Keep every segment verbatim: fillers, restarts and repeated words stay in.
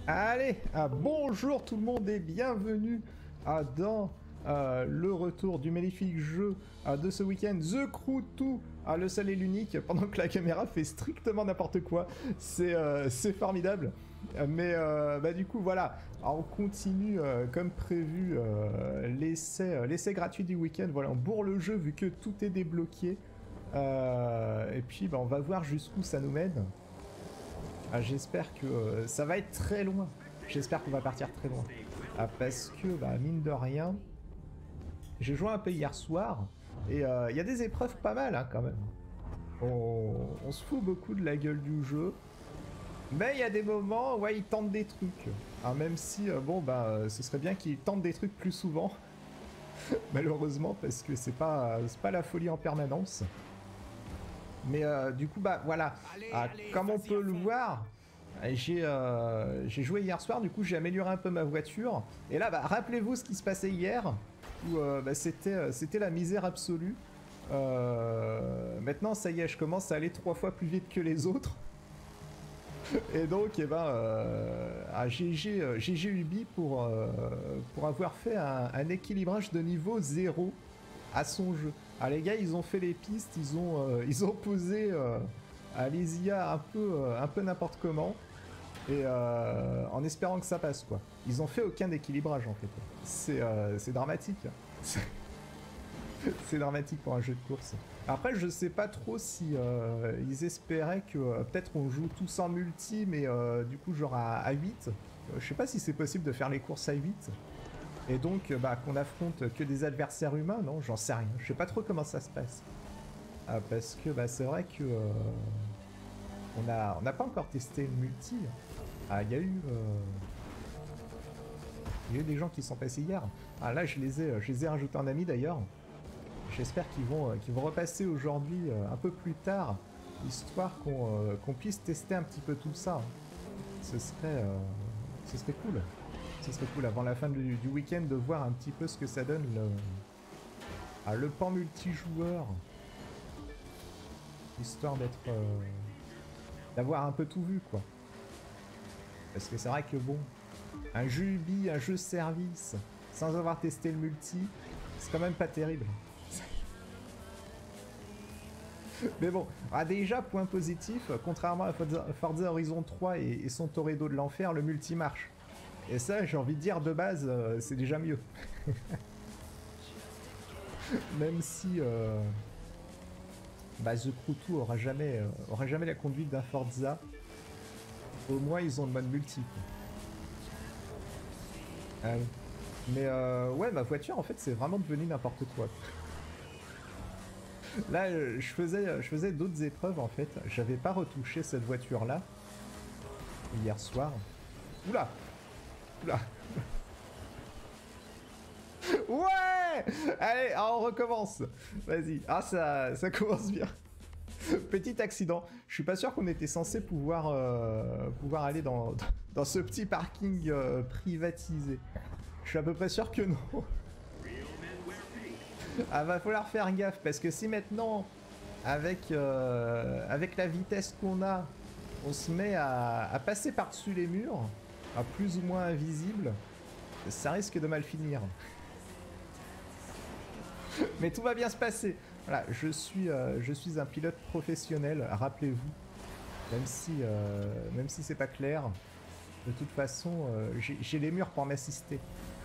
Allez, ah, bonjour tout le monde et bienvenue ah, dans euh, le retour du magnifique jeu ah, de ce week-end, The Crew deux, ah, le seul et l'unique, pendant que la caméra fait strictement n'importe quoi. C'est euh, c'est formidable. Mais euh, bah, du coup, voilà, alors, on continue euh, comme prévu euh, l'essai euh, l'essai gratuit du week-end. Voilà, on bourre le jeu vu que tout est débloqué. Euh, et puis, bah, on va voir jusqu'où ça nous mène. Ah, j'espère que euh, ça va être très loin. J'espère qu'on va partir très loin. Ah, parce que, bah, mine de rien, j'ai joué un peu hier soir, et il euh, y a des épreuves pas mal, hein, quand même. On, on se fout beaucoup de la gueule du jeu, mais il y a des moments où ouais, ils tentent des trucs. Ah, même si, euh, bon, bah, euh, ce serait bien qu'ils tentent des trucs plus souvent, malheureusement, parce que c'est pas, c'est pas la folie en permanence. Mais euh, du coup, bah voilà, allez, ah, allez, comme on peut le voir, j'ai euh, joué hier soir, du coup j'ai amélioré un peu ma voiture. Et là, bah, rappelez-vous ce qui se passait hier, où euh, bah, c'était c'était la misère absolue. Euh, maintenant, ça y est, je commence à aller trois fois plus vite que les autres. Et donc, eh ben, euh, à G G, euh, G G Ubi pour, euh, pour avoir fait un, un équilibrage de niveau zéro à son jeu. Ah, les gars, ils ont fait les pistes, ils ont, euh, ils ont posé euh, à les I A un peu, euh, un peu n'importe comment, et euh, en espérant que ça passe, quoi. Ils ont fait aucun équilibrage, en fait. C'est euh, c'est dramatique. C'est dramatique pour un jeu de course. Après, je sais pas trop si euh, ils espéraient que euh, peut-être on joue tous en multi, mais euh, du coup, genre à, à huit. Euh, je sais pas si c'est possible de faire les courses à huit. Et donc, bah, qu'on affronte que des adversaires humains, non, j'en sais rien. Je sais pas trop comment ça se passe. Ah, parce que bah, c'est vrai que euh, on a, on n'a pas encore testé le multi. Ah, il y a eu, euh, il y a eu des gens qui sont passés hier. Ah là, je les ai, je les ai rajoutés en ami d'ailleurs. J'espère qu'ils vont, euh, qu'ils vont repasser aujourd'hui euh, un peu plus tard, histoire qu'on euh, qu'on puisse tester un petit peu tout ça. Ce serait, euh, ce serait cool. Ce serait cool avant la fin du, du week-end de voir un petit peu ce que ça donne le, ah, le pan multijoueur, histoire d'être, euh, d'avoir un peu tout vu, quoi. Parce que c'est vrai que bon, un jeu Ubi, un jeu service, sans avoir testé le multi, c'est quand même pas terrible. Mais bon, ah déjà, point positif, contrairement à Forza, Forza Horizon trois et, et son Toredo de l'enfer, le multi marche. Et ça, j'ai envie de dire, de base, euh, c'est déjà mieux. Même si euh, bah, The Crew deux aura jamais, euh, aura jamais la conduite d'un Forza, au moins ils ont le mode multi. Ah oui. Mais euh, ouais, ma voiture, en fait, c'est vraiment devenu n'importe quoi. Là, je faisais, je faisais d'autres épreuves, en fait. J'avais pas retouché cette voiture-là hier soir. Oula! Oula. Ouais! Allez, on recommence. Vas-y. Ah, ça, ça commence bien. Petit accident. Je suis pas sûr qu'on était censé pouvoir, euh, pouvoir aller dans, dans ce petit parking euh, privatisé. Je suis à peu près sûr que non. Ah, va falloir faire gaffe, parce que si maintenant, avec, euh, avec la vitesse qu'on a, on se met à, à passer par-dessus les murs, à plus ou moins invisible, ça risque de mal finir. Mais tout va bien se passer. Voilà, je suis, euh, je suis un pilote professionnel, rappelez-vous. Même si, euh, même si c'est pas clair, de toute façon, euh, j'ai les murs pour m'assister.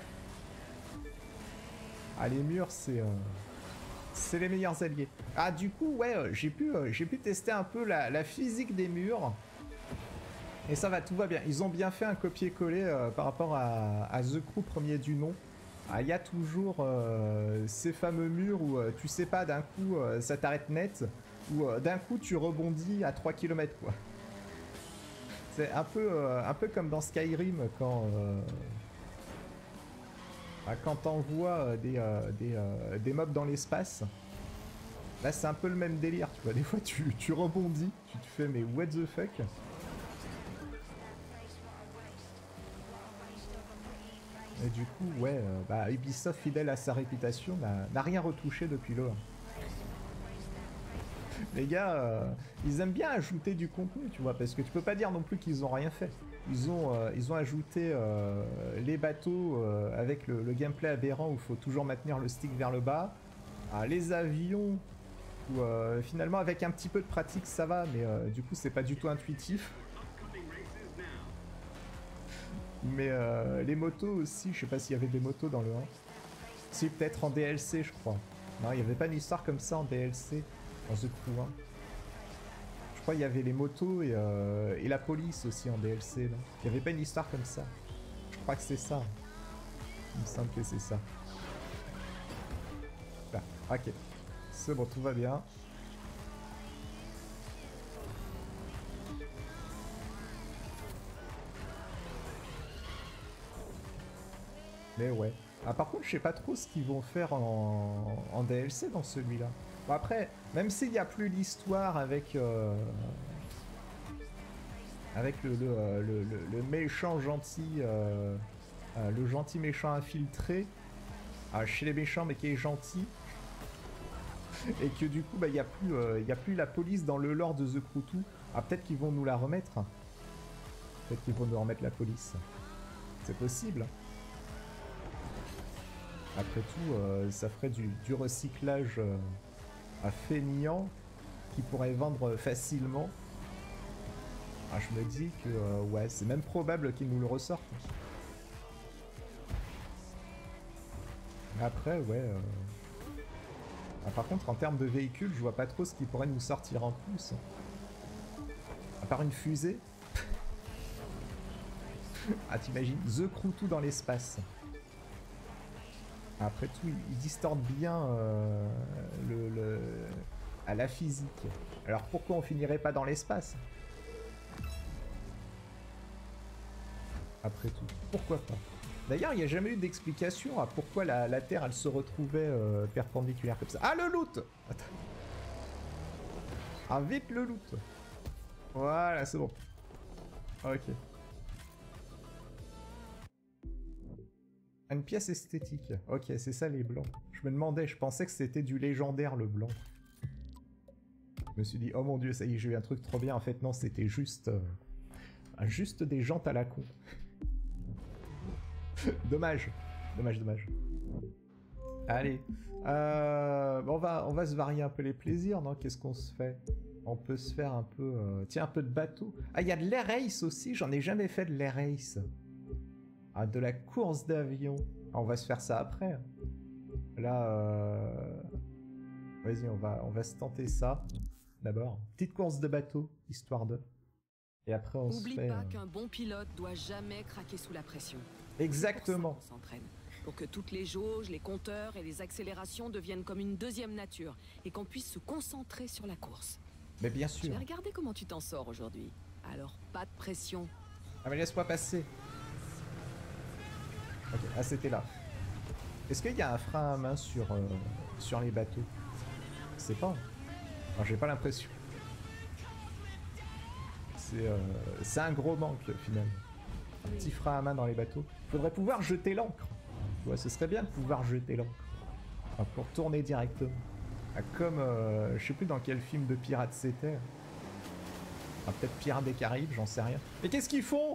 Ah, les murs, c'est... Euh, c'est les meilleurs alliés. Ah, du coup, ouais, euh, j'ai pu, euh, j'ai pu tester un peu la, la physique des murs. Et ça va, tout va bien. Ils ont bien fait un copier-coller euh, par rapport à, à The Crew premier du nom. Il y a toujours euh, ces fameux murs où euh, tu sais pas, d'un coup euh, ça t'arrête net, ou euh, d'un coup tu rebondis à trois kilomètres, quoi. C'est un peu, euh, un peu comme dans Skyrim quand, euh, quand t'envoies des, euh, des, euh, des mobs dans l'espace. Là c'est un peu le même délire, tu vois. Des fois tu, tu rebondis, tu te fais mais what the fuck. Et du coup, ouais, euh, bah, Ubisoft, fidèle à sa réputation, n'a rien retouché depuis le un. Les gars, euh, ils aiment bien ajouter du contenu, tu vois, parce que tu peux pas dire non plus qu'ils ont rien fait. ils ont, euh, ils ont ajouté euh, les bateaux euh, avec le, le gameplay aberrant où il faut toujours maintenir le stick vers le bas. Ah, les avions, où euh, finalement avec un petit peu de pratique ça va, mais euh, du coup c'est pas du tout intuitif. Mais euh, les motos aussi, je sais pas s'il y avait des motos dans le un. Si, peut-être en D L C je crois. Non, il n'y avait pas une histoire comme ça en D L C dans The Crew un. Je crois qu'il y avait les motos et, euh, et la police aussi en D L C. Là. Il n'y avait pas une histoire comme ça. Je crois que c'est ça. Il me semble que c'est ça. Là, ok. C'est bon, tout va bien. Mais ouais. Ah, par contre, je sais pas trop ce qu'ils vont faire en, en D L C dans celui-là. Bon, après, même s'il n'y a plus l'histoire avec... Euh... Avec le, le, euh, le, le, le méchant gentil... Euh... Euh, le gentil méchant infiltré. Euh, chez les méchants, mais qui est gentil. Et que du coup, bah, il n'y a, euh, y a plus la police dans le lore de The Crew deux. Ah, peut-être qu'ils vont nous la remettre. Peut-être qu'ils vont nous remettre la police. C'est possible. Après tout, euh, ça ferait du, du recyclage euh, à fainéant qui pourrait vendre facilement. Ah, je me dis que euh, ouais, c'est même probable qu'ils nous le ressortent. Après, ouais. Euh... Ah, par contre, en termes de véhicules, je vois pas trop ce qu'ils pourraient nous sortir en plus. À part une fusée. Ah, t'imagines, The Crew deux dans l'espace. Après tout, il distorde bien euh, le, le, à la physique. Alors pourquoi on finirait pas dans l'espace? Après tout, pourquoi pas? D'ailleurs, il n'y a jamais eu d'explication à pourquoi la, la Terre, elle se retrouvait euh, perpendiculaire comme ça. Ah, le loot! Attends. Ah, vite le loot! Voilà, c'est bon. Ok. Une pièce esthétique. Ok, c'est ça les blancs. Je me demandais, je pensais que c'était du légendaire le blanc. Je me suis dit, oh mon dieu, ça y est, j'ai eu un truc trop bien. En fait, non, c'était juste... Euh, juste des jantes à la con. Dommage. Dommage, dommage. Allez. Euh, on, va, on va se varier un peu les plaisirs, non? Qu'est-ce qu'on se fait? On peut se faire un peu... Euh, tiens, un peu de bateau. Ah, il y a de l'air race aussi. J'en ai jamais fait de l'air race. Ah, de la course d'avion. Ah, on va se faire ça après. Là, euh... vas-y, on va, on va se tenter ça. D'abord, petite course de bateau, histoire de... Et après, on Oublie se fait... pas euh... qu'un bon pilote doit jamais craquer sous la pression. Exactement. On s'entraîne pour que toutes les jauges, les compteurs et les accélérations deviennent comme une deuxième nature et qu'on puisse se concentrer sur la course. Mais bien sûr. Je vais regarder comment tu t'en sors aujourd'hui. Alors, pas de pression. Ah mais laisse-moi passer. Ok, ah c'était là. Est-ce qu'il y a un frein à main sur, euh, sur les bateaux? Je sais pas. Enfin, j'ai pas l'impression. C'est euh, c'est un gros manque finalement. Un petit frein à main dans les bateaux. Faudrait pouvoir jeter l'ancre. Ouais, ce serait bien de pouvoir jeter l'ancre. Enfin, pour tourner directement. Ah, comme, euh, je sais plus dans quel film de pirates c'était. Ah, peut-être Pirates des Caraïbes, j'en sais rien. Mais qu'est-ce qu'ils font?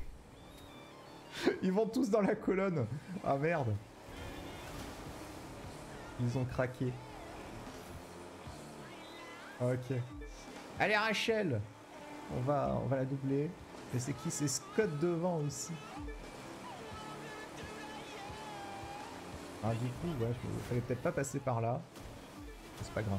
Ils vont tous dans la colonne. Ah merde. Ils ont craqué. Ok. Allez Rachel. On va, on va la doubler. Et c'est qui? C'est Scott devant aussi. Ah du coup, ouais, il fallait peut-être pas passer par là. C'est pas grave.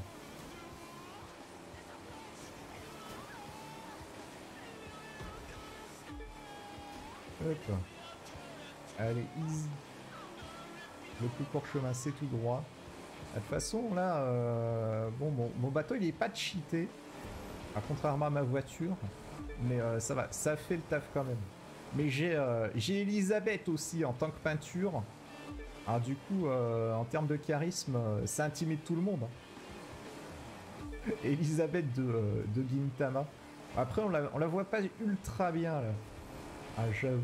Hop. Allez, easy. Le plus court chemin, c'est tout droit. De toute façon, là, euh, bon, mon, mon bateau, il est pas cheaté. À contrairement à ma voiture. Mais euh, ça va, ça fait le taf quand même. Mais j'ai euh, j'ai Elisabeth aussi en tant que peinture. Alors du coup, euh, en termes de charisme, euh, ça intimide tout le monde. Hein. Elisabeth de, euh, de Gintama. Après, on la, on la voit pas ultra bien, là. Ah, j'avoue.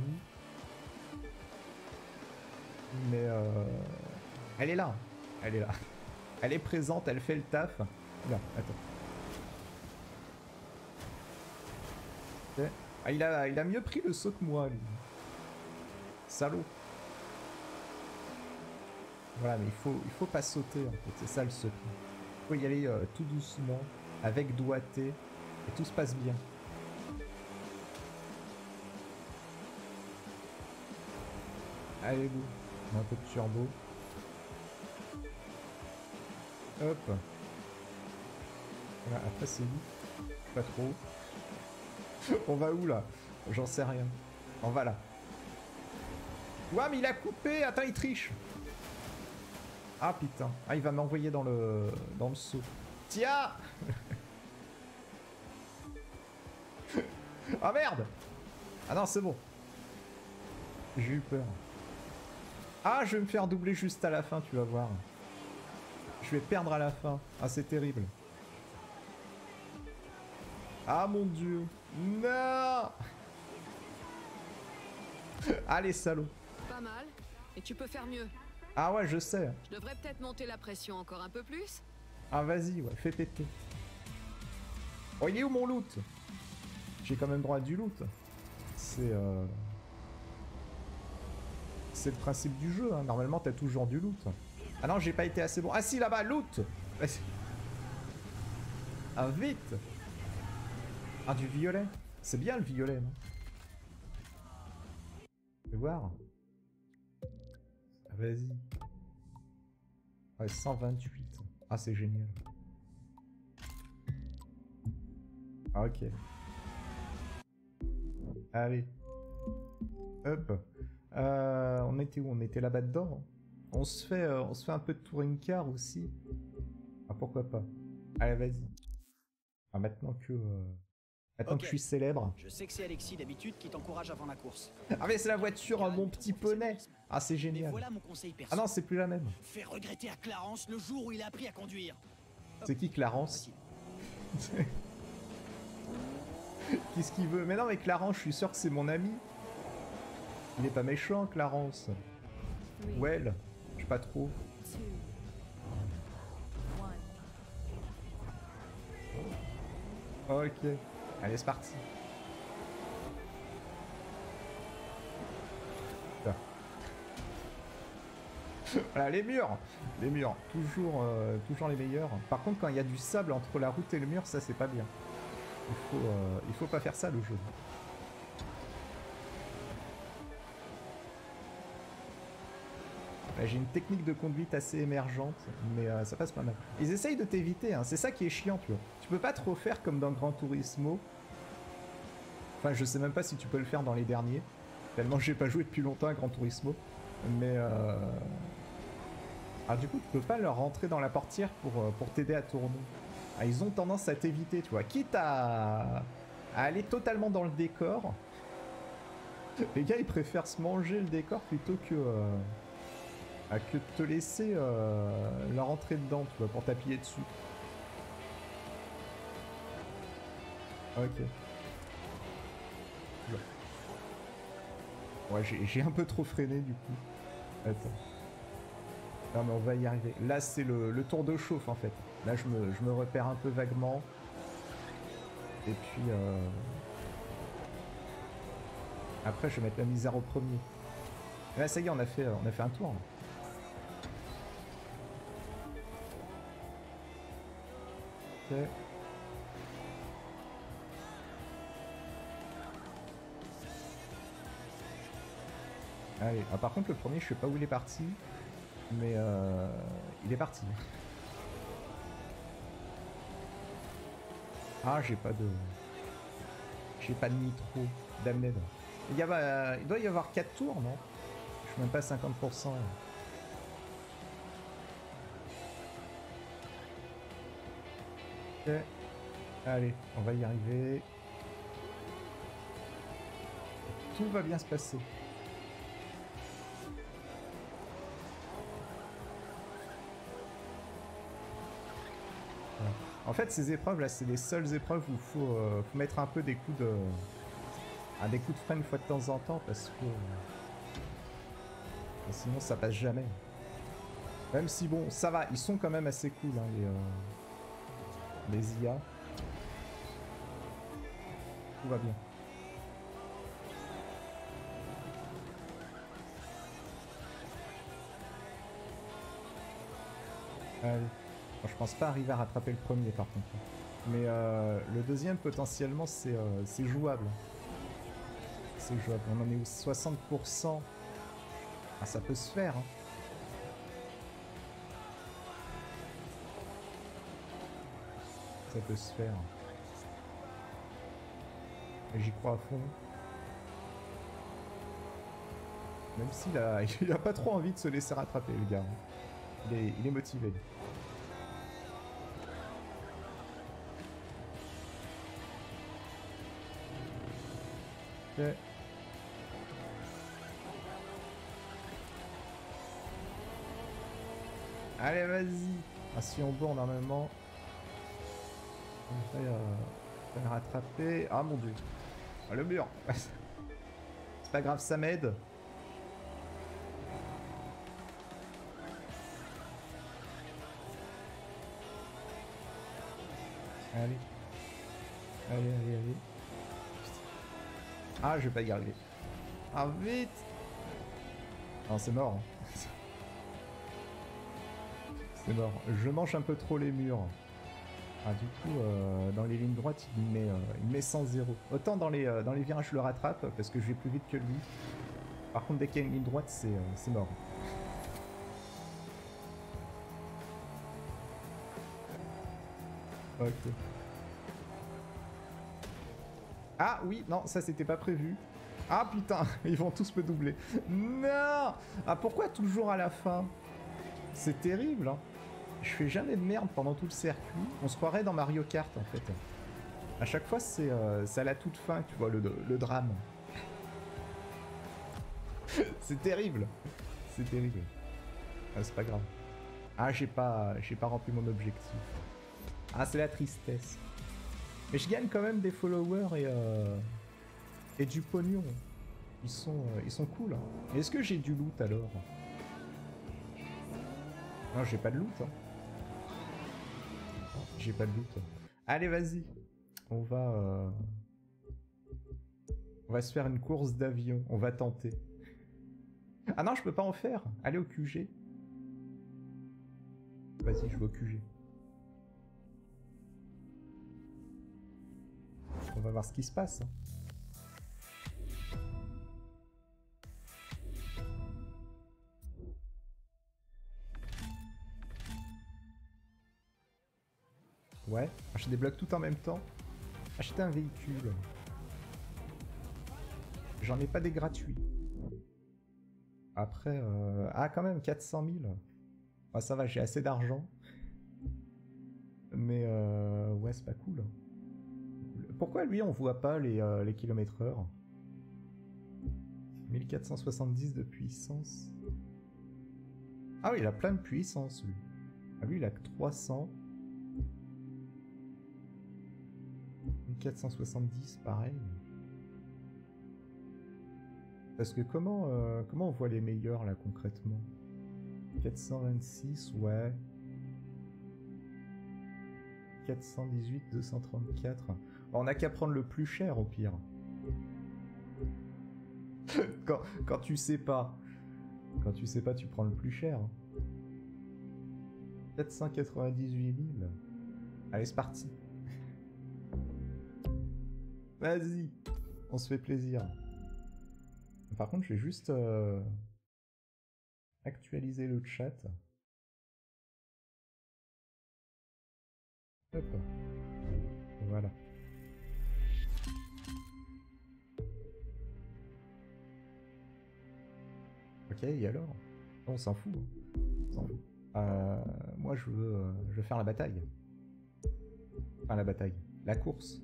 Mais euh, elle est là. Elle est là. Elle est présente, elle fait le taf. Là, attends. Ah, il a, il a mieux pris le saut que moi, lui. Salaud. Voilà, mais il faut, il faut pas sauter, en fait. C'est ça le secret. Il faut y aller euh, tout doucement, avec doigté, et tout se passe bien. Allez, vous. On a un peu de turbo. Hop. Voilà, après c'est vite. Pas trop. On va où là? J'en sais rien. On va là. Ouah, mais il a coupé. Attends, il triche. Ah putain. Ah, il va m'envoyer dans le dans le seau. Tiens. Ah merde. Ah non, c'est bon. J'ai eu peur. Ah, je vais me faire doubler juste à la fin, tu vas voir. Je vais perdre à la fin. Ah, c'est terrible. Ah mon dieu. Non. Allez, salaud. Pas mal. Et tu peux faire mieux. Ah ouais, je sais. Je devrais peut-être monter la pression encore un peu plus. Ah vas-y, ouais, fais péter. Oh, il est où mon loot? J'ai quand même droit à du loot. C'est euh... c'est le principe du jeu, hein. Normalement t'as toujours du loot. Ah non, j'ai pas été assez bon. Ah si, là-bas, loot. Ah vite. Ah, du violet. C'est bien le violet, non? Je vais voir. Ah, vas-y. Ouais, cent vingt-huit. Ah, c'est génial. Ah, ok. Allez. Hop. Euh, on était où? On était là-bas dedans. On se fait, euh, on se fait un peu de touring car aussi. Ah, pourquoi pas. Allez, vas-y. Ah, maintenant que... Euh... Maintenant okay. que je suis célèbre. Je sais que c'est Alexis d'habitude qui t'encourage avant la course. Ah mais c'est la voiture, hein, mon petit poney. Ah c'est génial. Voilà mon conseil perso. Ah non, c'est plus la même. Fais regretter à Clarence le jour où il a appris à conduire. C'est qui Clarence? Qu'est-ce qu'il veut? Mais non mais Clarence, je suis sûr que c'est mon ami. Il est pas méchant, Clarence. Well, je sais pas trop. Ok. Allez, c'est parti. Voilà, les murs. Les murs, toujours, euh, toujours les meilleurs. Par contre, quand il y a du sable entre la route et le mur, ça c'est pas bien. Il faut, euh, il faut pas faire ça le jeu. J'ai une technique de conduite assez émergente, mais euh, ça passe pas mal. Ils essayent de t'éviter, hein. C'est ça qui est chiant, tu vois. Tu peux pas trop faire comme dans Gran Turismo. Enfin, je sais même pas si tu peux le faire dans les derniers. Tellement j'ai pas joué depuis longtemps à Gran Turismo. Mais euh... ah, du coup, tu peux pas leur rentrer dans la portière pour, pour t'aider à tourner. Ah, ils ont tendance à t'éviter, tu vois. Quitte à... à aller totalement dans le décor. Les gars, ils préfèrent se manger le décor plutôt que... Euh... que de te laisser euh, leur rentrer dedans, tu vois, pour t'appuyer dessus. Ok. Ouais, j'ai un peu trop freiné du coup. Attends. Non mais on va y arriver. Là c'est le, le tour de chauffe en fait. Là je me, je me repère un peu vaguement. Et puis... Euh... Après je vais mettre la misère au premier. Là ça y est, on a fait, on a fait un tour. Là. Ok. Allez, ah, par contre le premier je sais pas où il est parti, mais euh, il est parti. Ah j'ai pas de... J'ai pas de nitro, damned. Il, y a, euh, il doit y avoir quatre tours, non? Je suis même pas à cinquante pour cent. Là. Ok. Allez, on va y arriver. Tout va bien se passer. En fait, ces épreuves là, c'est les seules épreuves où il faut, euh, faut mettre un peu des coups de, ah, des coups de frein une fois de temps en temps parce que euh, sinon ça passe jamais. Même si bon, ça va, ils sont quand même assez cool hein, les, euh, les I A. Tout va bien. Allez. Bon, je pense pas arriver à rattraper le premier par contre. Mais euh, le deuxième potentiellement c'est euh, jouable. C'est jouable. On en est au soixante pour cent. Ah, ça peut se faire. Hein. Ça peut se faire. Et j'y crois à fond. Même s'il a, il a pas trop envie de se laisser rattraper, le gars. Il est, il est motivé. Ok. Allez, vas-y. Ah, si on bourre normalement. On va euh, le rattraper. Ah mon dieu. Ah, le mur. C'est pas grave, ça m'aide. Allez. Allez, allez, allez. Ah, je vais pas y arriver. Ah, vite. Non, c'est mort. Hein. C'est mort. Je mange un peu trop les murs. Ah, du coup, euh, dans les lignes droites, il met, euh, il met cent zéro. Autant dans les, euh, dans les virages, je le rattrape parce que je vais plus vite que lui. Par contre, dès qu'il y a une ligne droite, c'est euh, mort. Ok. Ah oui, non, ça c'était pas prévu. Ah putain, ils vont tous me doubler. Non. Ah, pourquoi toujours à la fin? C'est terrible, hein. Je fais jamais de merde pendant tout le circuit. On se croirait dans Mario Kart en fait. À chaque fois c'est euh, à la toute fin, tu vois, le, le drame. C'est terrible. C'est terrible. Ah, c'est pas grave. Ah, j'ai pas, j'ai pas rempli mon objectif. Ah, c'est la tristesse. Mais je gagne quand même des followers et, euh, et du pognon. Ils sont, euh, ils sont cool. Hein. Est-ce que j'ai du loot alors? Non, j'ai pas de loot. Hein. J'ai pas de loot. Allez, vas-y. On va... Euh... On va se faire une course d'avion. On va tenter. Ah non, je peux pas en faire. Allez au Q G. Vas-y, je vais au Q G. On va voir ce qui se passe. Ouais, je débloque tout en même temps. Acheter un véhicule. J'en ai pas des gratuits. Après, euh... ah quand même, quatre cent mille. Ah, ça va, j'ai assez d'argent. Mais euh... ouais, c'est pas cool. Pourquoi lui, on voit pas les, euh, les kilomètres heure? mille quatre cent soixante-dix de puissance. Ah oui, il a plein de puissance, lui. Ah lui, il a que trois cents. mille quatre cent soixante-dix, pareil. Parce que comment, euh, comment on voit les meilleurs, là, concrètement? quatre cent vingt-six, ouais. quatre cent dix-huit, deux cent trente-quatre. On n'a qu'à prendre le plus cher, au pire. quand, quand tu sais pas. Quand tu sais pas, tu prends le plus cher. quatre cent quatre-vingt-dix-huit mille. Allez, c'est parti. Vas-y. On se fait plaisir. Par contre, je vais juste euh, actualiser le chat. Hop. Voilà. Ok, et alors? On s'en fout. Hein. On s'en fout. Euh, moi, je veux, euh, je veux faire la bataille. Enfin, la bataille. La course.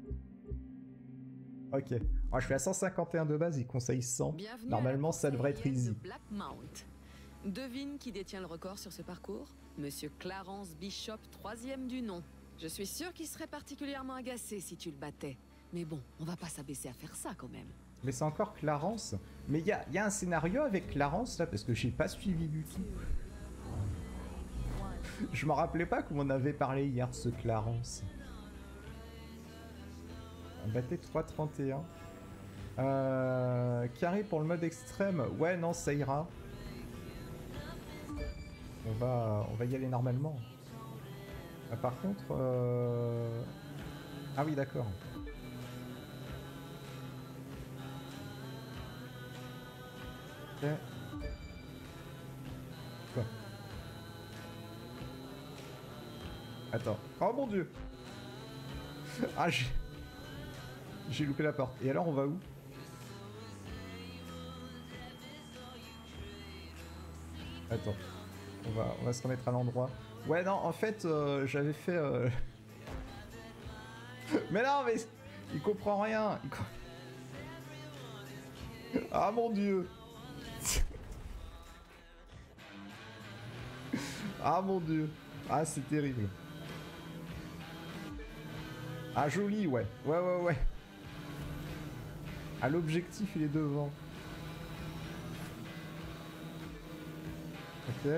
Ok. Alors, je suis à cent cinquante et un de base, il conseille cent. Bienvenue. Normalement, ça devrait être easy. Black Mount. Devine qui détient le record sur ce parcours? Monsieur Clarence Bishop, troisième du nom. Je suis sûr qu'il serait particulièrement agacé si tu le battais. Mais bon, on va pas s'abaisser à faire ça quand même. Mais c'est encore Clarence. Mais il y a, y a un scénario avec Clarence là, parce que j'ai pas suivi du tout. Je m'en rappelais pas qu'on en avait parlé hier de ce Clarence. On battait trois trente et un. Euh, carré pour le mode extrême. Ouais, non, ça ira. on va, on va y aller normalement. Ah, par contre... Euh... Ah oui, d'accord. Ok. Quoi? Attends. Oh mon dieu. Ah, j'ai... J'ai loupé la porte. Et alors, on va où? Attends. On va, on va se remettre à l'endroit. Ouais, non, en fait, euh, j'avais fait... Euh... mais non, mais... Il comprend rien. Il co... Ah, mon dieu. Ah, mon dieu. Ah, c'est terrible. Ah, joli, ouais. Ouais, ouais, ouais. Ah, l'objectif, il est devant. Ok.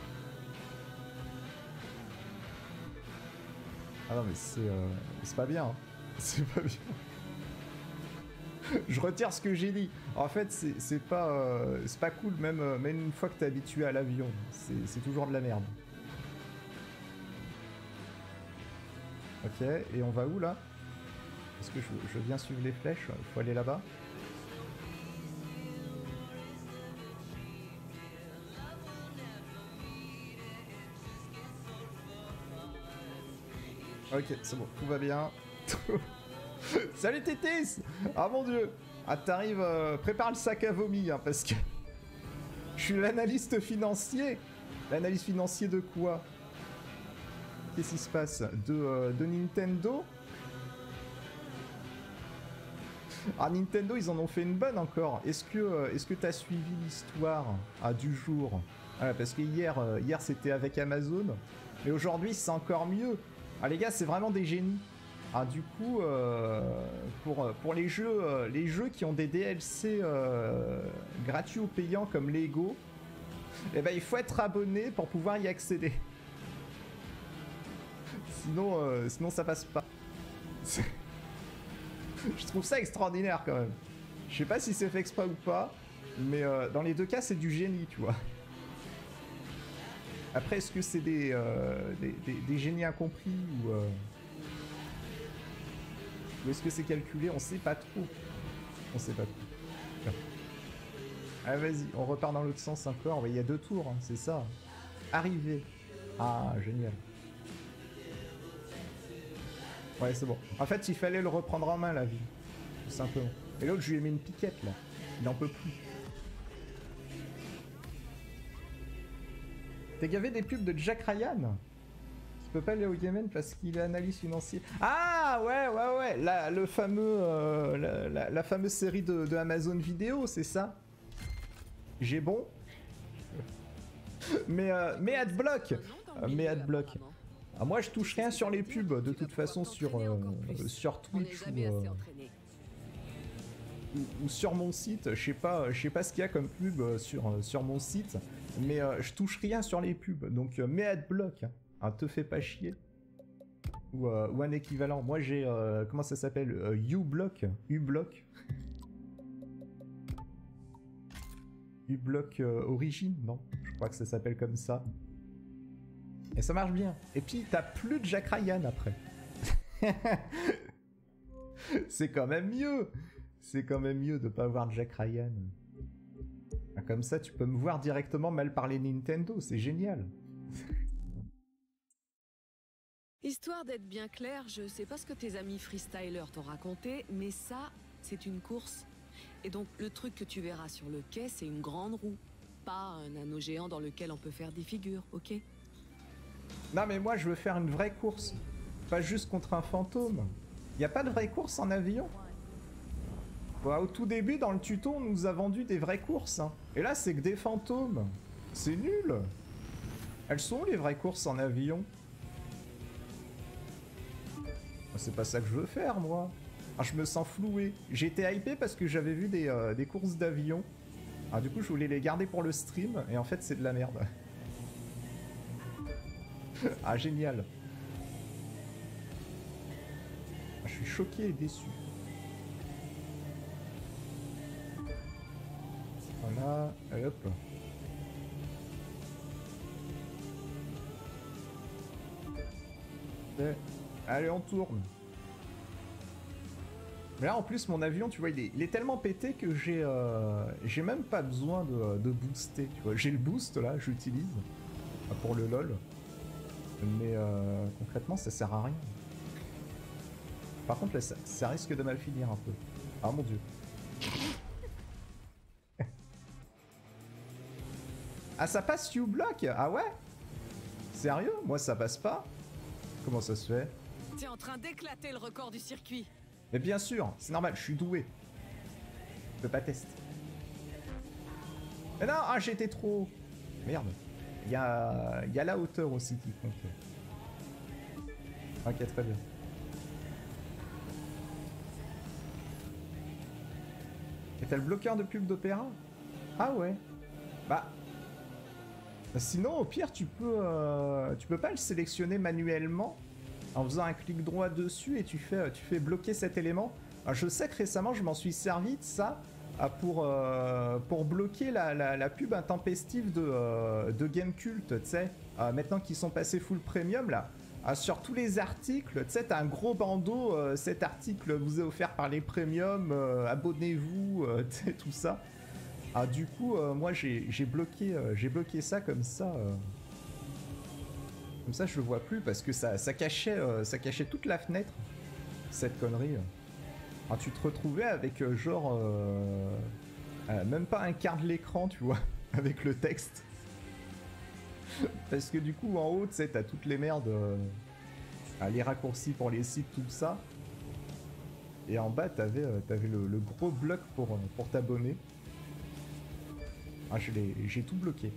Ah non, mais c'est euh, c'est pas bien. Hein. C'est pas bien. Je retire ce que j'ai dit. En fait, c'est pas, euh, c'est pas cool, même, euh, même une fois que t'es habitué à l'avion. C'est toujours de la merde. Ok, et on va où là? Est-ce que je, je viens suivre les flèches? Il faut aller là-bas. Ok, c'est bon, tout va bien. Salut Tétis! Ah mon dieu! Ah t'arrives, euh, prépare le sac à vomi, hein, parce que... Je suis l'analyste financier. L'analyste financier de quoi? Qu'est-ce qui se passe? De, euh, de Nintendo? Ah, Nintendo, ils en ont fait une bonne encore. Est-ce que euh, est-ce que t'as suivi l'histoire ah, du jour? Ah, parce que hier, euh, hier c'était avec Amazon, mais aujourd'hui c'est encore mieux. Ah les gars, c'est vraiment des génies. Ah du coup, euh, pour, pour les jeux, euh, les jeux qui ont des D L C euh, gratuits ou payants comme Lego, eh ben il faut être abonné pour pouvoir y accéder. Sinon, euh, sinon ça passe pas. Je trouve ça extraordinaire quand même. Je sais pas si c'est fait exprès ou pas, mais euh, dans les deux cas c'est du génie, tu vois. Après, est-ce que c'est des, euh, des, des, des génies incompris ou, euh... ou est-ce que c'est calculé? On sait pas trop. On sait pas trop. Ah vas-y, on repart dans l'autre sens encore. Il y a deux tours, hein, c'est ça. Arriver. Ah, génial. Ouais, c'est bon. En fait, il fallait le reprendre en main, la vie. Tout simplement. Et l'autre, je lui ai mis une piquette, là. Il n'en peut plus. T'es gavé des pubs de Jack Ryan qui peut pas aller au Yémen parce qu'il est analyste financier. Ah ouais ouais ouais la, le fameux euh, la, la, la fameuse série de, de Amazon Vidéo, c'est ça? J'ai bon. mais euh, mais Adblock euh, mais Adblock. Ah, moi je touche rien sur les pubs de toute façon sur euh, sur Twitch ou, euh, ou, ou sur mon site. Je sais pas je sais pas ce qu'il y a comme pub sur sur mon site. Mais euh, je touche rien sur les pubs, donc euh, mets Adblock, hein, te fais pas chier. Ou, euh, ou un équivalent. Moi j'ai, euh, comment ça s'appelle, euh, uBlock, uBlock. uBlock euh, Origin, non? Je crois que ça s'appelle comme ça. Et ça marche bien. Et puis t'as plus de Jack Ryan après. C'est quand même mieux. C'est quand même mieux de pas avoir Jack Ryan. Comme ça, tu peux me voir directement mal parler Nintendo, c'est génial. Histoire d'être bien clair, je sais pas ce que tes amis freestylers t'ont raconté, mais ça, c'est une course. Et donc, le truc que tu verras sur le quai, c'est une grande roue. Pas un anneau géant dans lequel on peut faire des figures, ok? Non, mais moi, je veux faire une vraie course. Pas juste contre un fantôme. Y a pas de vraie course en avion? Bah, au tout début, dans le tuto, on nous a vendu des vraies courses. Hein. Et là, c'est que des fantômes. C'est nul. Elles sont où les vraies courses en avion? C'est pas ça que je veux faire, moi. Ah, je me sens floué. J'ai été hypé parce que j'avais vu des, euh, des courses d'avion. Ah, du coup, je voulais les garder pour le stream. Et en fait, c'est de la merde. Ah, génial. Ah, je suis choqué et déçu. Voilà, hop. Ouais. Allez, on tourne. Mais là, en plus, mon avion, tu vois, il est, il est tellement pété que j'ai euh, j'ai même pas besoin de, de booster, tu vois. J'ai le boost, là, j'utilise pour le lol. Mais euh, concrètement, ça sert à rien. Par contre, là, ça, ça risque de mal finir un peu. Ah, mon dieu. Ah, ça passe U-Block? Ah ouais? Sérieux? Moi, ça passe pas? Comment ça se fait? T'es en train d'éclater le record du circuit. Mais bien sûr, c'est normal, je suis doué. Je peux pas tester. Mais non, ah, j'étais trop... Merde. Il y a... Il y a la hauteur aussi qui compte. Ok, très bien. Et t'as le bloqueur de pub d'Opéra? Ah ouais. Bah... Sinon, au pire, tu peux... Euh... Tu peux pas le sélectionner manuellement en faisant un clic droit dessus et tu fais, tu fais bloquer cet élément. Alors, je sais que récemment, je m'en suis servi de ça pour, euh, pour bloquer la, la, la pub intempestive de, euh, de Gamecult, tu sais. Euh, maintenant qu'ils sont passés full premium, là. Euh, sur tous les articles, tu sais, t'as un gros bandeau, euh, cet article vous est offert par les premiums, euh, abonnez-vous, euh, tu sais, tout ça. Ah, du coup, euh, moi, j'ai bloqué, euh, j'ai bloqué ça comme ça. Euh... Comme ça, je le vois plus parce que ça, ça, cachait, euh, ça cachait toute la fenêtre, cette connerie. Alors, tu te retrouvais avec euh, genre... Euh, euh, même pas un quart de l'écran, tu vois, avec le texte. Parce que du coup, en haut, tu sais, t'as toutes les merdes, euh, les raccourcis pour les sites, tout ça. Et en bas, t'avais euh, t'avais le, le gros bloc pour, pour t'abonner. Ah, j'ai tout bloqué.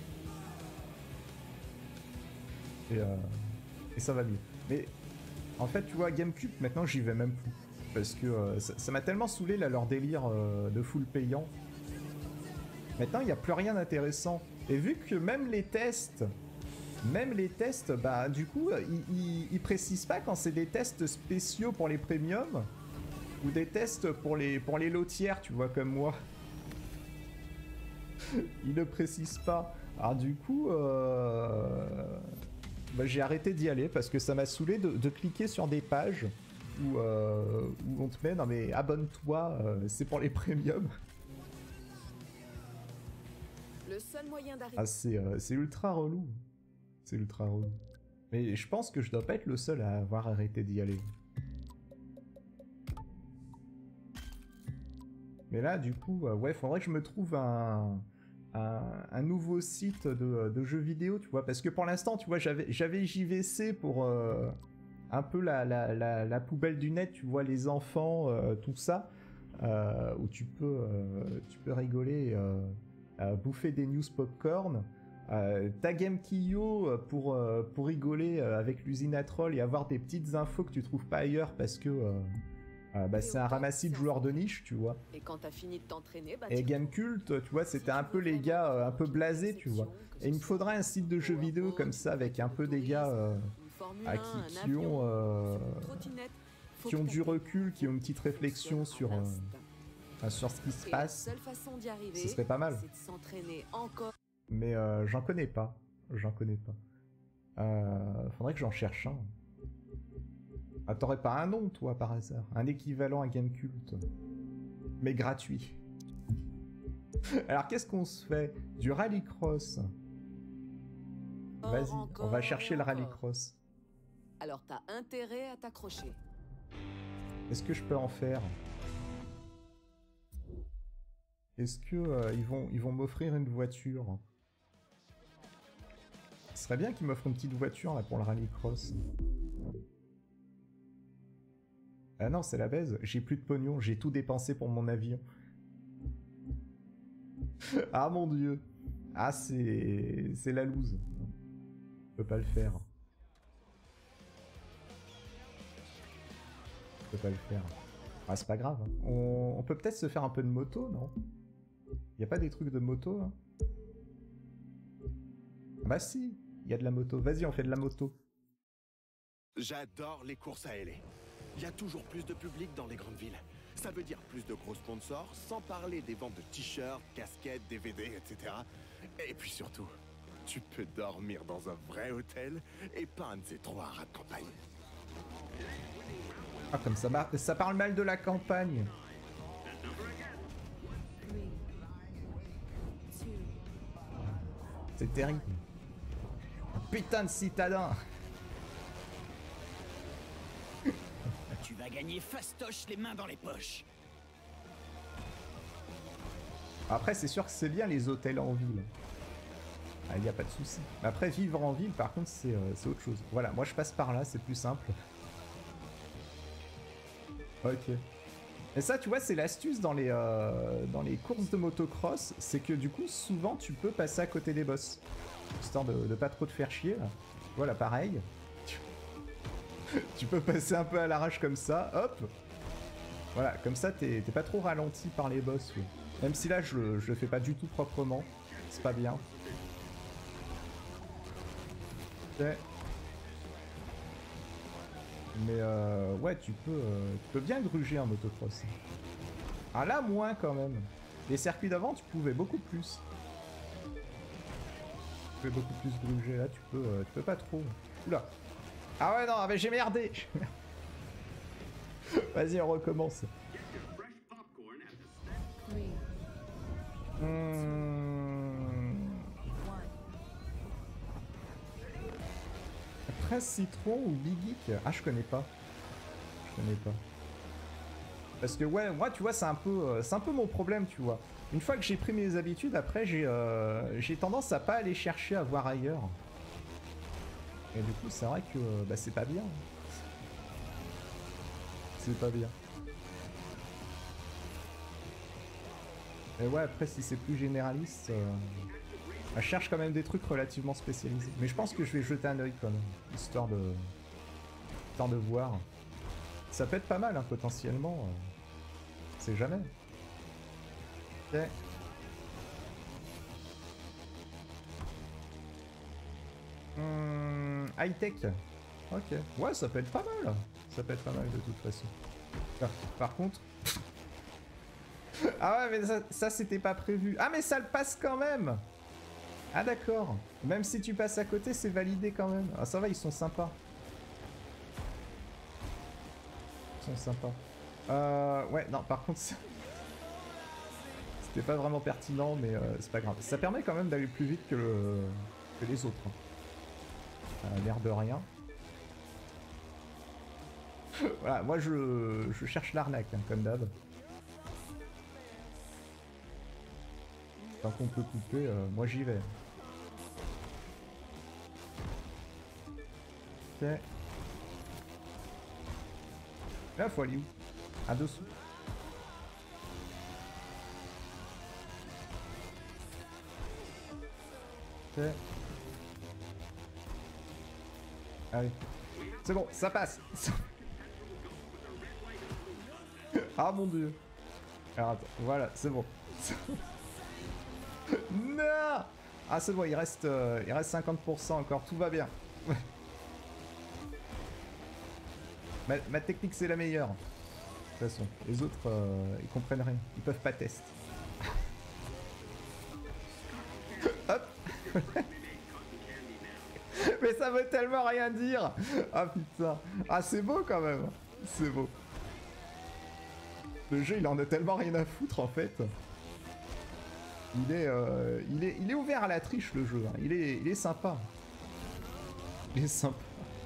Et, euh, et ça va mieux. Mais en fait, tu vois, Gamecult, maintenant j'y vais même plus. Parce que euh, ça m'a tellement saoulé là, leur délire euh, de full payant. Maintenant, il n'y a plus rien d'intéressant. Et vu que même les tests, même les tests, bah du coup, ils, ils, ils précisent pas quand c'est des tests spéciaux pour les premiums ou des tests pour les, pour les lotières, tu vois, comme moi. Ils ne précisent pas. Alors du coup... Euh... Bah, j'ai arrêté d'y aller parce que ça m'a saoulé de, de cliquer sur des pages où, euh, où on te met non mais abonne-toi, euh, c'est pour les premiums. Le seul moyen d'arriver. Ah, c'est euh, ultra relou. C'est ultra relou. Mais je pense que je dois pas être le seul à avoir arrêté d'y aller. Mais là, du coup, euh, ouais, faudrait que je me trouve un. Un, un nouveau site de, de jeux vidéo, tu vois, parce que pour l'instant, tu vois, j'avais j'avais J V C pour euh, un peu la, la, la, la poubelle du net, tu vois, les enfants, euh, tout ça, euh, où tu peux, euh, tu peux rigoler, euh, euh, bouffer des news popcorn. Euh, T'as Gamekio pour, euh, pour rigoler avec l'usine à troll et avoir des petites infos que tu trouves pas ailleurs parce que... Euh, Euh, bah, c'est un ramassis de joueurs de niche, tu vois. Et quand t'as fini de t'entraîner, bah, et Gamecult, tu vois, c'était un peu les gars euh, un peu blasés, tu vois. Et il me faudrait un site de jeux vidéo comme ça avec un peu des gars euh, à qui, qui ont euh, qui ont du recul, qui ont une petite réflexion sur euh, sur ce qui se passe. Ce serait pas mal. Mais euh, j'en connais pas, j'en connais pas. Euh, faudrait que j'en cherche un. Ah, t'aurais pas un nom, toi, par hasard? Un équivalent à Gamecult. Mais gratuit. Alors, qu'est-ce qu'on se fait? Du rallycross. Vas-y, on va chercher le rallycross. Alors, t'as intérêt à t'accrocher. Est-ce que je peux en faire? Est-ce que euh, ils vont, ils vont m'offrir une voiture? Ce serait bien qu'ils m'offrent une petite voiture, là, pour le rallycross. Ah non, c'est la baise, j'ai plus de pognon, j'ai tout dépensé pour mon avion. Ah mon dieu. Ah, c'est... c'est la loose. Je peux pas le faire. Je peux pas le faire. Ah, c'est pas grave. Hein. On... On peut peut-être se faire un peu de moto, non? Y a pas des trucs de moto, hein? Bah si, y a de la moto. Vas-y, on fait de la moto. J'adore les courses à L A. Il y a toujours plus de public dans les grandes villes. Ça veut dire plus de gros sponsors, sans parler des ventes de t-shirts, casquettes, D V D, et cetera. Et puis surtout, tu peux dormir dans un vrai hôtel et pas un de ces trois rats de campagne. Ah, comme ça, ça parle mal de la campagne. C'est terrible. Putain de citadin. Tu vas gagner fastoche les mains dans les poches. Après, c'est sûr que c'est bien les hôtels en ville. Il n'y a pas de souci. Après, vivre en ville, par contre, c'est euh, autre chose. Voilà, moi je passe par là, c'est plus simple. Ok. Et ça, tu vois, c'est l'astuce dans les euh, dans les courses de motocross, c'est que du coup, souvent, tu peux passer à côté des boss. Histoire de, de pas trop te faire chier, là. Voilà, pareil. Tu peux passer un peu à l'arrache comme ça, hop. Voilà, comme ça, t'es pas trop ralenti par les boss. Oui. Même si là, je, je le fais pas du tout proprement. C'est pas bien. Ok. Mais euh, ouais, tu peux, euh, tu peux bien gruger en motocross. Ah là, moins quand même. Les circuits d'avant, tu pouvais beaucoup plus. Tu pouvais beaucoup plus gruger. Là, tu peux, euh, tu peux pas trop. Oula. Ah ouais, non, mais j'ai merdé. Vas-y, on recommence. Mmh. treize citron ou Big Geek? Ah, je connais pas. Je connais pas. Parce que ouais, moi, tu vois, c'est un peu, euh, c'est un peu mon problème, tu vois. Une fois que j'ai pris mes habitudes, après, j'ai euh, j'ai tendance à pas aller chercher à voir ailleurs. Et du coup, c'est vrai que euh, bah, c'est pas bien. C'est pas bien. Et ouais, après, si c'est plus généraliste, euh, je cherche quand même des trucs relativement spécialisés. Mais je pense que je vais jeter un œil quand même, histoire de, histoire de voir. Ça peut être pas mal, hein, potentiellement. Euh, c'est jamais. Ok. Hum, high tech. Ok. Ouais, ça peut être pas mal. Ça peut être pas mal de toute façon. Par, par contre. Ah ouais, mais ça, ça c'était pas prévu. Ah, mais ça le passe quand même. Ah, d'accord. Même si tu passes à côté, c'est validé quand même. Ah, ça va, ils sont sympas. Ils sont sympas. Euh, ouais, non, par contre, c'était pas vraiment pertinent, mais euh, c'est pas grave. Ça permet quand même d'aller plus vite que, le... que les autres. Euh, l'air de rien. Voilà, moi je, je cherche l'arnaque, hein, comme d'hab. Tant qu'on peut couper, euh, moi j'y vais. Ok. Là, faut aller où? À dessous. Ok. Allez. C'est bon, ça passe. Ah mon dieu. Alors attends, voilà, c'est bon. Non. Ah c'est bon, il reste, euh, il reste cinquante pour cent encore, tout va bien. ma, ma technique c'est la meilleure. De toute façon, les autres, euh, ils comprennent rien. Ils peuvent pas tester. Hop. Mais ça veut tellement rien dire. Ah putain. Ah c'est beau quand même. C'est beau. Le jeu il en a tellement rien à foutre en fait. Il est, euh, il est, il est ouvert à la triche le jeu. Hein. Il est, il est sympa. Il est sympa.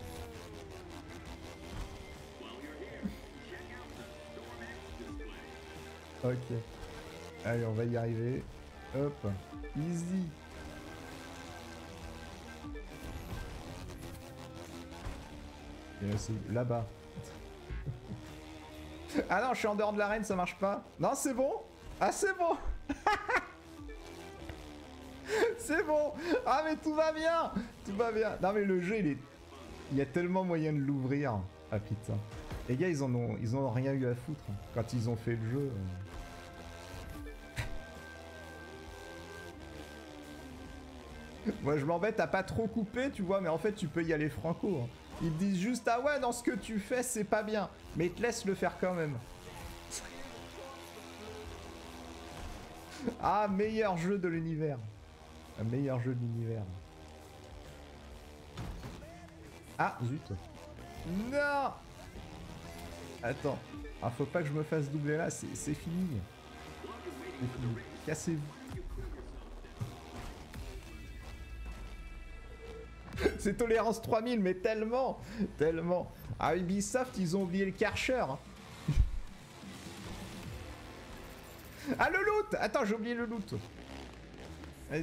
Ok. Allez, on va y arriver. Hop. Easy. Et c'est là-bas. Ah non, je suis en dehors de l'arène, ça marche pas. Non, c'est bon. Ah, c'est bon. C'est bon. Ah, mais tout va bien. Tout va bien. Non, mais le jeu, il est... Il y a tellement moyen de l'ouvrir. Ah, putain. Les gars, ils en ont, ils en ont rien eu à foutre. Quand ils ont fait le jeu... Euh... Moi, je m'embête à pas trop couper, tu vois, mais en fait, tu peux y aller franco. Hein. Ils te disent juste, ah ouais, dans ce que tu fais, c'est pas bien. Mais ils te laissent le faire quand même. Ah, meilleur jeu de l'univers. Un meilleur jeu de l'univers. Ah, zut. Non. Attends. Ah, faut pas que je me fasse doubler là, c'est fini. C'est fini. Cassez-vous. C'est tolérance trois mille, mais tellement, tellement. Ah, Ubisoft, ils ont oublié le Karcher. Ah, le loot. Attends, j'ai oublié le loot. Vas-y.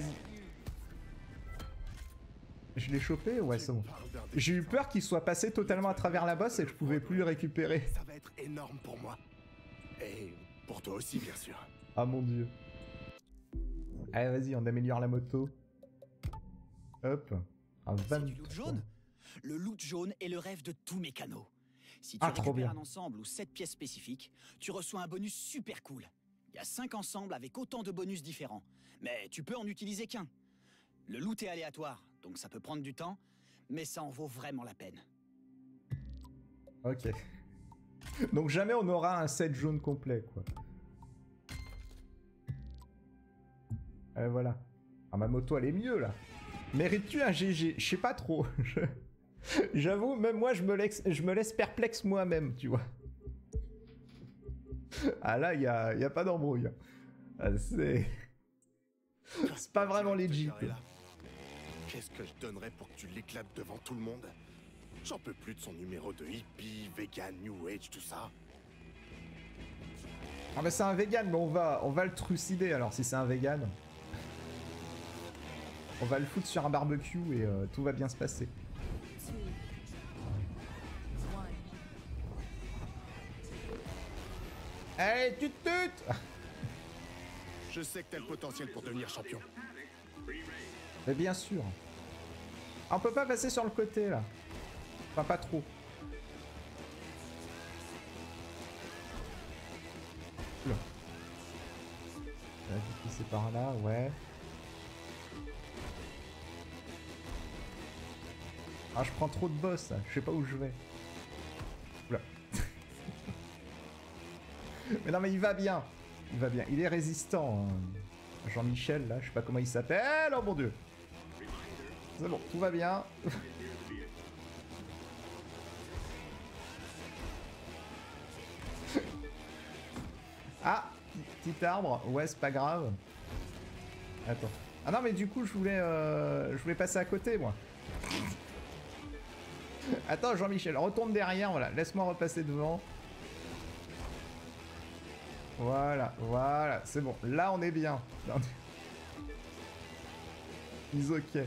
Je l'ai chopé? Ouais, c'est bon. J'ai eu peur qu'il soit passé totalement à travers la bosse et que je pouvais plus le récupérer. Ça va être énorme pour moi. Et pour toi aussi, bien sûr. Ah mon dieu. Allez, vas-y, on améliore la moto. Hop. Un C'est du loot jaune. Le loot jaune est le rêve de tous mécanos. Si tu Ah, trop récupères bien. un ensemble ou sept pièces spécifiques, tu reçois un bonus super cool. Il y a cinq ensembles avec autant de bonus différents. Mais tu peux en utiliser qu'un. Le loot est aléatoire, donc ça peut prendre du temps, mais ça en vaut vraiment la peine. Ok. Donc jamais on aura un set jaune complet, quoi. Et voilà. Ah, ma moto, elle est mieux, là. Mérites-tu un G G? Je sais pas trop. Je... J'avoue, même moi, je me laisse, je me laisse perplexe moi-même, tu vois. Ah là, il y a, y a pas d'embrouille. Ah, c'est... C'est pas vraiment legit. Qu'est-ce que je donnerais pour que tu l'éclates devant tout le monde? J'en peux plus de son numéro de hippie, vegan, new age, tout ça. Ah bah c'est un vegan, mais on va, on va le trucider alors si c'est un vegan. On va le foutre sur un barbecue et euh, tout va bien se passer. Allez, tut tut. Je sais que t'as le potentiel pour devenir champion. Mais bien sûr. Ah, on peut pas passer sur le côté là. Enfin, pas trop. Oula. Là, du coup, c'est par là, ouais. Ah, je prends trop de boss, là. Je sais pas où je vais. Oula. Mais non, mais il va bien. Il va bien. Il est résistant. Hein. Jean-Michel, là, je sais pas comment il s'appelle. Oh mon dieu. C'est bon, tout va bien. Ah, petit arbre. Ouais, c'est pas grave. Attends. Ah non, mais du coup, je voulais, euh, je voulais passer à côté, moi. Attends, Jean-Michel, retourne derrière, voilà. Laisse-moi repasser devant. Voilà, voilà, c'est bon. Là, on est bien. Là, on est... Ils ok.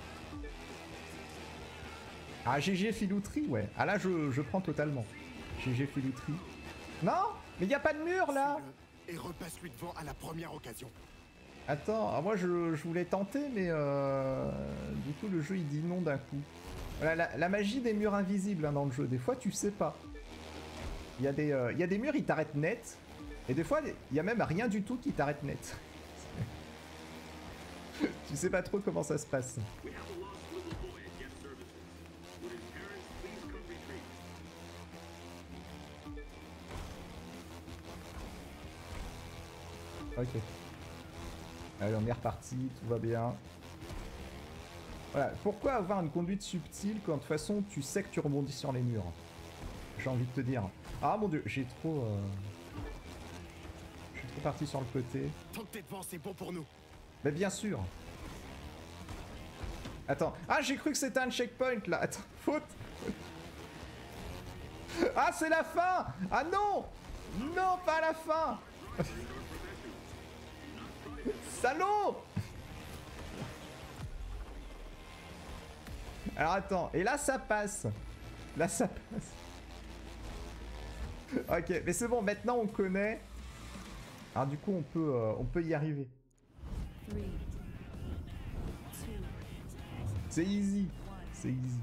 Ah, G G filouterie, ouais. Ah là, je, je prends totalement. G G filouterie. Non, mais il n'y a pas de mur, là. Et repasse-lui devant à la première occasion. Attends, alors moi, je, je voulais tenter, mais euh, du coup, le jeu, il dit non d'un coup. Voilà, la, la magie des murs invisibles hein, dans le jeu. Des fois, tu sais pas. Il y a des, euh, il y a des murs, ils t'arrêtent net. Et des fois, il y a même rien du tout qui t'arrête net. Tu sais pas trop comment ça se passe. Ok. Allez, on est reparti, tout va bien. Voilà, pourquoi avoir une conduite subtile quand de toute façon tu sais que tu rebondis sur les murs? J'ai envie de te dire. Ah mon dieu, j'ai trop... Euh... Je suis trop parti sur le côté. Tant que t'es devant, c'est bon pour nous. Mais bien sûr. Attends. Ah, j'ai cru que c'était un checkpoint là. Attends, faute. Ah, c'est la fin. Ah non. Non, pas la fin. Salaud. Alors attends, et là ça passe. Là ça passe. Ok, mais c'est bon, maintenant on connaît. Alors du coup on peut, euh, on peut y arriver. C'est easy. C'est easy.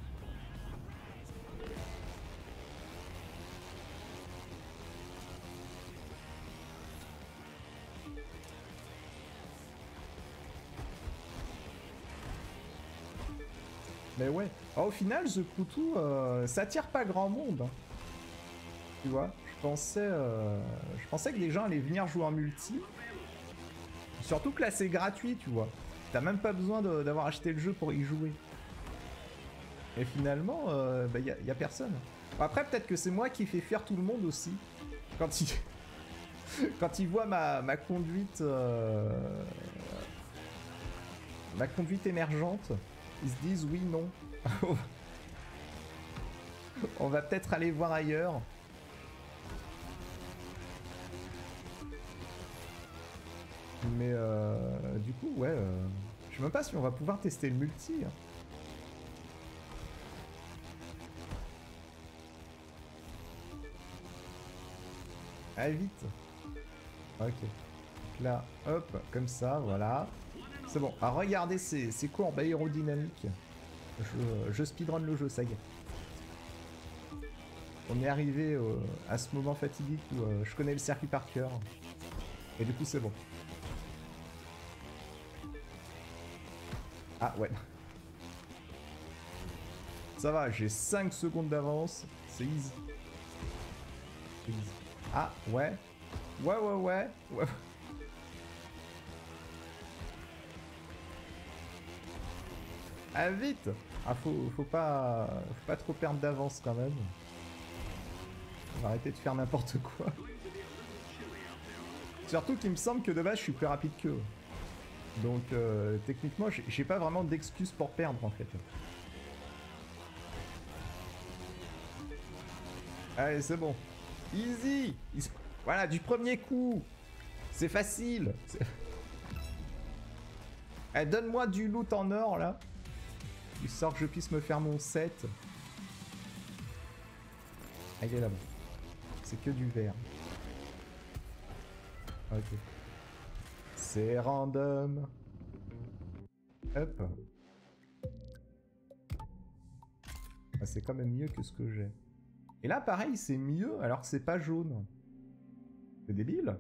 Mais ouais. Oh, au final, The Crew deux, euh, ça attire pas grand monde. Hein. Tu vois, je pensais, euh, je pensais que les gens allaient venir jouer en multi. Surtout que là, c'est gratuit, tu vois. T'as même pas besoin d'avoir acheté le jeu pour y jouer. Et finalement, euh, bah, y a, y a personne. Après, peut-être que c'est moi qui fais fuir tout le monde aussi. Quand il... Quand ils voient ma, ma conduite... Euh... Ma conduite émergente, ils se disent oui, non. On va peut-être aller voir ailleurs. Mais euh, du coup, ouais... Euh... Je sais même pas si on va pouvoir tester le multi. Hein. Allez, vite. Ok. Donc là, hop, comme ça, voilà. C'est bon. Ah, regardez ces, ces courbes aérodynamiques. Je, je speedrun le jeu, ça y est. On est arrivé euh, à ce moment fatidique où euh, je connais le circuit par cœur. Et du coup, c'est bon. Ah, ouais. Ça va, j'ai cinq secondes d'avance. C'est easy. C'est easy. Ah, ouais. Ouais, ouais, ouais. Ouais. Ah, vite. Ah, faut, faut pas... Faut pas trop perdre d'avance, quand même. On va arrêter de faire n'importe quoi. Surtout qu'il me semble que de base, je suis plus rapide qu'eux. Donc, euh, techniquement, j'ai pas vraiment d'excuses pour perdre, en fait. Allez, c'est bon. Easy. Voilà, du premier coup. C'est facile. Eh, donne-moi du loot en or, là. Histoire que je puisse me faire mon set. Ah, il est là-bas. C'est que du vert. Ok. C'est random. Hop. Ah, c'est quand même mieux que ce que j'ai. Et là, pareil, c'est mieux alors que c'est pas jaune. C'est débile.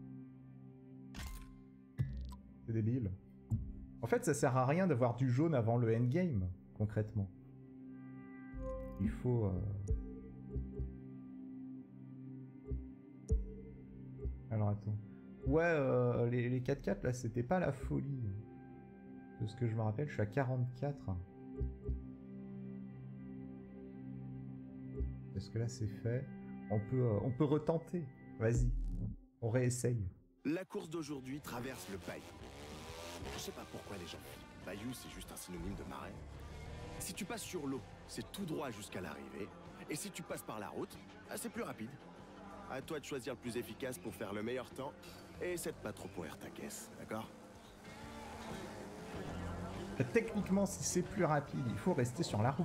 C'est débile. En fait, ça sert à rien d'avoir du jaune avant le endgame, concrètement. Il faut... Euh... Alors, attends. Ouais, euh, les, les quatre quatre, là, c'était pas la folie. De ce que je me rappelle, je suis à quarante-quatre. Est-ce que là, c'est fait? On peut, euh, on peut retenter. Vas-y, on réessaye. La course d'aujourd'hui traverse le Bayou. Je sais pas pourquoi les gens... Bayou, c'est juste un synonyme de marais. Si tu passes sur l'eau, c'est tout droit jusqu'à l'arrivée. Et si tu passes par la route, c'est plus rapide. À toi de choisir le plus efficace pour faire le meilleur temps. Et essaie de pas trop pourrir ta caisse, d'accord? Techniquement, si c'est plus rapide, il faut rester sur la route.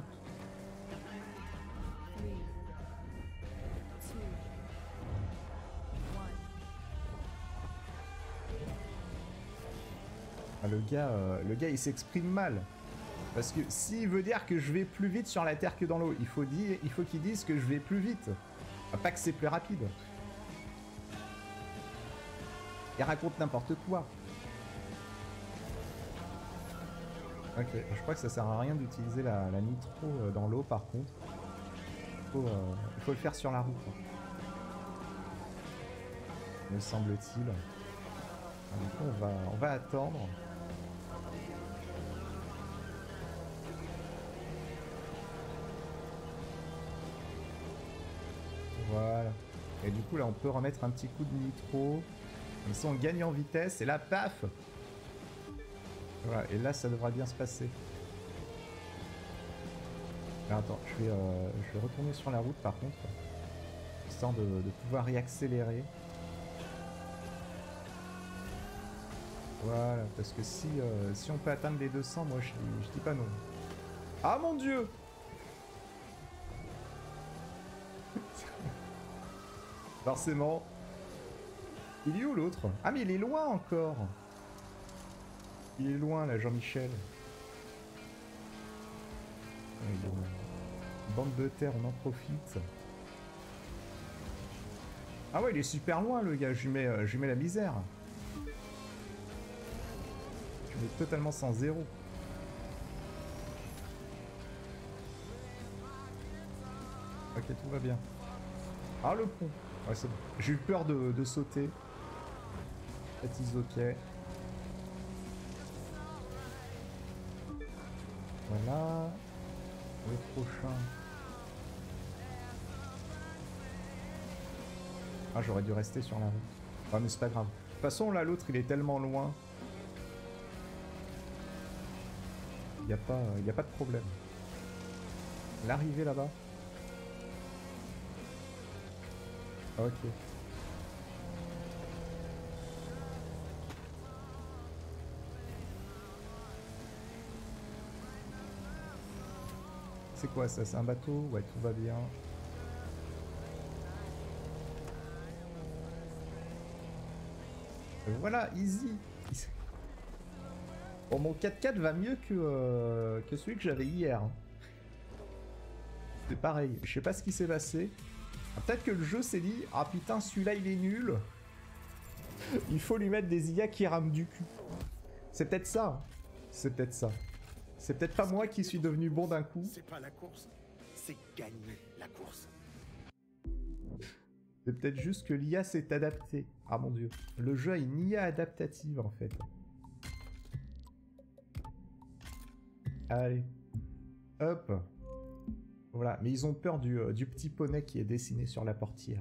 Ah, le gars, euh, le gars, il s'exprime mal. Parce que s'il veut dire que je vais plus vite sur la terre que dans l'eau, il faut dire, il faut qu'il dise que je vais plus vite. Pas que c'est plus rapide. Il raconte n'importe quoi. Ok, je crois que ça sert à rien d'utiliser la, la nitro dans l'eau par contre. Il faut, euh, il faut le faire sur la route. Me semble-t-il. Du coup, on va, on va attendre. Voilà. Et du coup, là, on peut remettre un petit coup de nitro. Comme ça, on gagne en vitesse. Et là, paf! Voilà. Et là, ça devrait bien se passer. Alors, attends, je vais, euh, je vais retourner sur la route, par contre. Histoire de, de pouvoir réaccélérer. Voilà. Parce que si, euh, si on peut atteindre les deux cents, moi, je, je dis pas non. Ah, mon Dieu! Forcément. Il est où l'autre? Ah mais il est loin encore. Il est loin là, Jean-Michel. Ah, bande de terre, on en profite. Ah ouais, il est super loin le gars, je lui mets, euh, je lui mets la misère. Je mets totalement sans zéro. Ok, tout va bien. Ah le pont. Ouais, c'est bon. J'ai eu peur de, de sauter. That is ok. Voilà. Le prochain. Ah, j'aurais dû rester sur la route. Ah, mais c'est pas grave. De toute façon, là, l'autre, il est tellement loin. Il n'y a pas, y a pas de problème. L'arrivée là-bas. Ok. C'est quoi ça? C'est un bateau? Ouais, tout va bien. Voilà, easy. Bon, mon quatre-quatre va mieux que, euh, que celui que j'avais hier. C'est pareil, je sais pas ce qui s'est passé. Ah, peut-être que le jeu s'est dit, ah putain, celui-là il est nul. Il faut lui mettre des I A qui rament du cul. C'est peut-être ça. C'est peut-être ça. C'est peut-être pas moi qui suis devenu bon d'un coup. C'est pas la course, c'est gagner la course. C'est peut-être juste que l'I A s'est adaptée. Ah mon dieu. Le jeu a une I A adaptative en fait. Allez. Hop. Voilà. Mais ils ont peur du, euh, du petit poney qui est dessiné sur la portière.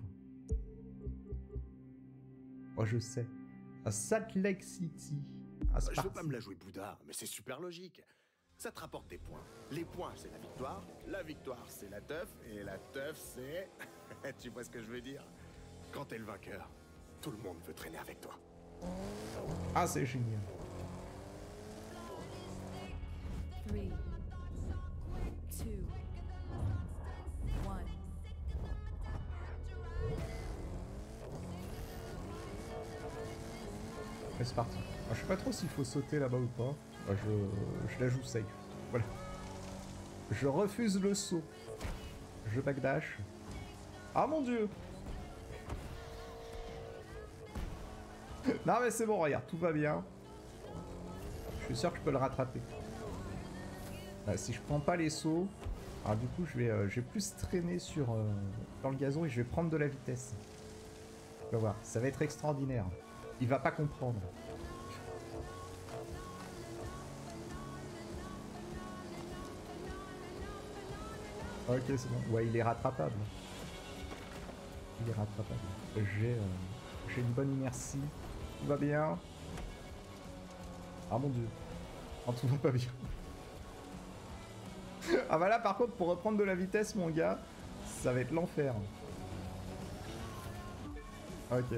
Moi je sais. À Salt Lake City. Ah, Je veux pas me la jouer Bouddha, mais c'est super logique. Ça te rapporte des points. Les points, c'est la victoire. La victoire, c'est la teuf. Et la teuf, c'est... tu vois ce que je veux dire? Quand t'es le vainqueur, tout le monde veut traîner avec toi. Ah, c'est génial. Three, two, one. Et c'est parti. Ah, je sais pas trop s'il faut sauter là-bas ou pas. Ah, je, je la joue safe. Voilà. Je refuse le saut. Je backdash. Ah mon dieu. Non mais c'est bon, regarde, tout va bien. Je suis sûr que je peux le rattraper. Ah, si je prends pas les sauts, alors du coup je vais, euh, je vais plus traîner sur euh, dans le gazon et je vais prendre de la vitesse. Tu vas voir, ça va être extraordinaire. Il va pas comprendre. Ok, c'est bon. Ouais, il est rattrapable. Il est rattrapable. J'ai euh, j'ai une bonne inertie. Tout va bien. Ah mon dieu. Oh, tout va pas bien. Ah bah là par contre pour reprendre de la vitesse mon gars, ça va être l'enfer. Ok.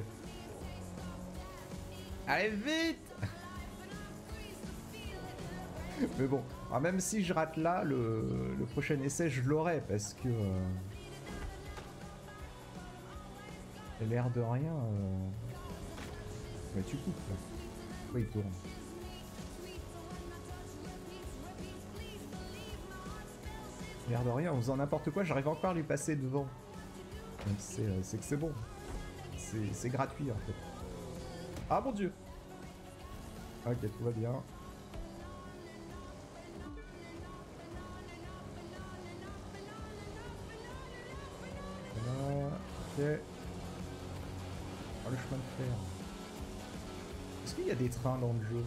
Allez vite. Mais bon, alors même si je rate là, le, le prochain essai je l'aurai parce que... Euh, l'air de rien... Euh... Mais tu coupes là. Pourquoi il tourne? L'air de rien, en faisant n'importe quoi, j'arrive encore à lui passer devant. Donc c'est euh, que c'est bon. C'est gratuit en fait. Ah mon dieu. Ok, tout va bien. Voilà, ok. Oh, le chemin de fer. Est-ce qu'il y a des trains dans le jeu?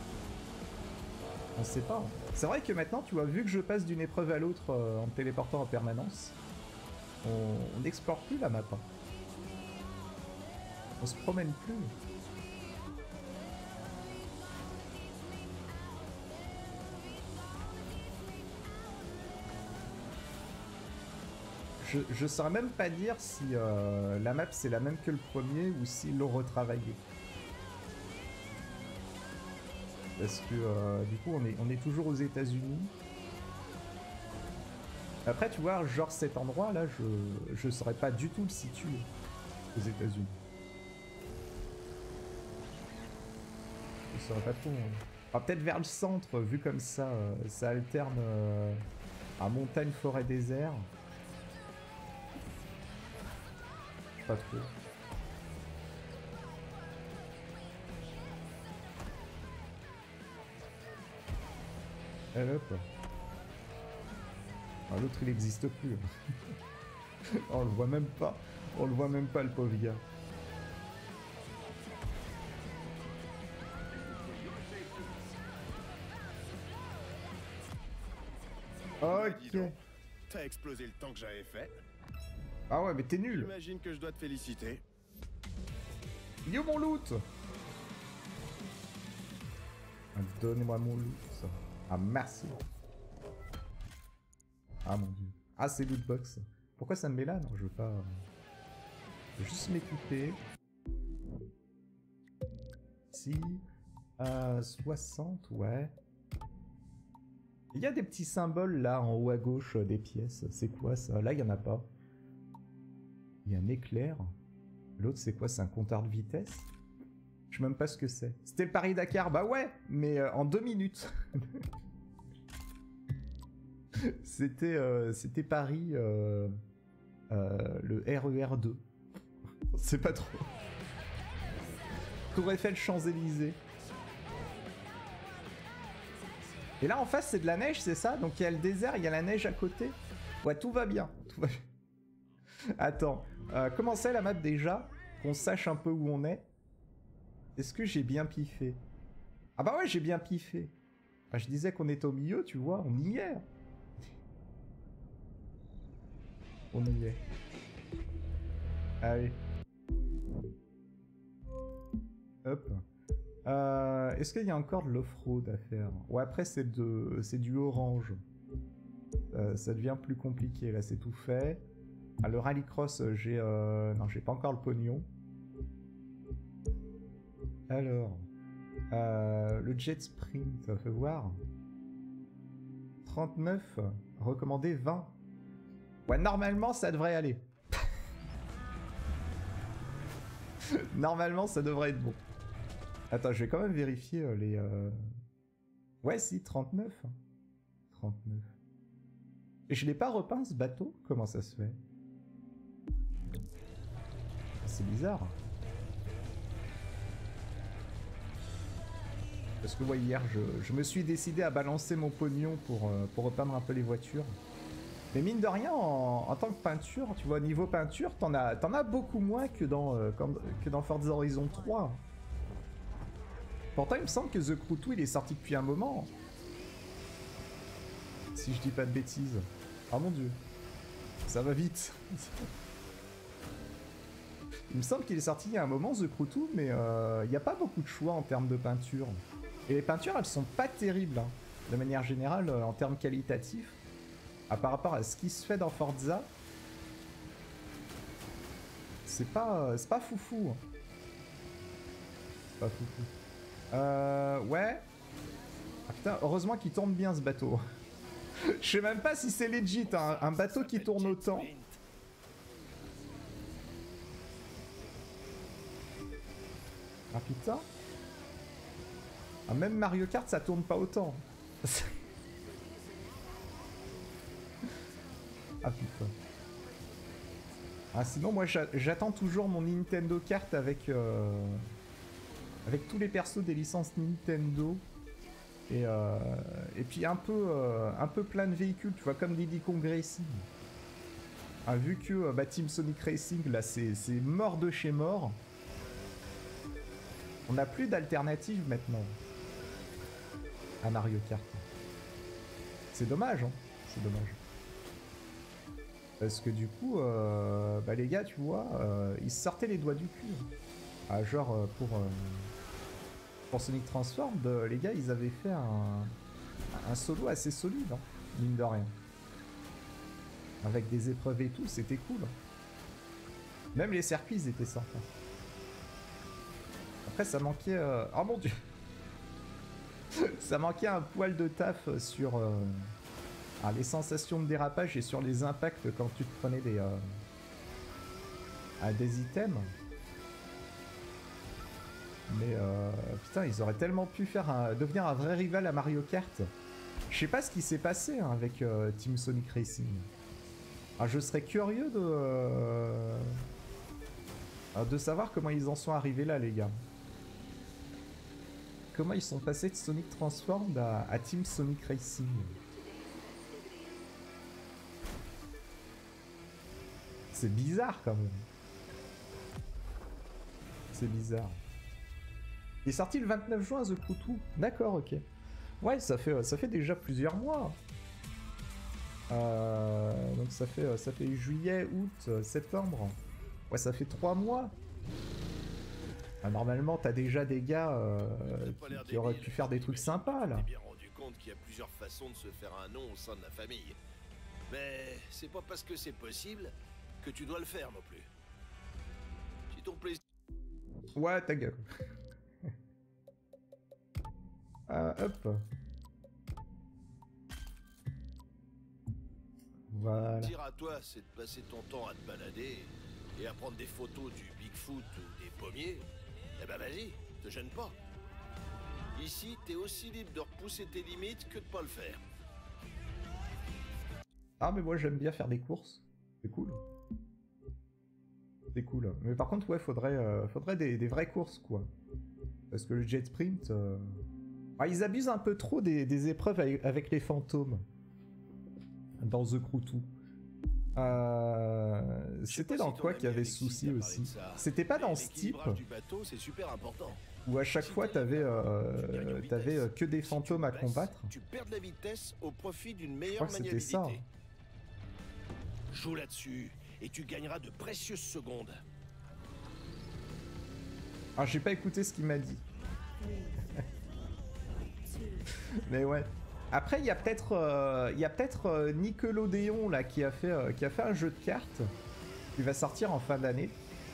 On sait pas. C'est vrai que maintenant, tu vois, vu que je passe d'une épreuve à l'autre euh, en me téléportant en permanence, on n'explore plus la map. On se promène plus. Je, je saurais même pas dire si euh, la map c'est la même que le premier ou s'ils l'ont retravaillé. Parce que euh, du coup on est, on est toujours aux États-Unis. Après tu vois, genre cet endroit là, je, je saurais pas du tout le situer aux États-Unis. Je saurais pas trop. Hein. Enfin, peut-être vers le centre, vu comme ça, euh, ça alterne euh, à montagne, forêt, désert. Pas trop. Et hop. Ah, l'autre il n'existe plus. On le voit même pas. On le voit même pas le pauvre gars. Ok. T'as explosé le temps que j'avais fait. Ah ouais mais t'es nul. J'imagine que je dois te féliciter. Yo mon loot. Ah, donnez-moi mon loot. Ah merci. Ah mon dieu. Ah c'est lootbox. Pourquoi ça me met là? Non, je veux pas... Je veux juste m'équiper. Si... Euh, soixante, ouais. Il y a des petits symboles là en haut à gauche euh, des pièces. C'est quoi ça? Là, il n'y en a pas. Il y a un éclair. L'autre, c'est quoi? C'est un compteur de vitesse? Je sais même pas ce que c'est. C'était le Paris-Dakar. Bah ouais, mais euh, en deux minutes. C'était euh, c'était Paris, euh, euh, le R E R deux. C'est pas trop. Tour Eiffel, Champs-Élysées. Et là en face c'est de la neige, c'est ça? Donc il y a le désert, il y a la neige à côté. Ouais, tout va bien. Tout va bien. Attends, euh, comment c'est la map déjà? Qu'on sache un peu où on est. Est-ce que j'ai bien piffé? Ah bah ouais, j'ai bien piffé. Bah, je disais qu'on était au milieu, tu vois, on y est. On y est. Allez. Hop. Euh, Est-ce qu'il y a encore de l'off-road à faire? Ouais, après c'est de, c'est du orange. Euh, ça devient plus compliqué, là c'est tout fait. Ah, le rallycross, j'ai... Euh... Non, j'ai pas encore le pognon. Alors... Euh, le jet sprint, ça fait voir. trente-neuf, recommandé vingt. Ouais, normalement ça devrait aller. Normalement ça devrait être bon. Attends, je vais quand même vérifier euh, les... Euh... Ouais, si, trente-neuf. trente-neuf. Et je l'ai pas repeint ce bateau? Comment ça se fait? C'est bizarre. Parce que ouais, hier, je, je me suis décidé à balancer mon pognon pour, euh, pour repeindre un peu les voitures. Mais mine de rien, en, en tant que peinture, tu vois, niveau peinture, t'en as, t'en as beaucoup moins que dans, euh, comme, que dans Forza Horizon trois. Pourtant, il me semble que The Crew deux, il est sorti depuis un moment. Si je dis pas de bêtises. Oh mon dieu. Ça va vite. Il me semble qu'il est sorti il y a un moment, The Crew deux, mais euh, il n'y a pas beaucoup de choix en termes de peinture. Et les peintures, elles sont pas terribles, hein, de manière générale, euh, en termes qualitatifs. À par rapport à ce qui se fait dans Forza, c'est pas, c'est pas foufou. Hein. Pas foufou. Euh, ouais. Ah putain, heureusement qu'il tourne bien ce bateau. Je sais même pas si c'est legit, hein, un bateau qui tourne autant. Ah putain. Ah, même Mario Kart ça tourne pas autant. Ah putain. Ah sinon moi j'attends toujours mon Nintendo Kart avec euh, avec tous les persos des licences Nintendo et euh, et puis un peu euh, un peu plein de véhicules, tu vois, comme Diddy Kong Racing. Ah, vu que euh, bah, Team Sonic Racing là c'est mort de chez mort. On n'a plus d'alternative maintenant à Mario Kart. C'est dommage, hein. C'est dommage. Parce que du coup, euh, bah les gars, tu vois, euh, ils se sortaient les doigts du cul. Ah, genre, euh, pour, euh, pour Sonic Transformed, euh, les gars, ils avaient fait un, un solo assez solide, hein, mine de rien. Avec des épreuves et tout, c'était cool. Même les circuits, ils étaient sympas. Après, ça manquait... Euh... Oh mon dieu. Ça manquait un poil de taf sur... Euh... Ah, les sensations de dérapage et sur les impacts quand tu te prenais des, euh, à des items. Mais euh, putain, ils auraient tellement pu faire un, devenir un vrai rival à Mario Kart. Je sais pas ce qui s'est passé hein, avec euh, Team Sonic Racing. Ah, je serais curieux de, euh, de savoir comment ils en sont arrivés là, les gars. Comment ils sont passés de Sonic Transformed à, à Team Sonic Racing. C'est bizarre quand même. C'est bizarre. Il est sorti le vingt-neuf juin, The Crew deux. D'accord, ok. Ouais, ça fait, ça fait déjà plusieurs mois. Euh, donc ça fait, ça fait juillet, août, septembre. Ouais, ça fait trois mois. Ah, normalement, t'as déjà des gars euh, T'as pas l'air qui, qui auraient débile, pu faire des trucs t'imagines. sympas, là. Tu t'es bien rendu compte qu'il y a plusieurs façons de se faire un nom au sein de la famille. Mais c'est pas parce que c'est possible que tu dois le faire non plus. Si ton plaisir... Ouais, ta gueule. euh, hop. Voilà. à toi, c'est de passer ton temps à te balader et à prendre des photos du Bigfoot ou des pommiers, eh ben vas-y, te gêne pas. Ici, t'es aussi libre de repousser tes limites que de pas le faire. Ah, mais moi j'aime bien faire des courses. C'est cool. C'est cool. Mais par contre, ouais, faudrait, euh, faudrait des, des vraies courses, quoi. Parce que le jet sprint... Euh... Ah, ils abusent un peu trop des, des épreuves avec, avec les fantômes. Dans The Crew deux. Euh... C'était dans quoi qu'il y avait ce souci aussi? C'était pas dans Steep, du bateau, c'est super important. où à chaque fois t'avais euh, t'avais euh, que des fantômes à combattre. Tu perds de la vitesse au profit d'une Je meilleure crois que c'était maniabilité. ça. Joue là-dessus et tu gagneras de précieuses secondes. Ah, j'ai pas écouté ce qu'il m'a dit. Mais ouais. Après, il y a peut-être euh, il y a peut-être euh, Nickelodeon là qui a fait euh, qui a fait un jeu de cartes qui va sortir en fin d'année.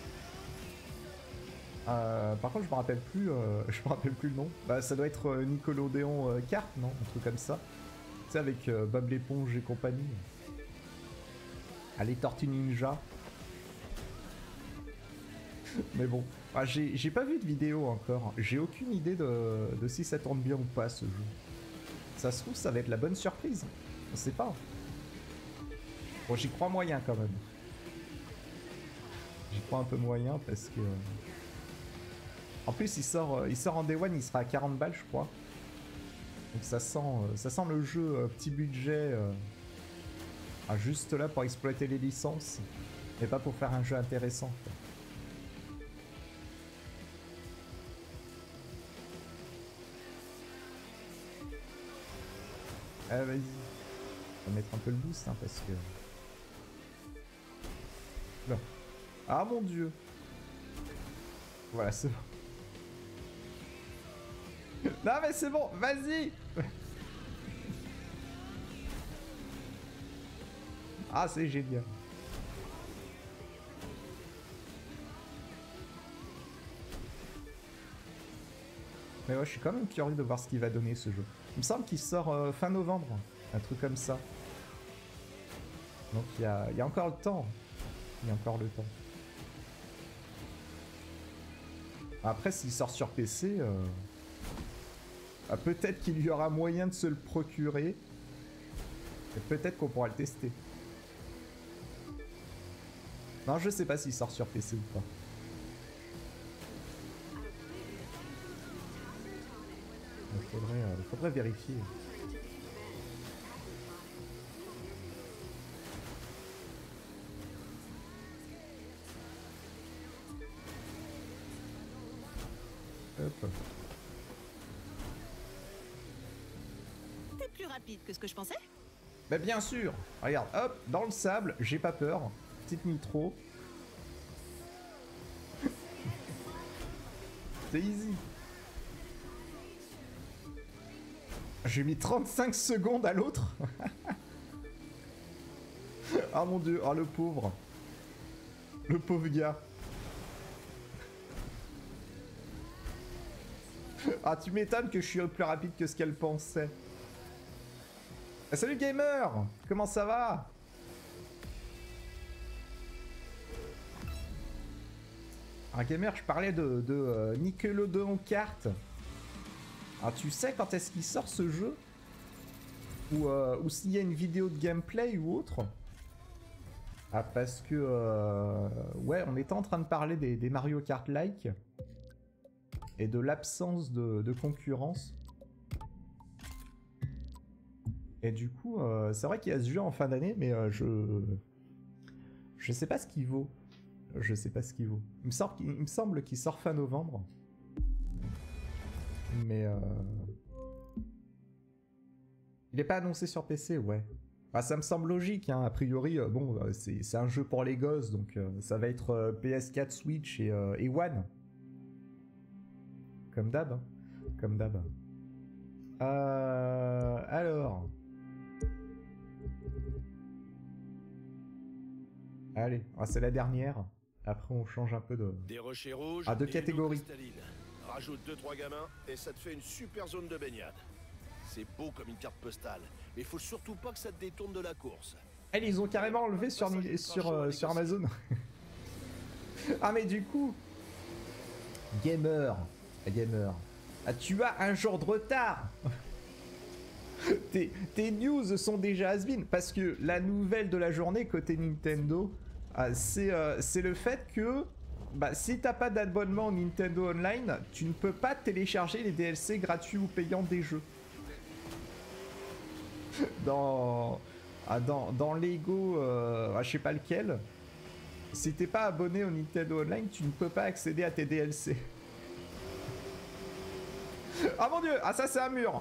Euh, par contre, je me rappelle plus euh, je me rappelle plus le nom. Bah, ça doit être euh, Nickelodeon euh, Cartes, non, un truc comme ça. Tu sais, avec euh, Bob l'éponge et compagnie. Ah, les Tortues Ninja. Mais bon, ah, j'ai j'ai pas vu de vidéo encore. J'ai aucune idée de, de si ça tourne bien ou pas ce jeu. Ça se trouve, ça va être la bonne surprise. On sait pas. Bon, j'y crois moyen quand même. J'y crois un peu moyen parce que... En plus, il sort, il sort en Day One, il sera à quarante balles, je crois. Donc ça sent, ça sent le jeu euh, petit budget. Euh, ah, juste là pour exploiter les licences. Mais pas pour faire un jeu intéressant, quoi. Ah, vas-y. On va mettre un peu le boost, hein, parce que... Là. Ah, mon dieu. Voilà, c'est bon. Non, mais c'est bon, vas-y. Ah, c'est génial. Mais ouais, je suis quand même curieux de voir ce qu'il va donner, ce jeu. Il me semble qu'il sort euh, fin novembre, un truc comme ça. Donc il y a, y a encore le temps. Il y a encore le temps. Après, s'il sort sur P C, euh... ah, peut-être qu'il y aura moyen de se le procurer. Et peut-être qu'on pourra le tester. Non, je sais pas s'il sort sur P C ou pas. Il faudrait, euh, faudrait vérifier. Hop. T'es plus rapide que ce que je pensais? Bah bien sûr. Regarde, hop, dans le sable, j'ai pas peur. Petite nitro. C'est easy. J'ai mis trente-cinq secondes à l'autre. Ah mon dieu, ah le pauvre. Le pauvre gars. Ah, tu m'étonnes que je suis plus rapide que ce qu'elle pensait. Ah, salut gamer. Comment ça va? Un gamer, je parlais de, de euh, Nickelodeon Kart. Alors tu sais quand est-ce qu'il sort ce jeu? Ou, euh, ou s'il y a une vidéo de gameplay ou autre? Ah, parce que... Euh, ouais, on était en train de parler des, des Mario Kart-like. Et de l'absence de, de concurrence. Et du coup, euh, c'est vrai qu'il y a ce jeu en fin d'année, mais euh, je... Je sais pas ce qu'il vaut. Je sais pas ce qu'il vaut. Il me, sort, il me semble qu'il sort fin novembre. Mais... Euh... Il est pas annoncé sur P C, ouais. Ah, ça me semble logique, hein. A priori, euh, bon, euh, c'est un jeu pour les gosses, donc euh, ça va être euh, P S quatre, Switch et, euh, et One. comme d'hab. Hein. Comme d'hab. Euh, alors. Allez, ah, c'est la dernière. Après, on change un peu de... Des rochers rouges Ah, de et une eau catégorie. cristalline. Rajoute deux trois gamins et ça te fait une super zone de baignade. C'est beau comme une carte postale, mais faut surtout pas que ça te détourne de la course. Eh, ils ont carrément enlevé sur, sur, euh, sur Amazon. Ah, mais du coup... Gamer. Gamer. Ah, tu as un jour de retard. tes, tes news sont déjà has-been. Parce que la nouvelle de la journée côté Nintendo, ah, c'est euh, c'est le fait que... Bah, si t'as pas d'abonnement Nintendo Online, tu ne peux pas télécharger les D L C gratuits ou payants des jeux. Dans... Ah, dans, dans Lego, euh, ah, je sais pas lequel, si t'es pas abonné au Nintendo Online, tu ne peux pas accéder à tes D L C. Ah mon dieu, ah ça c'est un mur.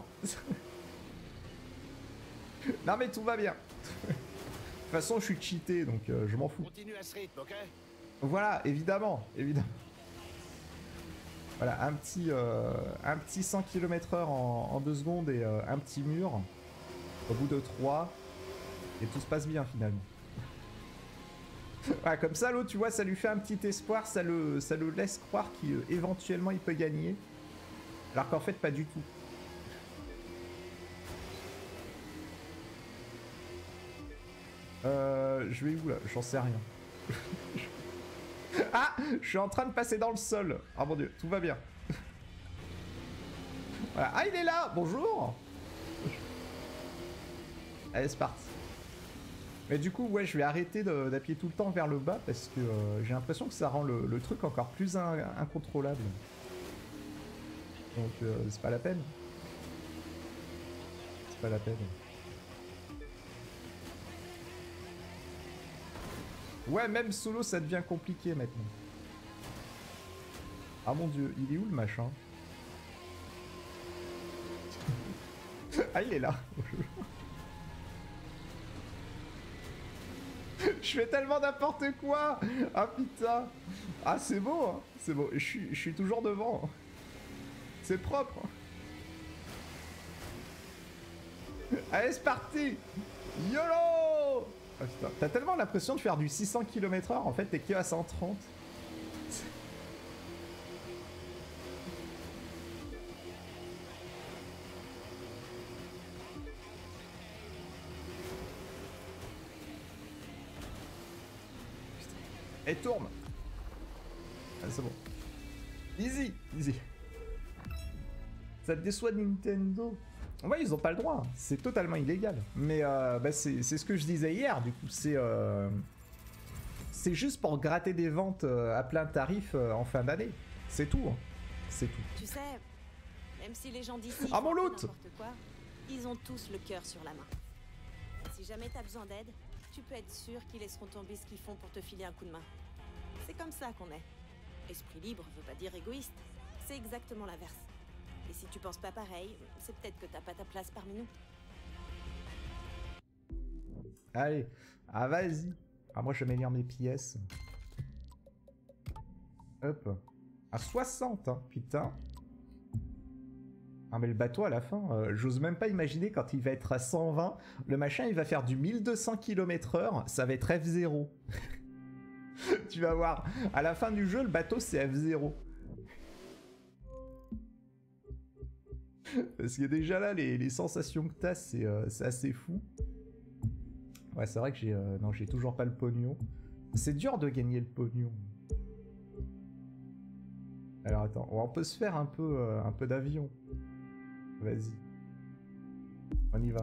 Non mais tout va bien. De toute façon je suis cheaté donc euh, je m'en fous. Continue à ce rythme, ok? Voilà, évidemment, évidemment. Voilà, un petit, euh, un petit cent kilomètres heure en, en deux secondes et euh, un petit mur au bout de trois. Et tout se passe bien finalement. Voilà, comme ça l'autre, tu vois, ça lui fait un petit espoir, ça le, ça le laisse croire qu'éventuellement il peut gagner. Alors qu'en fait, pas du tout. Euh, je vais où là? J'en sais rien. Ah, je suis en train de passer dans le sol. Ah mon dieu, tout va bien. Voilà. Ah, il est là. Bonjour. Allez, c'est parti. Mais du coup, ouais, je vais arrêter d'appuyer tout le temps vers le bas parce que euh, j'ai l'impression que ça rend le, le truc encore plus in incontrôlable. Donc, euh, c'est pas la peine. C'est pas la peine. Ouais, même solo, ça devient compliqué maintenant. Ah mon dieu, il est où le machin? Ah, il est là. Je fais tellement n'importe quoi. Ah putain. Ah c'est beau, hein. C'est beau. Je suis, je suis toujours devant. C'est propre. Allez, c'est parti. YOLO. Ah, putain. T'as tellement l'impression de faire du six cents kilomètres heure, en fait t'es que à cent trente. Et tourne. Ah, c'est bon. Easy, easy. Ça te déçoit de Nintendo? Ouais, ils ont pas le droit. C'est totalement illégal. Mais euh, bah, c'est ce que je disais hier. Du coup, c'est euh, c'est juste pour gratter des ventes euh, à plein tarif euh, en fin d'année. C'est tout. Hein. C'est tout. Tu sais, même si les gens d'ici Ah, mon font loot n'importe quoi, ils ont tous le cœur sur la main. Si jamais t'as besoin d'aide, tu peux être sûr qu'ils laisseront tomber ce qu'ils font pour te filer un coup de main. C'est comme ça qu'on est. Esprit libre veut pas dire égoïste. C'est exactement l'inverse. Et si tu penses pas pareil, c'est peut-être que t'as pas ta place parmi nous. Allez. Ah, vas-y. Ah, moi, je vais lire mes pièces. Hop. À soixante, hein, putain. Ah, mais le bateau, à la fin, euh, j'ose même pas imaginer quand il va être à cent vingt. Le machin, il va faire du mille deux cents kilomètres heure. Ça va être F zéro. Tu vas voir. À la fin du jeu, le bateau, c'est F zéro. Parce que déjà là, les, les sensations que t'as, c'est euh, assez fou. Ouais, c'est vrai que j'ai euh, non, j'ai toujours pas le pognon. C'est dur de gagner le pognon. Alors attends, on peut se faire un peu, euh, un peu d'avion. Vas-y. On y va.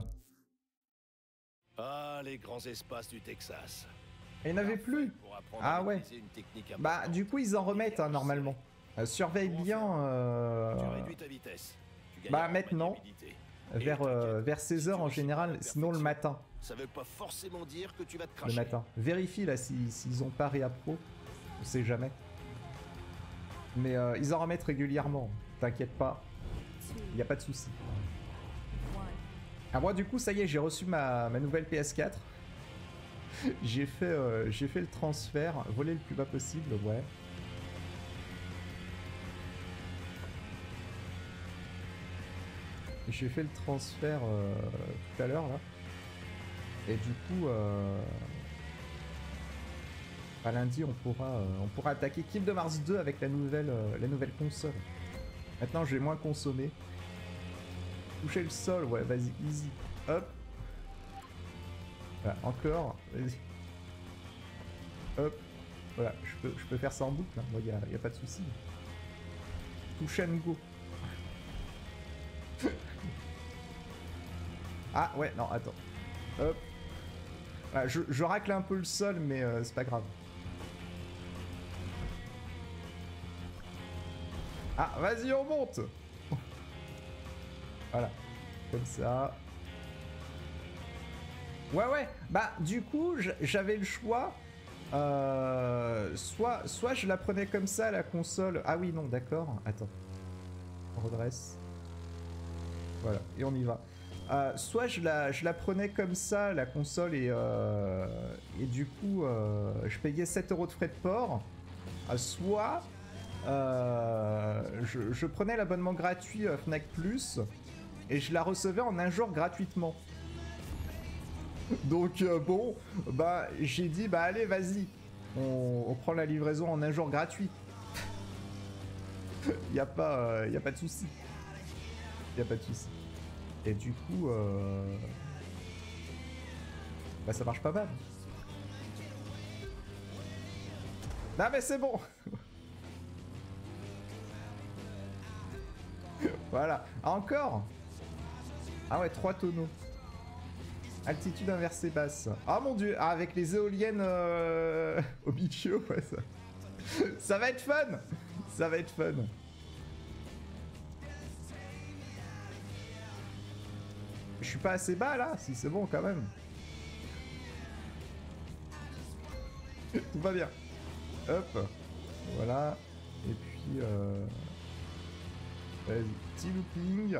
Ah, les grands espaces du Texas. Et il n'y en avait plus. Ah ouais. Bah du coup, ils en remettent hein, normalement. Euh, surveille bien... Euh... Tu réduis ta vitesse. Bah maintenant, vers, euh, vers seize heures en général, sinon le matin. Ça veut pas forcément dire que tu vas te Le cracher. matin. Vérifie là s'ils si, si ont pas réappro. On sait jamais. Mais euh, ils en remettent régulièrement. T'inquiète pas. Il n'y a pas de souci. Ah moi du coup ça y est, j'ai reçu ma, ma nouvelle P S quatre. J'ai fait, euh, j'ai fait le transfert. Voler le plus bas possible, ouais. j'ai fait le transfert euh, tout à l'heure là. Et du coup, euh, à lundi, on pourra, euh, on pourra attaquer Kingdom Hearts deux avec la nouvelle, euh, la nouvelle console. Maintenant, j'ai moins consommé. Toucher le sol, ouais, vas-y, easy. Hop. Voilà, encore, vas-y. Hop. Voilà, je peux, je peux faire ça en boucle, hein. Moi, il n'y a, y a pas de souci. Touch and go. Ah, ouais, non, attends. Hop. Voilà, je, je racle un peu le sol, mais euh, c'est pas grave. Ah, vas-y, on monte. Voilà. Comme ça. Ouais, ouais. Bah, du coup, j'avais le choix. Euh, soit, soit je la prenais comme ça, la console. Ah oui, non, d'accord. Attends. On redresse. Voilà, et on y va. Euh, soit je la, je la prenais comme ça, la console, et, euh, et du coup, euh, je payais sept euros de frais de port. Euh, soit euh, je, je prenais l'abonnement gratuit euh, Fnac Plus et je la recevais en un jour gratuitement. Donc euh, bon, bah j'ai dit bah allez vas-y, on, on prend la livraison en un jour gratuit. Y a pas, euh, y a pas de souci. Y a pas de souci. Et du coup, euh... bah ça marche pas mal. Non mais c'est bon. Voilà. Encore. Ah ouais, trois tonneaux. Altitude inversée basse. Ah mon dieu, ah, avec les éoliennes euh... au bichio, ouais, ça... ça va être fun. Ça va être fun. Je suis pas assez bas là, si c'est bon quand même. Tout va bien. Hop. Voilà. Et puis euh... vas-y, petit looping.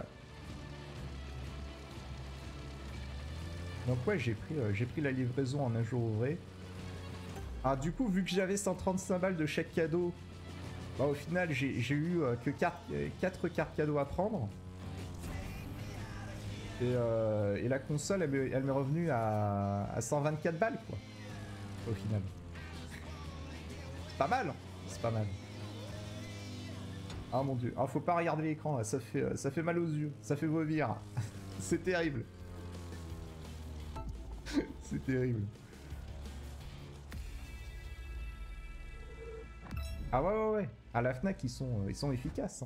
Donc ouais, j'ai pris, euh, j'ai pris la livraison en un jour ouvré. Alors du coup, vu que j'avais cent trente-cinq balles de chèque cadeau, bah, au final j'ai eu euh, que quatre cartes cadeaux à prendre. Et, euh, et la console, elle m'est revenue à, à cent vingt-quatre balles, quoi. Au final. C'est pas mal. C'est pas mal. Ah mon dieu. Ah, faut pas regarder l'écran, ça fait, ça fait mal aux yeux. Ça fait vomir. C'est terrible. C'est terrible. Ah ouais, ouais, ouais. À la Fnac, ils sont, ils sont efficaces. Hein.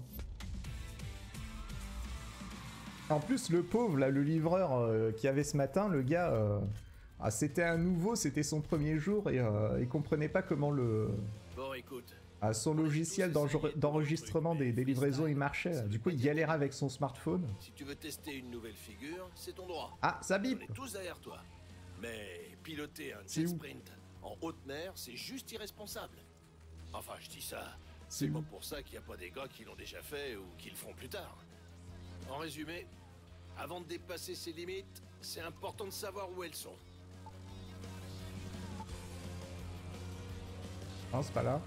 En plus, le pauvre, là, le livreur euh, qui avait ce matin, le gars, euh, ah, c'était un nouveau, c'était son premier jour et euh, il comprenait pas comment le... Bon, écoute. Ah, son logiciel d'enregistrement des, des livraisons, il marchait. Du coup, il galérait avec son smartphone. Si tu veux tester une nouvelle figure, c'est ton droit. Ah, ça bip. On est tous derrière toi. Mais piloter un jet sprint en haute mer, c'est juste irresponsable. Enfin, je dis ça. C'est pas pour ça qu'il n'y a pas des gars qui l'ont déjà fait ou qui le feront plus tard. En résumé, avant de dépasser ses limites, c'est important de savoir où elles sont. Non, c'est pas là.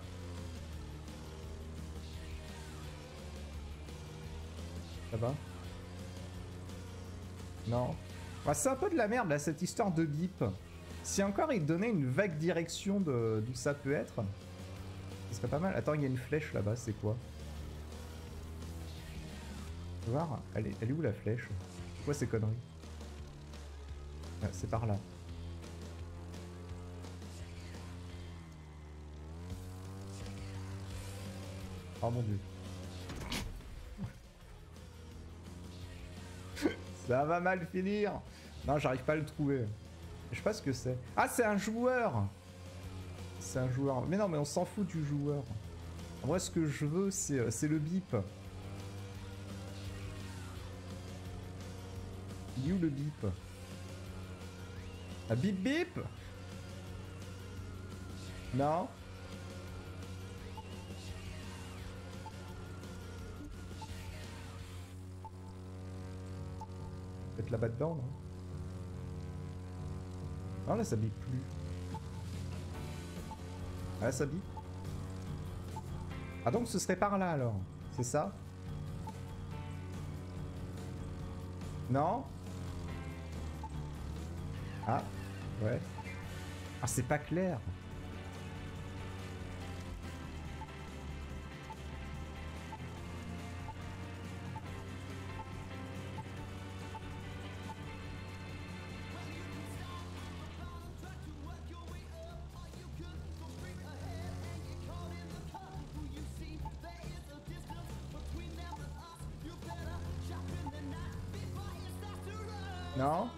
Là-bas. Non. Ah, c'est un peu de la merde, là, cette histoire de bip. Si encore il donnait une vague direction de d'où ça peut être, ce serait pas mal. Attends, il y a une flèche là-bas, c'est quoi? On va voir, elle est, elle est où la flèche? C'est quoi ces conneries? Ah, c'est par là. Oh mon dieu. Ça va mal finir. Non, j'arrive pas à le trouver. Je sais pas ce que c'est. Ah, c'est un joueur. C'est un joueur. Mais non, mais on s'en fout du joueur. Moi, ce que je veux, c'est le bip. Il est où le bip? Ah, bip bip? Non. Peut-être là-bas dedans, non? Non, là, ça bip plus. Ah, là, ça bip. Ah, donc ce serait par là, alors. C'est ça? Non? Ah, ouais. Ah, c'est pas clair. Non?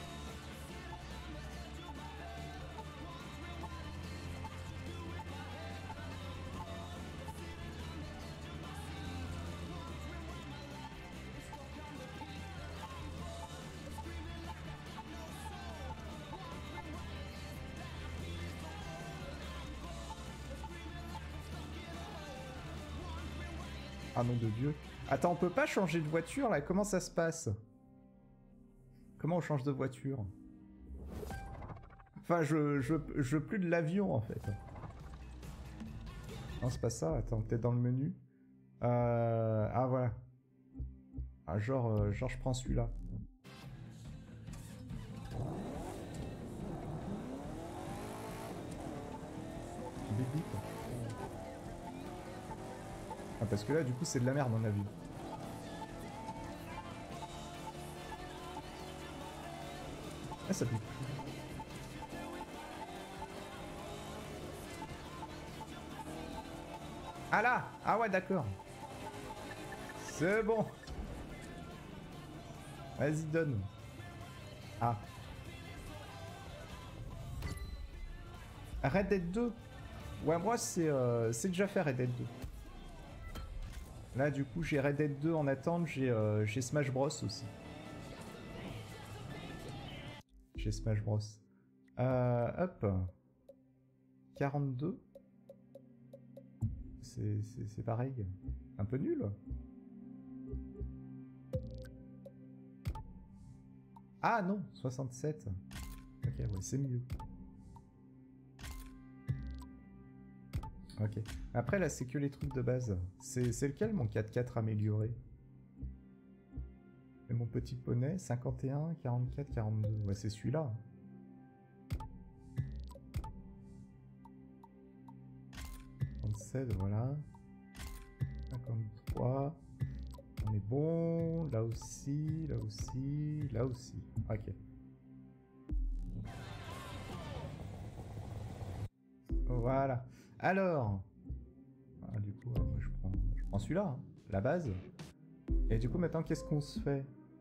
Ah nom de Dieu. Attends, on peut pas changer de voiture là? Comment ça se passe? Comment on change de voiture? Enfin, je, je, je veux plus de l'avion en fait. Non, c'est pas ça. Attends, peut-être dans le menu. Euh... Ah, voilà. Ah, genre, euh, genre je prends celui-là. Baby, quoi. Ah, parce que là, du coup, c'est de la merde, mon avis. Ah, ça pique. Ah là! Ah ouais, d'accord. C'est bon. Vas-y, donne. Ah. Red Dead deux. Ouais, moi, c'est euh, c'est déjà fait Red Dead deux. Là, du coup, j'ai Red Dead deux en attente. J'ai euh, j'ai Smash Bros aussi. J'ai Smash Bros. Euh, hop. quarante-deux. C'est pareil. Un peu nul. Ah non, soixante-sept. Ok, ouais, c'est mieux. Ok. Après, là, c'est que les trucs de base. C'est lequel, mon quatre quatre amélioré? Et mon petit poney, cinquante et un, quarante-quatre, quarante-deux. Ouais, c'est celui-là. trente-sept, voilà. cinquante-trois. On est bon. Là aussi, là aussi, là aussi. Ok. Voilà. Alors. Ah, du coup, moi, je prends, je prends celui-là, hein, la base. Et du coup, maintenant, qu'est-ce qu'on se fait?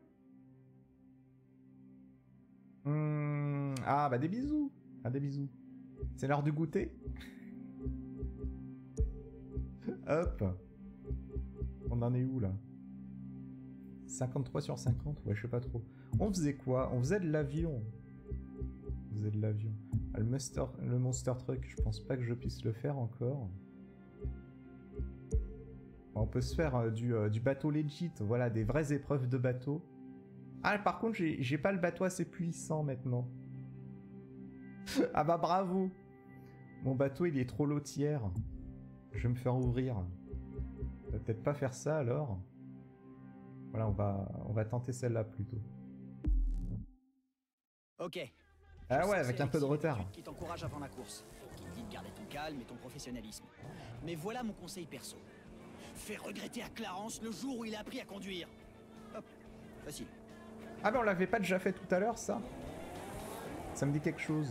Hum, Ah, bah des bisous. Ah, des bisous. C'est l'heure du goûter. Hop. On en est où, là? cinquante-trois sur cinquante? Ouais, je sais pas trop. On faisait quoi? On faisait de l'avion. On faisait de l'avion. Ah, le, monster, le Monster Truck, je pense pas que je puisse le faire encore. On peut se faire euh, du, euh, du bateau legit. Voilà, des vraies épreuves de bateau. Ah, par contre, j'ai pas le bateau assez puissant maintenant. Ah bah bravo. Mon bateau, il est trop lotière. Je vais me faire ouvrir. On va peut-être pas faire ça alors. Voilà, on va, on va tenter celle-là plutôt. Ok. Ah ouais, avec un peu de retard. Qui t'encourage avant la course, qui te dit de garder ton calme et ton professionnalisme. Mais voilà mon conseil perso. Fais regretter à Clarence le jour où il a appris à conduire. Hop, facile. Ah ben on l'avait pas déjà fait tout à l'heure ça? Ça me dit quelque chose.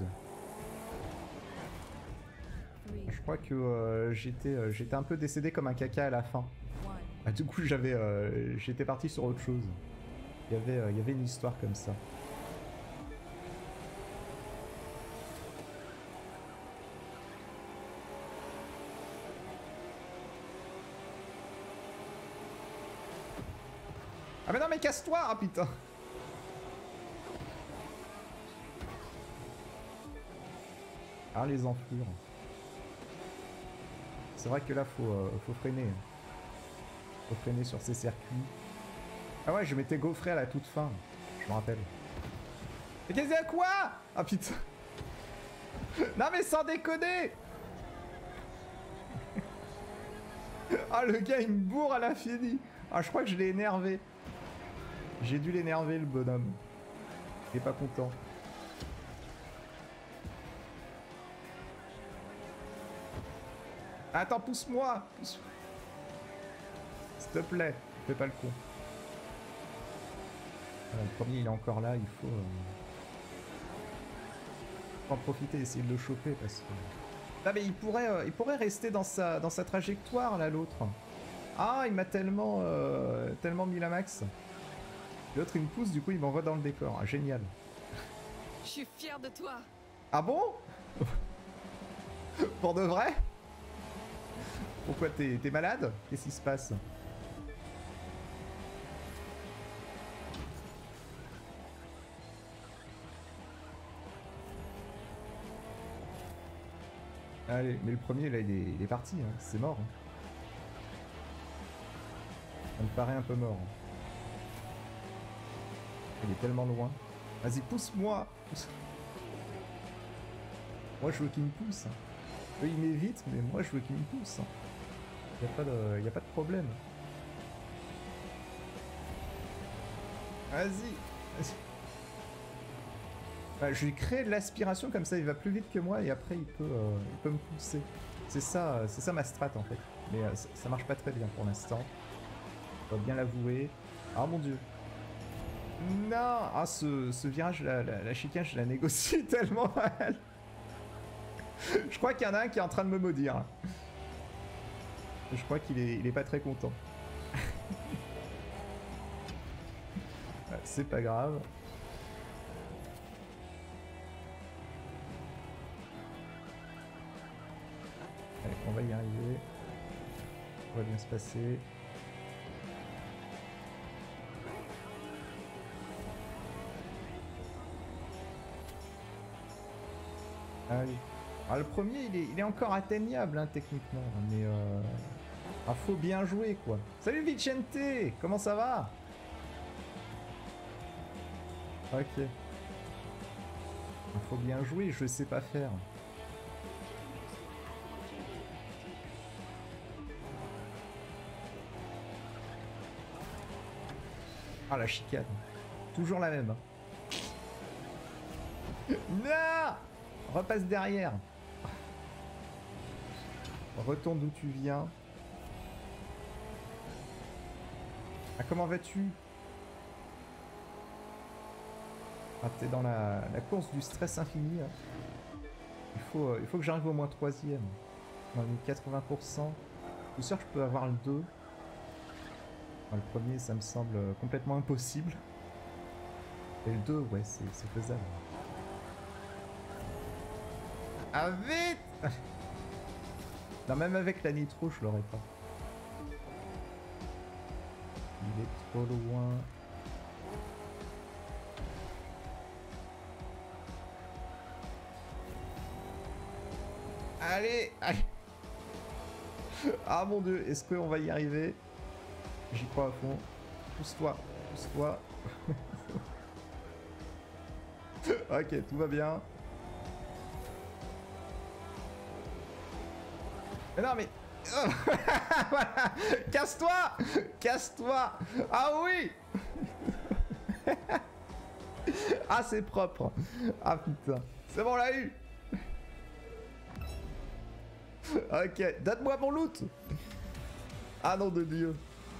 Je crois que euh, j'étais euh, j'étais un peu décédé comme un caca à la fin. Ah, du coup j'avais euh, j'étais parti sur autre chose. Il y avait euh, il y avait une histoire comme ça. Ah mais non mais casse-toi, ah putain. Ah les enflures. C'est vrai que là faut, euh, faut freiner. Faut freiner sur ces circuits. Ah ouais, je m'étais gaufré à la toute fin. Je me rappelle. Mais qu'est-ce que quoi? Ah putain. Non mais sans déconner. Ah le gars il me bourre à l'infini. Ah je crois que je l'ai énervé. J'ai dû l'énerver le bonhomme. Il est pas content. Attends, pousse-moi pousse... S'il te plaît, fais pas le con. Euh, le premier il est encore là, il faut... Euh... faut en profiter, essayer de le choper parce que... Ah mais il pourrait, euh, il pourrait rester dans sa, dans sa trajectoire là l'autre. Ah il m'a tellement, euh, tellement mis la max. L'autre il me pousse, du coup il m'envoie dans le décor. Ah, génial. Je suis fier de toi. Ah bon? Pour de vrai? Pourquoi t'es t'es malade? Qu'est-ce qui se passe? Allez, mais le premier là il est, il est parti, hein. C'est mort. Hein. Ça me paraît un peu mort. Hein. Il est tellement loin. Vas-y, pousse-moi pousse. Moi je veux qu'il me pousse. Eux il m'évite, mais moi je veux qu'il me pousse. Il n'y a, a pas de problème. Vas-y, vas-y. Bah, je lui crée de l'aspiration comme ça il va plus vite que moi et après il peut, euh, il peut me pousser. C'est ça, c'est ça ma strat en fait. Mais euh, ça, ça marche pas très bien pour l'instant. Je dois bien l'avouer. Ah mon dieu. Non. Ah ce, ce virage, la, la, la chicane, je la négocie tellement mal. Je crois qu'il y en a un qui est en train de me maudire. Je crois qu'il est, il est pas très content. C'est pas grave. Allez, on va y arriver. Ça va bien se passer. Allez. Alors, le premier, il est, il est encore atteignable, hein, techniquement. Mais euh... ah, faut bien jouer, quoi. Salut Vicente! Comment ça va? Ok. Il faut bien jouer, je sais pas faire. Ah la chicane. Toujours la même. Non! Repasse derrière. Retourne d'où tu viens. Ah comment vas-tu? Ah t'es dans la, la course du stress infini. Hein. Il faut, euh, il faut que j'arrive au moins troisième. On a mis quatre-vingts pour cent. Je suis sûr que je peux avoir le deux. Enfin, le premier ça me semble complètement impossible. Et le deux ouais c'est faisable. Ah vite! Non même avec la nitro je l'aurais pas. Il est trop loin. Allez, allez. Ah mon dieu, est-ce qu'on va y arriver? J'y crois à fond. Pousse-toi, pousse-toi. Ok, tout va bien. Mais non mais... Voilà. Casse-toi! Casse-toi! Ah oui! Ah c'est propre. Ah putain. C'est bon on l'a eu. Ok, donne-moi mon loot. Ah non de Dieu.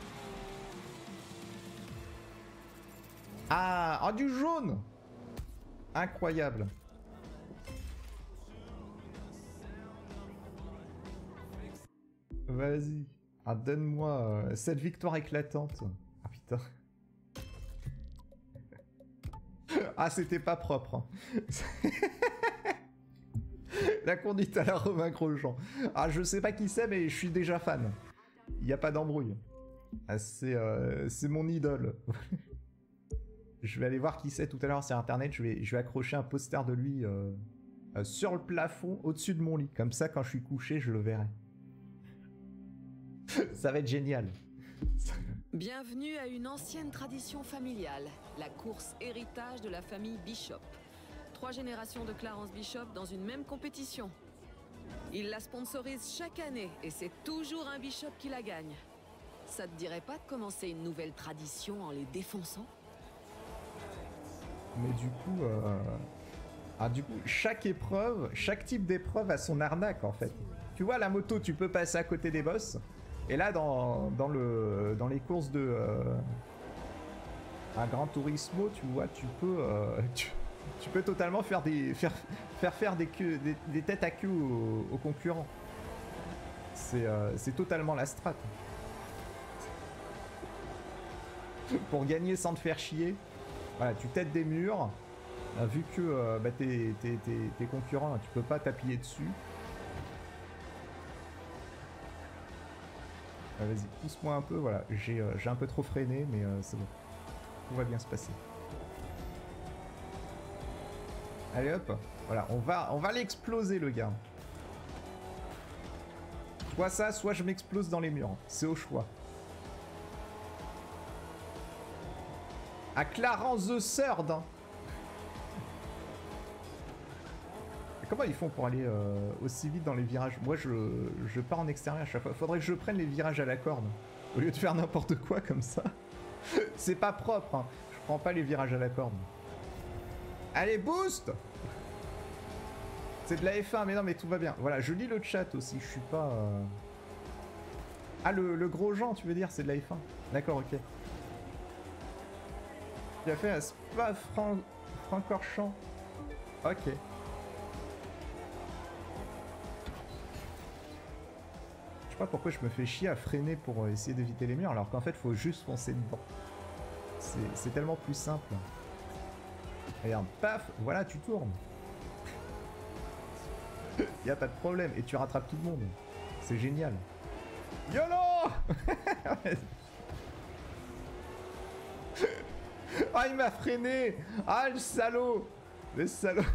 Ah, oh, du jaune. Incroyable. Vas-y. Ah, donne-moi euh, cette victoire éclatante. Ah putain. Ah, c'était pas propre. Hein. La conduite à la Romain Grosjean. Ah, je sais pas qui c'est, mais je suis déjà fan. Il n'y a pas d'embrouille. Ah, c'est euh, c'est mon idole. Je vais aller voir qui c'est tout à l'heure sur internet. Je vais, je vais accrocher un poster de lui euh, euh, sur le plafond au-dessus de mon lit. Comme ça, quand je suis couché, je le verrai. Ça va être génial. Bienvenue à une ancienne tradition familiale, la course héritage de la famille Bishop. Trois générations de Clarence Bishop dans une même compétition. Il la sponsorise chaque année et c'est toujours un Bishop qui la gagne. Ça te dirait pas de commencer une nouvelle tradition en les défonçant? Mais du coup, euh... ah, du coup, chaque épreuve, chaque type d'épreuve a son arnaque en fait. Tu vois, la moto, tu peux passer à côté des boss. Et là, dans, dans, le, dans les courses de euh, un Gran Turismo, tu vois, tu peux, euh, tu, tu peux totalement faire des faire faire, faire des, queues, des, des têtes à queue aux, aux concurrents. C'est euh, c'est totalement la strat. Pour gagner sans te faire chier, voilà, tu têtes des murs. Euh, vu que euh, bah, tes, tes, tes, tes concurrents, là, tu peux pas t'appuyer dessus. Ah, vas-y, pousse-moi un peu, voilà. J'ai euh, j'ai un peu trop freiné, mais euh, c'est bon. Tout va bien se passer. Allez hop, voilà, on va, on va l'exploser le gars. Soit ça, soit je m'explose dans les murs. C'est au choix. À Clarence the Third, hein. Comment ils font pour aller euh, aussi vite dans les virages? Moi, je, je pars en extérieur à chaque fois. Faudrait que je prenne les virages à la corde. Au lieu de faire n'importe quoi comme ça. C'est pas propre, hein. Je prends pas les virages à la corde. Allez, boost! C'est de la F un, mais non, mais tout va bien. Voilà, je lis le chat aussi. Je suis pas... Euh... Ah, le, le gros Jean, tu veux dire? C'est de la F un. D'accord, ok. Tu as fait un Spa Fran... Francorchamps. Ok. Je sais pas pourquoi je me fais chier à freiner pour essayer d'éviter les murs, alors qu'en fait, il faut juste foncer dedans. C'est tellement plus simple. Regarde, paf, voilà, tu tournes. Y a pas de problème, et tu rattrapes tout le monde. C'est génial. YOLO. Ah, il m'a freiné. Ah, le salaud. Le salaud.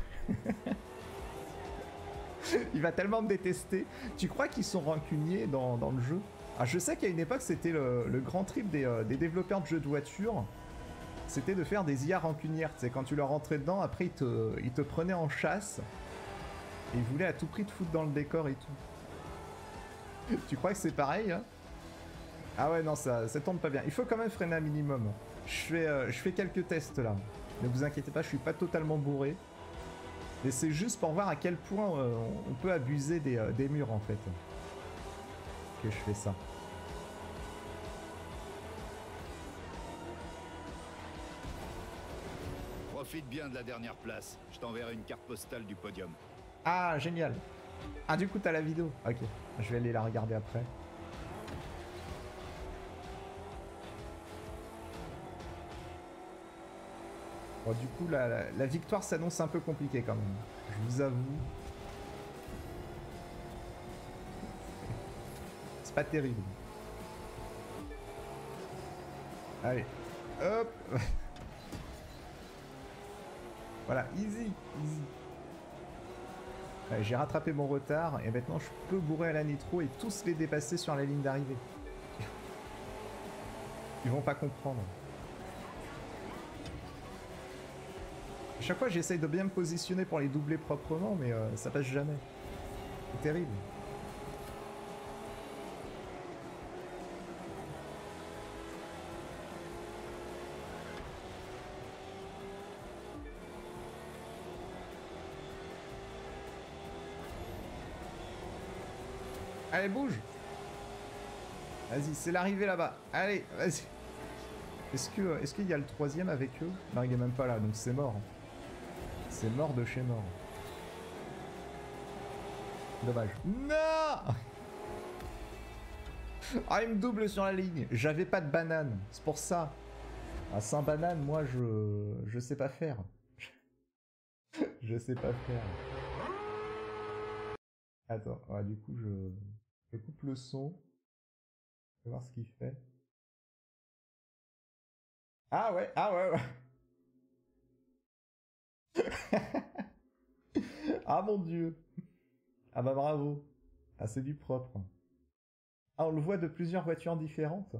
Il va tellement me détester. Tu crois qu'ils sont rancuniers dans, dans le jeu? Ah, je sais qu'à une époque, c'était le, le grand trip des, euh, des développeurs de jeux de voiture. C'était de faire des I A rancunières. Tu sais, quand tu leur rentrais dedans, après, ils te, ils te prenaient en chasse. Et ils voulaient à tout prix te foutre dans le décor et tout. Tu crois que c'est pareil, hein? Ah ouais, non, ça, ça tourne pas bien. Il faut quand même freiner un minimum. Je fais, euh, je fais quelques tests, là. Ne vous inquiétez pas, je suis pas totalement bourré. Mais c'est juste pour voir à quel point euh, on peut abuser des, euh, des murs en fait. Que je fais ça. Profite bien de la dernière place. Je t'enverrai une carte postale du podium. Ah, génial. Ah, du coup, t'as la vidéo. Ok, je vais aller la regarder après. Bon, du coup, la, la, la victoire s'annonce un peu compliquée quand même. Je vous avoue. C'est pas terrible. Allez. Hop. Voilà, easy, easy. J'ai rattrapé mon retard et maintenant je peux bourrer à la nitro et tous les dépasser sur la ligne d'arrivée. Ils vont pas comprendre. À chaque fois j'essaye de bien me positionner pour les doubler proprement, mais euh, ça passe jamais. C'est terrible. Allez, bouge. Vas-y, c'est l'arrivée là-bas. Allez, vas-y. Est-ce que, est-ce qu'il y a le troisième avec eux? Non, il est même pas là, donc c'est mort. C'est mort de chez mort. Dommage. Non. Ah, il me double sur la ligne. J'avais pas de banane. C'est pour ça. Ah, sans banane, moi, je... Je sais pas faire. Je sais pas faire. Attends, ouais, du coup, je... je coupe le son. Je vais voir ce qu'il fait. Ah ouais, ah ouais, ouais. Ah mon dieu. Ah bah bravo. Ah, c'est du propre. Ah, on le voit de plusieurs voitures différentes.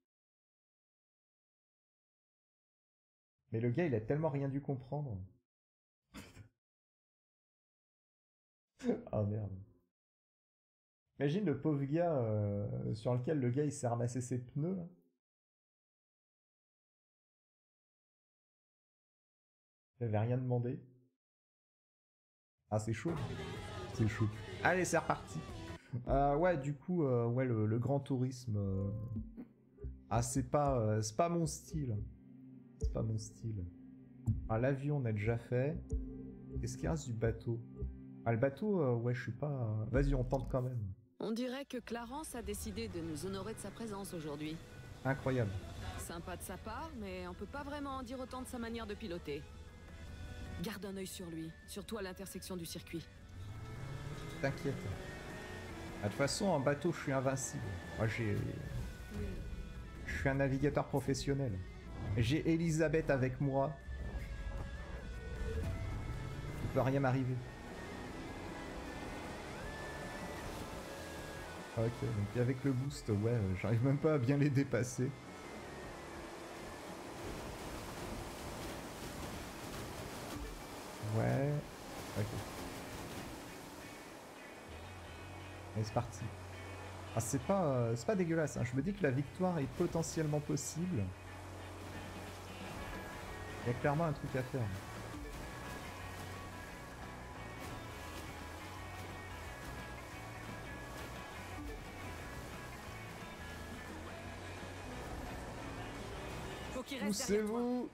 Mais le gars, il a tellement rien dû comprendre. Ah merde. Imagine le pauvre gars euh, sur lequel le gars il s'est ramassé ses pneus. Là. J'avais rien demandé. Ah, c'est chaud. C'est chaud. Allez, c'est reparti. Euh, ouais, du coup, euh, ouais, le, le grand tourisme. Euh... Ah, c'est pas, euh, c'est pas mon style. C'est pas mon style. Ah, l'avion, on a déjà fait. Qu'est-ce qu'il reste du bateau? Ah, le bateau, euh, ouais, je suis pas... euh, Vas-y, on tente quand même. On dirait que Clarence a décidé de nous honorer de sa présence aujourd'hui. Incroyable. Sympa de sa part, mais on peut pas vraiment en dire autant de sa manière de piloter. Garde un œil sur lui, surtout à l'intersection du circuit. T'inquiète. Ah, de toute façon, en bateau, je suis invincible. Moi, j'ai... Je suis un navigateur professionnel. J'ai Elisabeth avec moi. Il peut rien m'arriver. Ok, donc avec le boost, ouais, euh, j'arrive même pas à bien les dépasser. Ouais. Ok. Et c'est parti. Ah, c'est pas, euh, c'est pas dégueulasse, hein. Je me dis que la victoire est potentiellement possible. Il y a clairement un truc à faire. Faut qu'il reste derrière toi. Poussez-vous.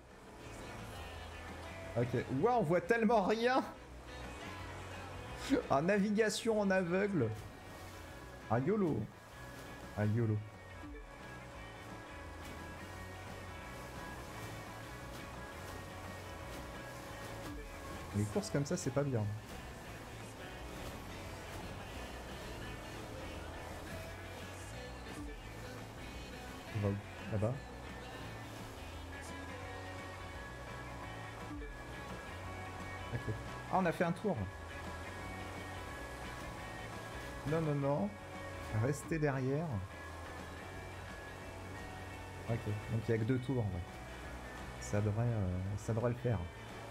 Ok. Ouais, on voit tellement rien. En navigation en aveugle. Ah, YOLO. Ah, YOLO. Les courses comme ça, c'est pas bien. On va où? Là-bas. Ok. Ah, on a fait un tour. Non, non, non. Restez derrière. Ok. Donc il n'y a que deux tours. Ouais. Ça devrait, euh, ça devrait le faire.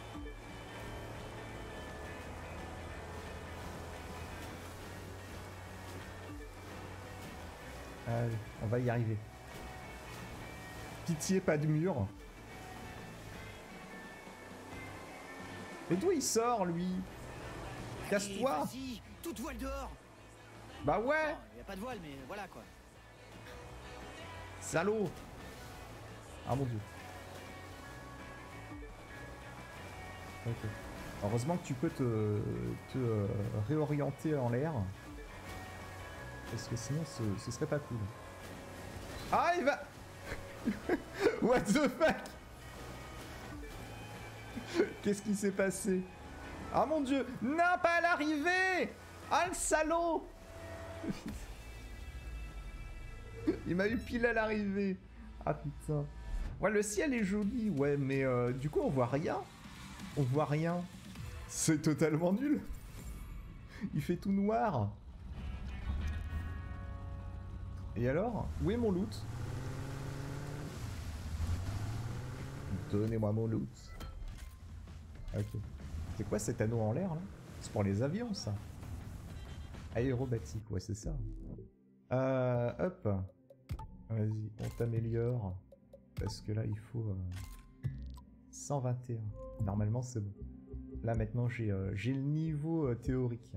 Allez, on va y arriver. Pitié, pas de mur. Mais d'où il sort, lui? Casse-toi! Vas-y, toute voile dehors. Bah ouais! Il n'y a pas de voile, mais voilà quoi. Salaud! Ah mon dieu. Ok. Heureusement que tu peux te, te euh, réorienter en l'air. Parce que sinon ce, ce serait pas cool. Ah, il va... What the fuck? Qu'est-ce qui s'est passé? Ah mon dieu! Non, pas à l'arrivée! Ah le salaud! Il m'a eu pile à l'arrivée. Ah putain. Ouais, le ciel est joli, ouais, mais euh, du coup on voit rien. On voit rien. C'est totalement nul. Il fait tout noir. Et alors? Où est mon loot? Donnez-moi mon loot. Ok. C'est quoi cet anneau en l'air là? C'est pour les avions ça. Aérobatique, ouais c'est ça. Euh, hop. Vas-y, on t'améliore. Parce que là il faut euh, cent vingt et un. Normalement c'est bon. Là maintenant j'ai euh, j'ai le niveau euh, théorique.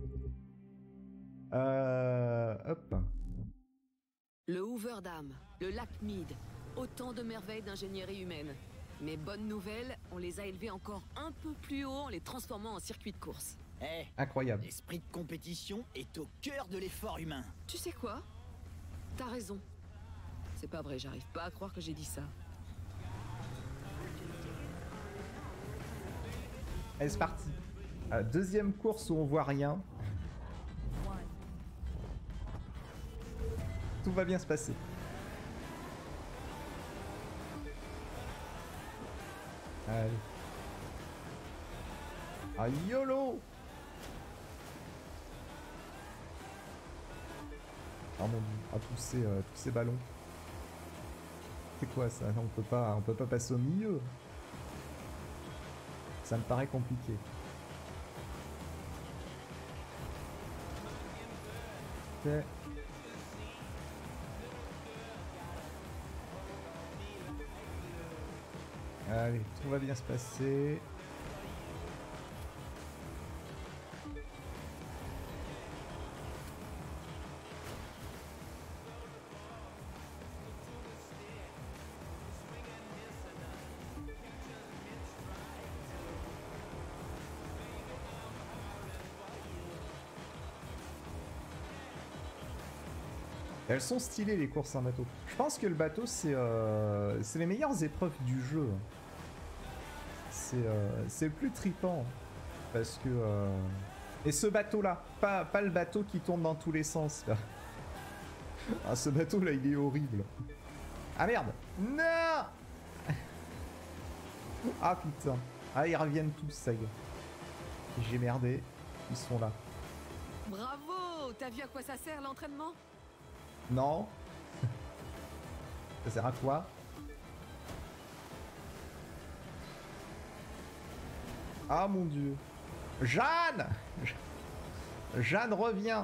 Euh, hop. Le Hoover Dam, le lac Mead, autant de merveilles d'ingénierie humaine. Mais bonne nouvelle, on les a élevés encore un peu plus haut en les transformant en circuit de course. Eh, Incroyable. l'esprit de compétition est au cœur de l'effort humain. Tu sais quoi? T'as raison. C'est pas vrai, j'arrive pas à croire que j'ai dit ça. Allez, c'est parti. Euh, deuxième course où on voit rien. Tout va bien se passer. Allez. Ah, YOLO! Ah mon dieu, ah, tous ces, euh, tous ces ballons. C'est quoi ça? On peut pas, on peut pas passer au milieu. Ça me paraît compliqué. Ok. Allez, tout va bien se passer. Elles sont stylées les courses en bateau. Je pense que le bateau c'est euh, c'est les meilleures épreuves du jeu. C'est euh, c'est le plus trippant. Parce que... Euh... Et ce bateau là, pas, pas le bateau qui tourne dans tous les sens. Là. Ah, ce bateau là il est horrible. Ah merde. Non. Ah putain. Ah ils reviennent tous, ça y est. J'ai merdé. Ils sont là. Bravo! T'as vu à quoi ça sert l'entraînement? Non. Ça sert à quoi? Ah mon dieu. Jeanne! Jeanne revient.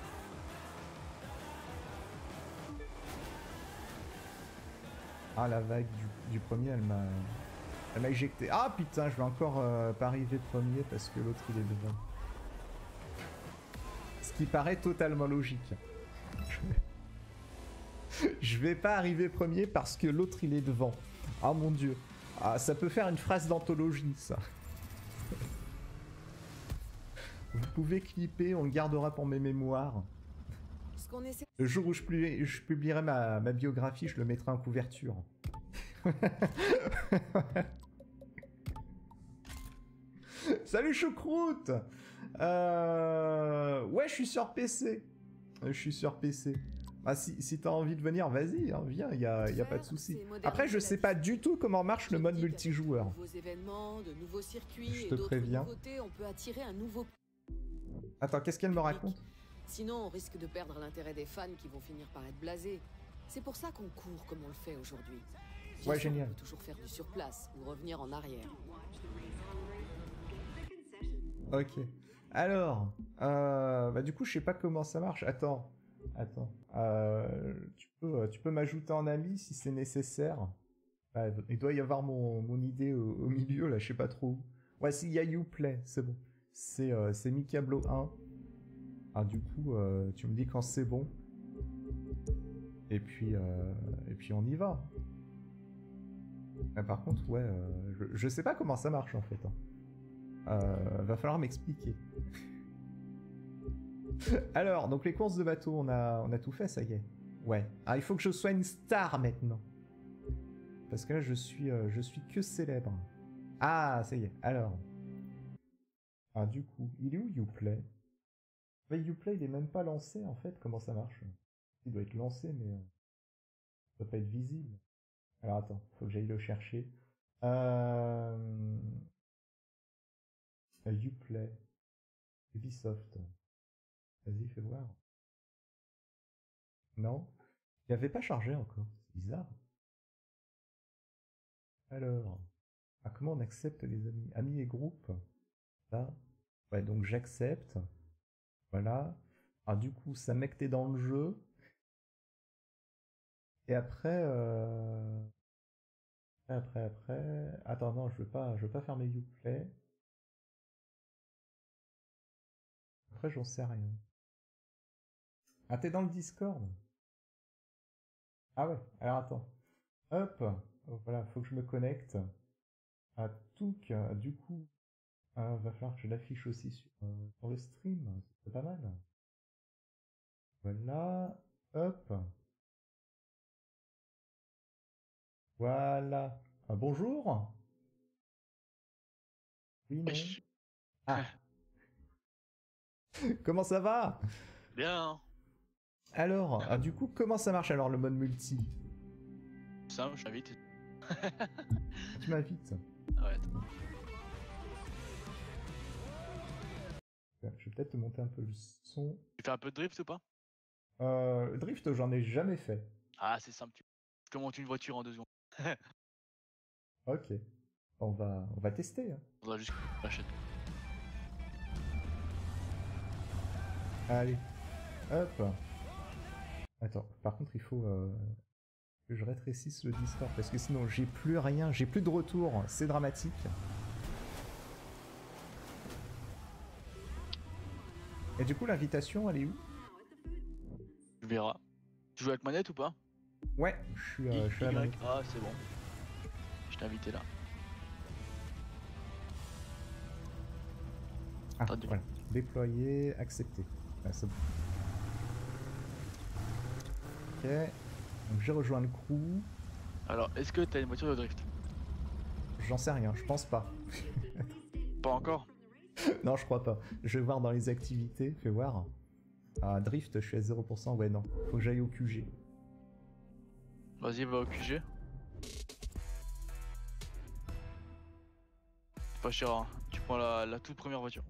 Ah la vague du, du premier elle m'a elle m'a éjecté. Ah putain je vais encore euh, pas arriver premier parce que l'autre il est devant. Ce qui paraît totalement logique. Je vais pas arriver premier parce que l'autre il est devant. Ah mon dieu. Ah, ça peut faire une phrase d'anthologie ça. Vous pouvez clipper, on le gardera pour mes mémoires. Ce qu'on essaie... Le jour où je, publi je publierai ma, ma biographie, je le mettrai en couverture. Salut Choucroute. euh... Ouais, je suis sur P C. Je suis sur P C. Ah, si, si t'as envie de venir, vas-y, hein, viens, y a, y a pas de souci. Après, je sais pas du tout comment marche le mode multijoueur. Nouveaux événements, de nouveaux circuits Je et te d'autres préviens. nouveautés, on peut attirer un nouveau... Attends, qu'est-ce qu'elle me raconte? Sinon, on risque de perdre l'intérêt des fans qui vont finir par être blasés. C'est pour ça qu'on court comme on le fait aujourd'hui. Ouais, génial. On peut toujours faire du surplace ou revenir en arrière. Ok. Alors, euh, bah du coup, je sais pas comment ça marche. Attends, attends. Euh, tu peux, tu peux m'ajouter en ami si c'est nécessaire. Ah, il doit y avoir mon, mon idée au, au milieu là, je sais pas trop où. Ouais, s'il y a Uplay, c'est bon. C'est euh, c'est Mikablo un. Ah, du coup, euh, tu me dis quand c'est bon. Et puis, euh, et puis on y va. Ah, par contre, ouais, euh, je, je sais pas comment ça marche en fait. Hein. Euh, va falloir m'expliquer. Alors, donc les courses de bateau, on a, on a tout fait, ça y est. Ouais. Ah, il faut que je sois une star maintenant. Parce que là, je suis, euh, je suis que célèbre. Ah, ça y est. Alors. Ah, du coup, il est où Uplay? Mais Uplay, il est même pas lancé, en fait. Comment ça marche? Il doit être lancé, mais... Euh, ça doit pas être visible. Alors, attends. Faut que j'aille le chercher. Euh... Uplay. Ubisoft. Vas-y, fais voir. Non? Il avait pas chargé encore. C'est bizarre. Alors. Ah, comment on accepte les amis? Amis et groupes. Là. Ouais, donc j'accepte. Voilà. Ah, du coup, ça mec t'es dans le jeu. Et après, euh... après, après... Attends, non, je veux pas, je veux pas fermer Uplay. Après, j'en sais rien. Ah, t'es dans le Discord? Ah ouais, alors attends. Hop, voilà, faut que je me connecte. Ah, Touk, du coup, euh, va falloir que je l'affiche aussi sur, euh, sur le stream, c'est pas mal. Voilà, hop. Voilà. Ah, bonjour. Oui, non. Ah. Comment ça va? Bien. Alors, ah, du coup, comment ça marche alors le mode multi? Simple, je t'invite. Tu m'invites? Ouais. Je vais peut-être te monter un peu le son. Tu fais un peu de drift ou pas? Euh, drift, j'en ai jamais fait. Ah, c'est simple. Tu tu montes une voiture en deux secondes. Ok. On va, on va tester. Hein. Faudra juste que tu l'achètes. Allez. Hop. Attends, par contre, il faut euh, que je rétrécisse le Discord parce que sinon, j'ai plus rien, j'ai plus de retour. C'est dramatique. Et du coup, l'invitation, elle est où? Tu verras. Tu joues avec manette ou pas? Ouais, je suis, euh, je suis à la manette. Ah, c'est bon. Je t'ai invité là. Ah, voilà. Déployer, accepter. Ah, c'est bon. Ok. Donc j'ai rejoint le crew. Alors, est-ce que t'as une voiture de drift? J'en sais rien, je pense pas. Pas encore. Non, je crois pas. Je vais voir dans les activités, fais voir. Ah, drift, je suis à zéro pour cent. Ouais, non. Faut que j'aille au Q G. Vas-y, va au Q G. C'est pas cher, hein. Tu prends la, la toute première voiture.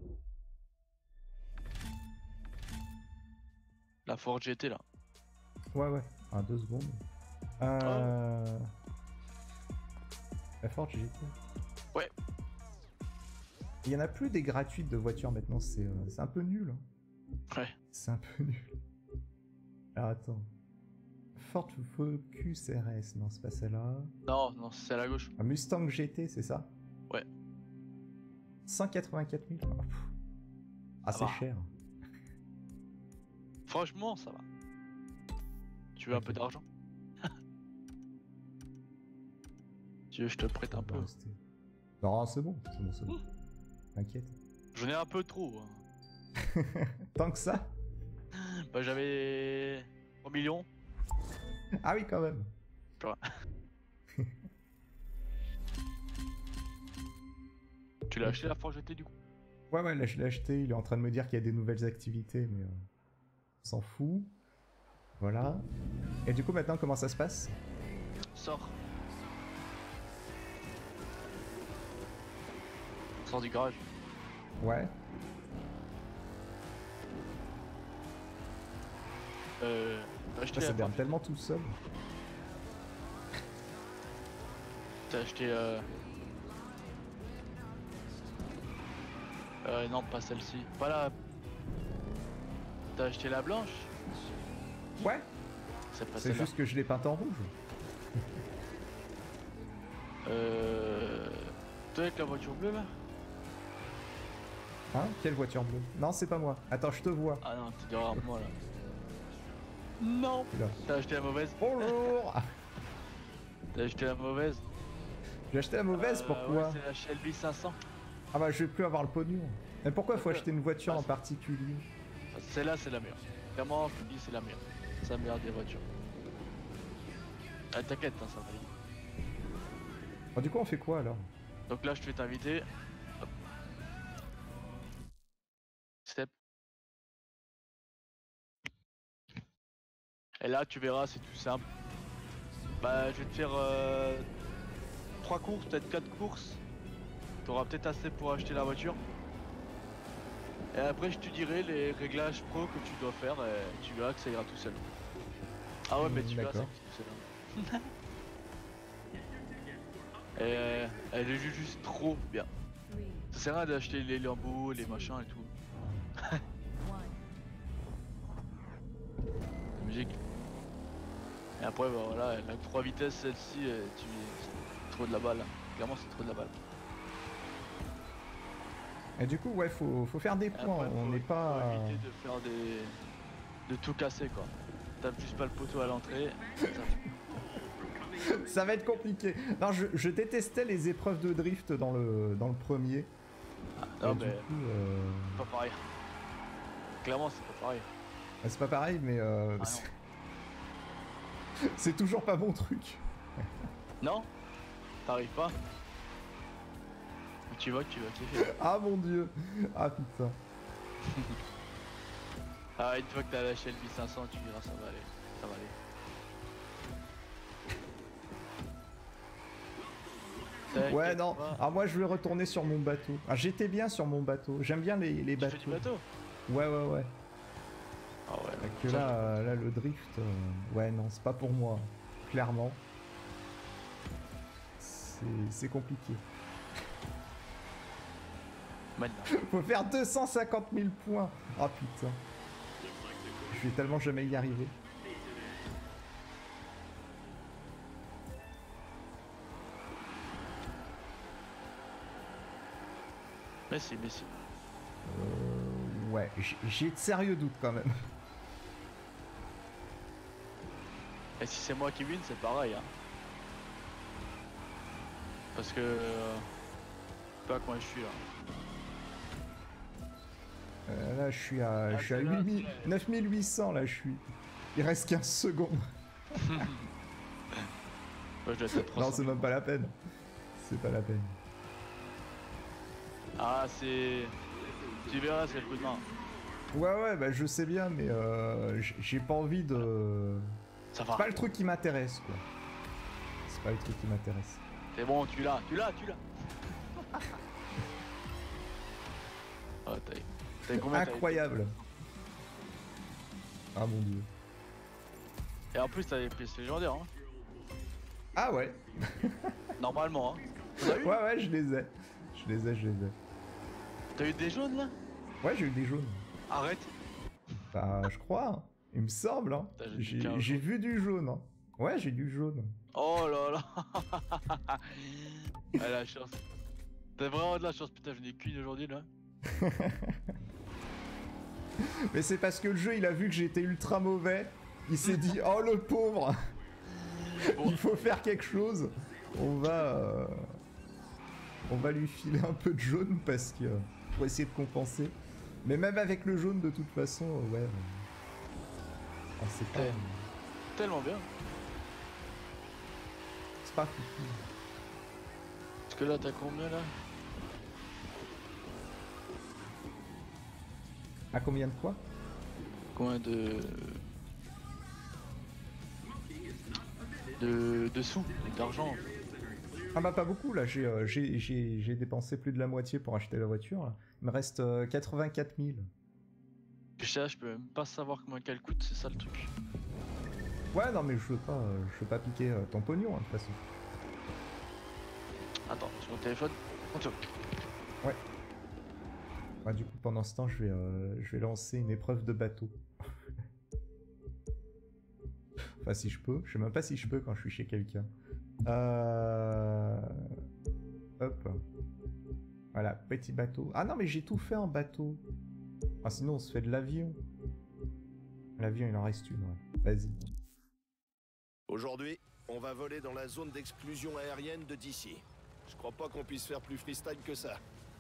La Ford G T là. Ouais, ouais. Ah, deux secondes. Euh... La Ford G T. Ouais. Il y en a plus des gratuites de voitures maintenant, c'est euh, c'est un peu nul. Ouais. C'est un peu nul. Alors attends. Ford Focus R S, non c'est pas celle-là. Non, non, c'est à la gauche. Un Mustang G T, c'est ça? Ouais. cent quatre-vingt-quatre mille. Oh, pff. Ah, Ça c'est va. cher. Franchement, ça va. Tu veux un Ok. peu d'argent? Tu veux, je te prête un On va peu. rester. Non, c'est bon, c'est bon, c'est bon. T'inquiète. J'en ai un peu trop. Hein. Tant que ça? Bah, j'avais trois millions. Ah oui, quand même. Tu vois. Tu l'as acheté la Ford G T du coup? Ouais, ouais, là je l'ai acheté. Il est en train de me dire qu'il y a des nouvelles activités, mais euh, on s'en fout. Voilà. Et du coup, maintenant, comment ça se passe? Sors. Sors du garage. Ouais. Euh. T'as acheté, Ça, ça la berne Ford- tellement tout seul. T'as acheté euh... Euh non, pas celle-ci. Pas la... T'as acheté la blanche? Ouais. C'est pas C'est celle-là. juste que je l'ai peinte en rouge. Euh... Toi avec la voiture bleue là? Hein? Quelle voiture bleue? Non, c'est pas moi. Attends, je te vois. Ah non, t'es derrière moi là. Non! Là. T'as acheté la mauvaise? Bonjour. T'as acheté la mauvaise? J'ai acheté la mauvaise, Euh, pourquoi? ouais, c'est la Shelby cinq cents. Ah bah, je vais plus avoir le pognon. Mais pourquoi faut Pourquoi? acheter une voiture Ah, en c'est- particulier? Celle-là, c'est la meilleure. Clairement, je te dis, c'est la meilleure. C'est la meilleure des voitures. Ah, t'inquiète, hein, ça va aller. Ah, du coup, on fait quoi alors? Donc là, je vais t'inviter. Hop. Step. Et là, tu verras, c'est tout simple. Bah, je vais te faire euh, trois courses, peut-être quatre courses. T'auras peut-être assez pour acheter la voiture. Et après, je te dirai les réglages pro que tu dois faire et tu verras que ça ira tout seul. Ah ouais, mais tu verras, ça D'accord. ira tout seul. Et euh, elle est ju- juste trop bien. Three, Ça sert à rien d'acheter les Lambo, les machins et tout. one. La musique. Et après, bah, voilà, elle a trois vitesses celle-ci, et tu... c'est trop de la balle. Clairement, c'est trop de la balle. Et du coup, ouais, faut, faut faire des Et points. après, On faut- n'est pas. faut éviter de faire des. de tout casser quoi. Tape juste pas le poteau à l'entrée. ça- Ça va être compliqué. Non, je, je détestais les épreuves de drift dans le, dans le premier. Non, Et du mais coup, euh, pas pareil. Clairement, c'est pas pareil. bah, c'est pas pareil, mais euh, Ah non. c'est- c'est toujours pas mon truc. Non? T'arrives pas? Tu vois que tu vas kiffer. Ah mon dieu. Ah putain. Ah, une fois que t'as la Shelby cinq cents, tu verras, ça va aller. Ça va aller. Ouais, T'inquiète non. pas. Ah, moi, je vais retourner sur mon bateau. Ah, j'étais bien sur mon bateau. J'aime bien les, les Tu fais bateaux. du bateau? Ouais, ouais, ouais. Ah ouais. Fait que ça, là, euh, là, le drift, euh, ouais, non, c'est pas pour moi. Clairement. C'est c'est compliqué. Maintenant. Faut faire deux cent cinquante mille points. Ah putain. Je vais tellement jamais y arriver. Mais si, mais si. Euh, ouais, j'ai- j'ai de sérieux doutes quand même. Et si c'est moi qui win, c'est pareil. Hein. Parce que. Euh, je sais pas comment je suis là. Euh, là, je suis à, Ah, je suis à c'est là, huit mille c'est- neuf mille huit cents, là, je suis. Il reste quinze secondes. Ouais, je dois être à trois Non, cents. c'est même pas la peine. C'est pas la peine. Ah, c'est. Tu verras, c'est le coup de main. Ouais, ouais, bah je sais bien, mais euh, j- j'ai pas envie de. Ça C'est va. pas le truc qui m'intéresse, quoi. C'est pas le truc qui m'intéresse. C'est bon, tu l'as, tu l'as, tu l'as. Ah, t'as t'as combien t'as- Incroyable. Ah mon dieu. Et en plus, t'as des pièces légendaires, hein. Ah ouais. Normalement, hein. T'en as eu Ouais, ouais, je les ai. Je les ai, je les ai. T'as eu des jaunes là? Ouais, j'ai eu des jaunes. Arrête. Bah, je crois. Hein. Il me semble. Hein. Putain, j'ai J'ai du quinze j'ai jaune. vu du jaune. Hein. Ouais, j'ai du jaune. Oh là là. Ah la chance. T'as vraiment de la chance, putain, je n'ai qu'une aujourd'hui là. Mais c'est parce que le jeu, il a vu que j'étais ultra mauvais. Il s'est dit, oh le pauvre. Bon. Il faut faire quelque chose. On va... euh, On va lui filer un peu de jaune parce que... Pour essayer de compenser. Mais même avec le jaune, de toute façon, euh, ouais... euh, ah, c'est pas... Ouais. Tellement bien. C'est pas fou. Parce que là, t'as combien là? À combien de quoi? Combien de. De, de sous, d'argent. Ah bah pas beaucoup là, j'ai euh, j'ai- j'ai- j'ai dépensé plus de la moitié pour acheter la voiture. Là. Il me reste euh, quatre-vingt-quatre mille. Je sais, je peux même pas savoir combien qu'elle coûte, c'est ça le truc. Ouais non mais je veux pas, euh, je veux pas piquer euh, ton pognon hein, de toute façon. Attends, sur mon téléphone. Attends. Bah, du coup pendant ce temps je vais, euh, je vais lancer une épreuve de bateau. Enfin si je peux, je sais même pas si je peux quand je suis chez quelqu'un. Euh... Hop. Voilà, petit bateau. Ah non mais j'ai tout fait en bateau. Ah sinon on se fait de l'avion. L'avion il en reste une, ouais. Vas-y. Aujourd'hui, on va voler dans la zone d'exclusion aérienne de D C. Je crois pas qu'on puisse faire plus freestyle que ça.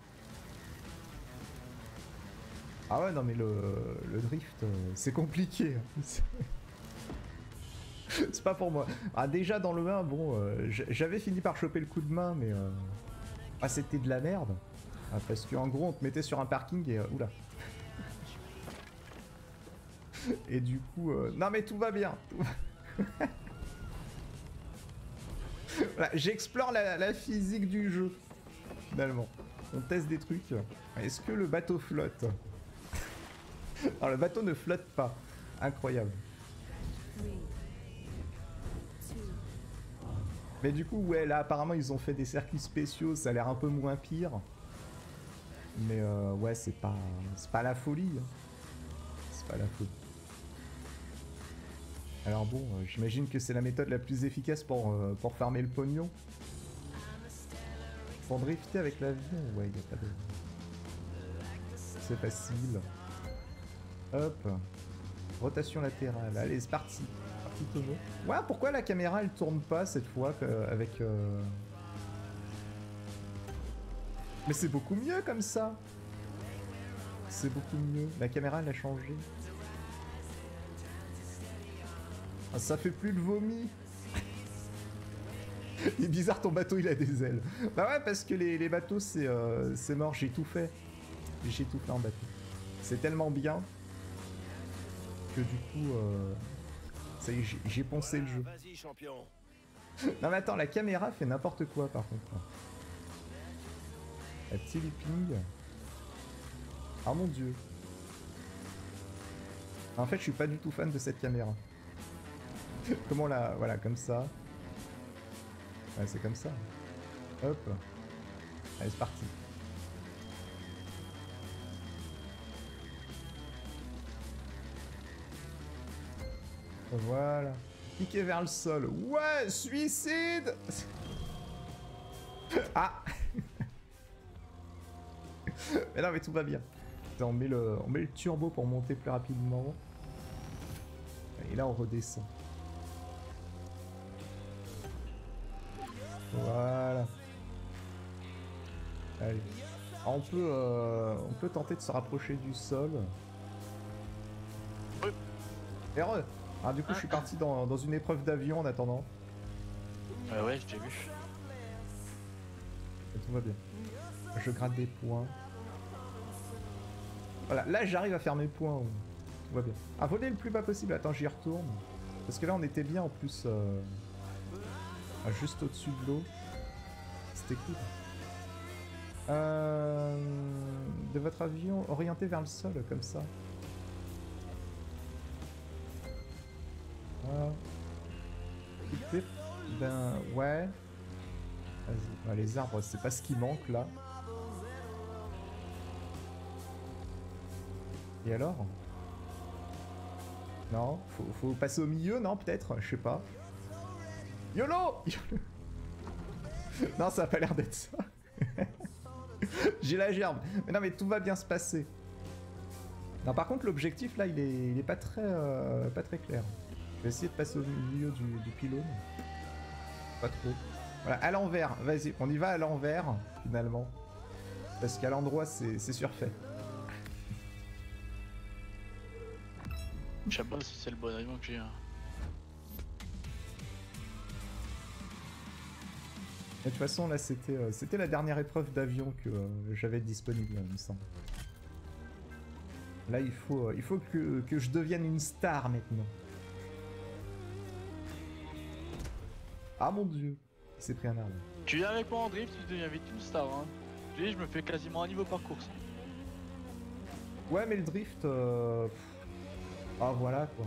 Ah ouais non mais le, le drift euh, c'est compliqué. hein. C'est- C'est pas pour moi. Ah déjà dans le un, bon, euh, j- j'avais fini par choper le coup de main mais... Euh... Ah c'était de la merde. Ah, parce qu'en gros on te mettait sur un parking et... Euh... Oula. Et du coup... euh, Non mais tout va bien. Tout va- Voilà, j'explore la, la physique du jeu. Finalement. On teste des trucs. Est-ce que le bateau flotte? Alors le bateau ne flotte pas. Incroyable. Three, two, Mais du coup, ouais, là apparemment ils ont fait des circuits spéciaux, ça a l'air un peu moins pire. Mais euh, ouais, c'est pas, c'est pas la folie. hein. C'est pas la folie. Alors bon, euh, j'imagine que c'est la méthode la plus efficace pour, euh, pour farmer le pognon. Pour drifter avec l'avion, ouais, y a pas de... C'est facile. Hop. Rotation latérale, allez, c'est parti. Parti Tomo. Ouais, pourquoi la caméra elle tourne pas cette fois que- avec... euh, Mais c'est beaucoup mieux comme ça. C'est beaucoup mieux. La caméra elle a changé. Ah, ça fait plus de vomi. Il est bizarre ton bateau il a des ailes. Bah ouais parce que les, les bateaux c'est euh, c'est mort, j'ai tout fait. J'ai tout fait en bateau. C'est tellement bien que du coup euh, ça y est, j'ai- j'ai poncé le jeu. Vas-y, champion. Non mais attends, la caméra fait n'importe quoi par contre. La petit looping. Ah mon dieu. En fait je suis pas du tout fan de cette caméra. Comment la... Voilà, comme ça. Ouais, c'est comme ça. Hop. Allez, c'est parti. Voilà. Piquer vers le sol. Ouais, suicide. Ah. Mais non, mais tout va bien. Attends, on met le, on met le turbo pour monter plus rapidement. Et là, on redescend. Voilà. Allez. Ah, on peut, euh, on peut tenter de se rapprocher du sol. Oui. Heureux. Ah, du coup, je suis parti dans, dans une épreuve d'avion en attendant. Euh, ouais, je t'ai vu. Et tout va bien. Je gratte des points. Voilà, là j'arrive à faire mes points. Tout va bien. À voler le plus bas possible. Attends, j'y retourne. Parce que là, on était bien en plus. Euh... Ah, juste au-dessus de l'eau. C'était cool. Euh... De votre avion orienté vers le sol, comme ça. Voilà. Écoutez, ben ouais. Vas-y. Ouais, les arbres, c'est pas ce qui manque là. Et alors? Non, faut, faut passer au milieu, non, peut-être? Je sais pas. YOLO! Non, ça a pas l'air d'être ça. J'ai la gerbe. Mais non, mais tout va bien se passer. Non, par contre, l'objectif là, il est, il est pas très, euh, pas très clair. Je vais essayer de passer au milieu du, du pylône. Pas trop. Voilà, à l'envers. Vas-y, on y va à l'envers, finalement. Parce qu'à l'endroit, c'est surfait. Je sais pas si c'est le bon avion que j'ai. Hein. De toute façon, là, c'était euh, c'était la dernière épreuve d'avion que euh, j'avais disponible, il me semble. Là, il faut, euh, il faut que, que je devienne une star maintenant. Ah mon dieu, il s'est pris un arbre. Tu viens avec moi en drift, tu deviens vite une star. Hein. Tu dis, je me fais quasiment un niveau par course. Ouais, mais le drift... Euh... Ah voilà quoi.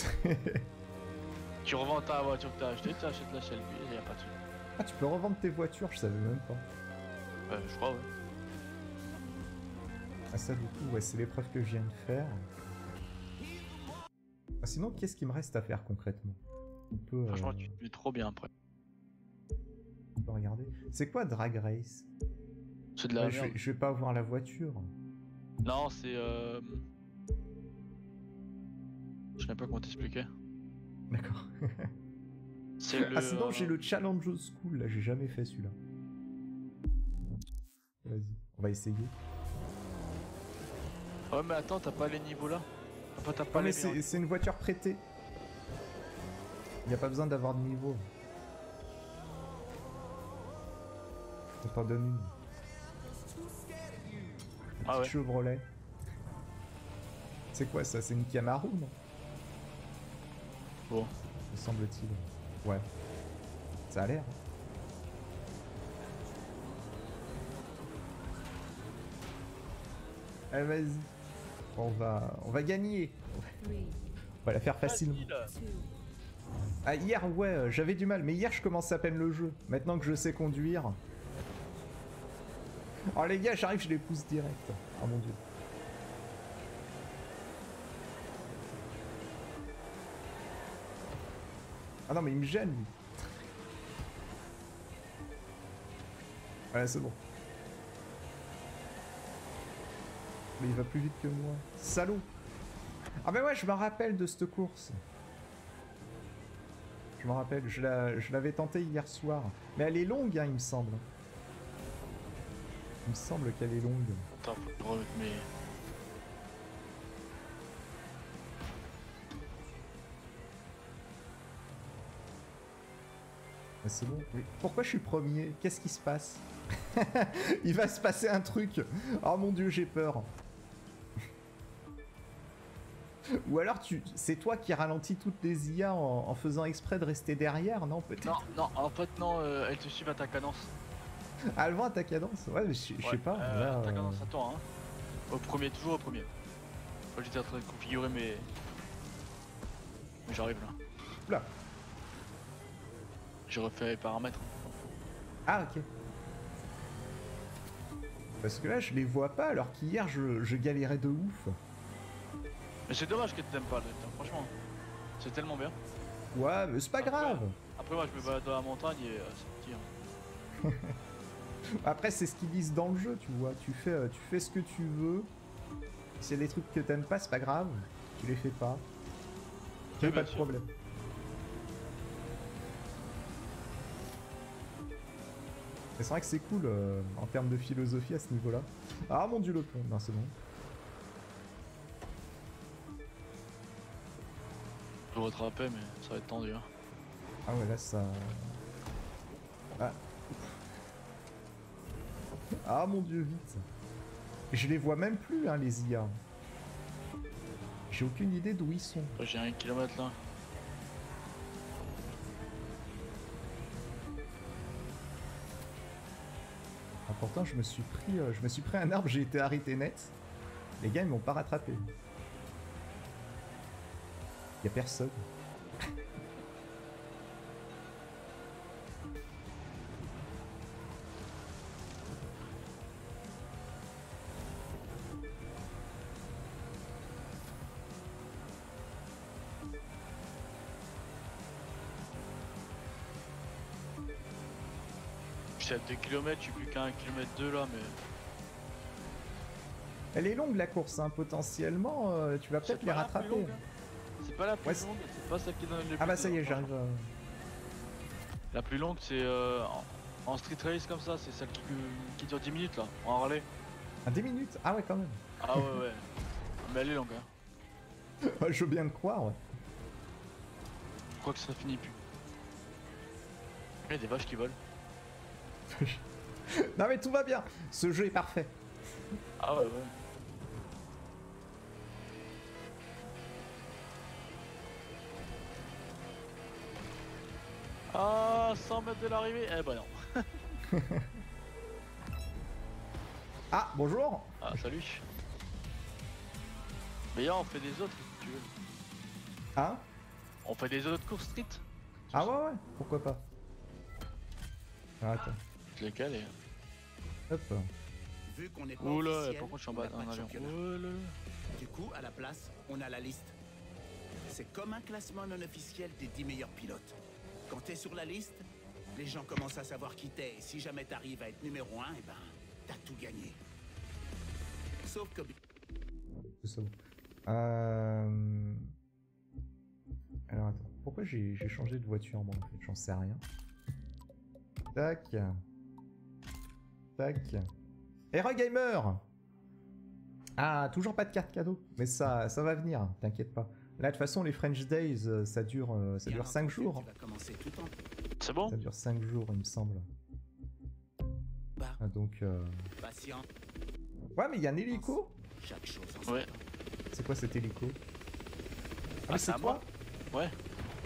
Tu revends ta voiture que t'as achetée, tu achètes la Shelby, et y'a pas de soucis. Ah, tu peux revendre tes voitures, je savais même pas. Euh, je crois, ouais. Ah ça du coup, ouais, c'est l'épreuve que je viens de faire. Ah, sinon, qu'est-ce qu'il me reste à faire concrètement? On peut, Franchement, euh... tu te mets trop bien après. on peut regarder. C'est quoi Drag Race? C'est de la ouais, merde. je, vais, je vais pas avoir la voiture. Non, c'est... Euh... Je sais même pas comment t'expliquer. D'accord. C'est le... Ah sinon, j'ai le Challenge School, là, j'ai jamais fait celui-là. Vas-y, on va essayer. Ouais, mais attends, t'as pas les niveaux là? T'as pas, pas Non mais les c'est une voiture prêtée. Il n'y a pas besoin d'avoir de niveau. On t'en donne une. Ah ouais. Chevrolet. C'est quoi ça? C'est une Camaro, non? Bon. Me semble-t-il. Ouais. Ça a l'air. Allez, vas-y. On va, on va gagner. On va la faire facilement. Ah, hier, ouais, euh, j'avais du mal. Mais hier, je commence à peine le jeu. Maintenant que je sais conduire. Oh, les gars, j'arrive, je les pousse direct. Oh mon dieu. Ah non, mais il me gêne, lui. Ouais, c'est bon. Mais il va plus vite que moi. Salaud. Ah mais ouais, je me rappelle de cette course. Je me rappelle, je l'avais tentée hier soir. Mais elle est longue, hein, il me semble. Il me semble qu'elle est longue. Attends, faut que je remette mes... C'est bon. Oui. Pourquoi je suis premier? Qu'est-ce qui se passe? Il va se passer un truc. Oh mon dieu, j'ai peur. Ou alors tu, c'est toi qui ralentis toutes les I A en, en faisant exprès de rester derrière, non peut-être? Non, non, en fait non, euh, elles te suivent à ta cadence. Ah, elles vont à ta cadence? Ouais, mais je Ouais, sais pas. Euh, là, à ta euh, cadence à toi, hein. Au premier, toujours au premier. Moi j'étais en train de configurer mes... Mais j'arrive là. Oula. J'ai refait les paramètres. Ah ok. Parce que là je les vois pas alors qu'hier je, je galérais de ouf. Mais c'est dommage que t'aimes pas le temps, franchement. C'est tellement bien. Ouais mais c'est pas Après, grave. Après moi je me balade dans la montagne et euh, c'est petit. Hein. Après c'est ce qu'ils disent dans le jeu, tu vois. Tu fais, euh, tu fais ce que tu veux. S'il y a des trucs que t'aimes pas, c'est pas grave. Tu les fais pas. Oui, J'ai pas bien de sûr. problème. Mais c'est vrai que c'est cool euh, en termes de philosophie à ce niveau-là. Ah mon dieu le pont, non c'est bon. peux rattraper, mais ça va être tendu. Hein. Ah ouais, là ça. Ah. Ah mon dieu, vite. Je les vois même plus, hein, les I A. J'ai aucune idée d'où ils sont. J'ai un kilomètre là. Ah, pourtant, je me suis pris, euh, je me suis pris un arbre, j'ai été arrêté net. Les gars, ils m'ont pas rattrapé. Y a personne. Je suis à deux kilomètres, je suis plus qu'à un kilomètre deux là, mais. Elle est longue la course, hein. Potentiellement, euh, tu vas peut-être les rattraper. Longue, hein. C'est pas la plus Ouais, longue, c'est pas celle qui donne le plus. Ah bah ça y est, j'arrive. Euh... La plus longue, c'est euh, en, en street race comme ça, c'est celle qui, qui dure dix minutes là, en Harley. Ah, dix minutes? Ah ouais, quand même. Ah ouais, ouais. Mais elle est longue, hein. Je veux bien le croire, ouais. Je crois que ça finit plus. Il y a des vaches qui volent. Non mais tout va bien. Ce jeu est parfait. Ah ouais, ouais. Ah, cent mètres de l'arrivée. Eh bah non. Ah, bonjour. Ah, salut. Mais là, on fait des autres si tu veux. Hein? On fait des autres courses street. Ah ouais, ouais, pourquoi pas. Ah, attends. Je les cale et... Hop. Vu qu'on est pas Oula, officiel, par contre je suis en on bas n'a pas d'un de avion. championnat. Oula. Du coup, à la place, on a la liste. C'est comme un classement non officiel des dix meilleurs pilotes. Quand t'es sur la liste, les gens commencent à savoir qui t'es. Et si jamais t'arrives à être numéro un, et ben, t'as tout gagné. Sauf que... C'est ça. Euh... Alors attends, pourquoi j'ai changé de voiture moi en fait? J'en sais rien. Tac. Tac. Hero Gamer. Ah, toujours pas de carte cadeau. Mais ça, ça va venir, t'inquiète pas. Là, de toute façon, les French Days, ça dure, ça dure cinq jours. C'est bon? Ça dure cinq jours, il me semble. Bah. Ah, donc... Euh... Patient. Ouais, mais il y a un hélico. Chaque chose en Ouais. C'est quoi cet hélico? Ah, Ah, mais c'est c'est à toi? moi? Ouais.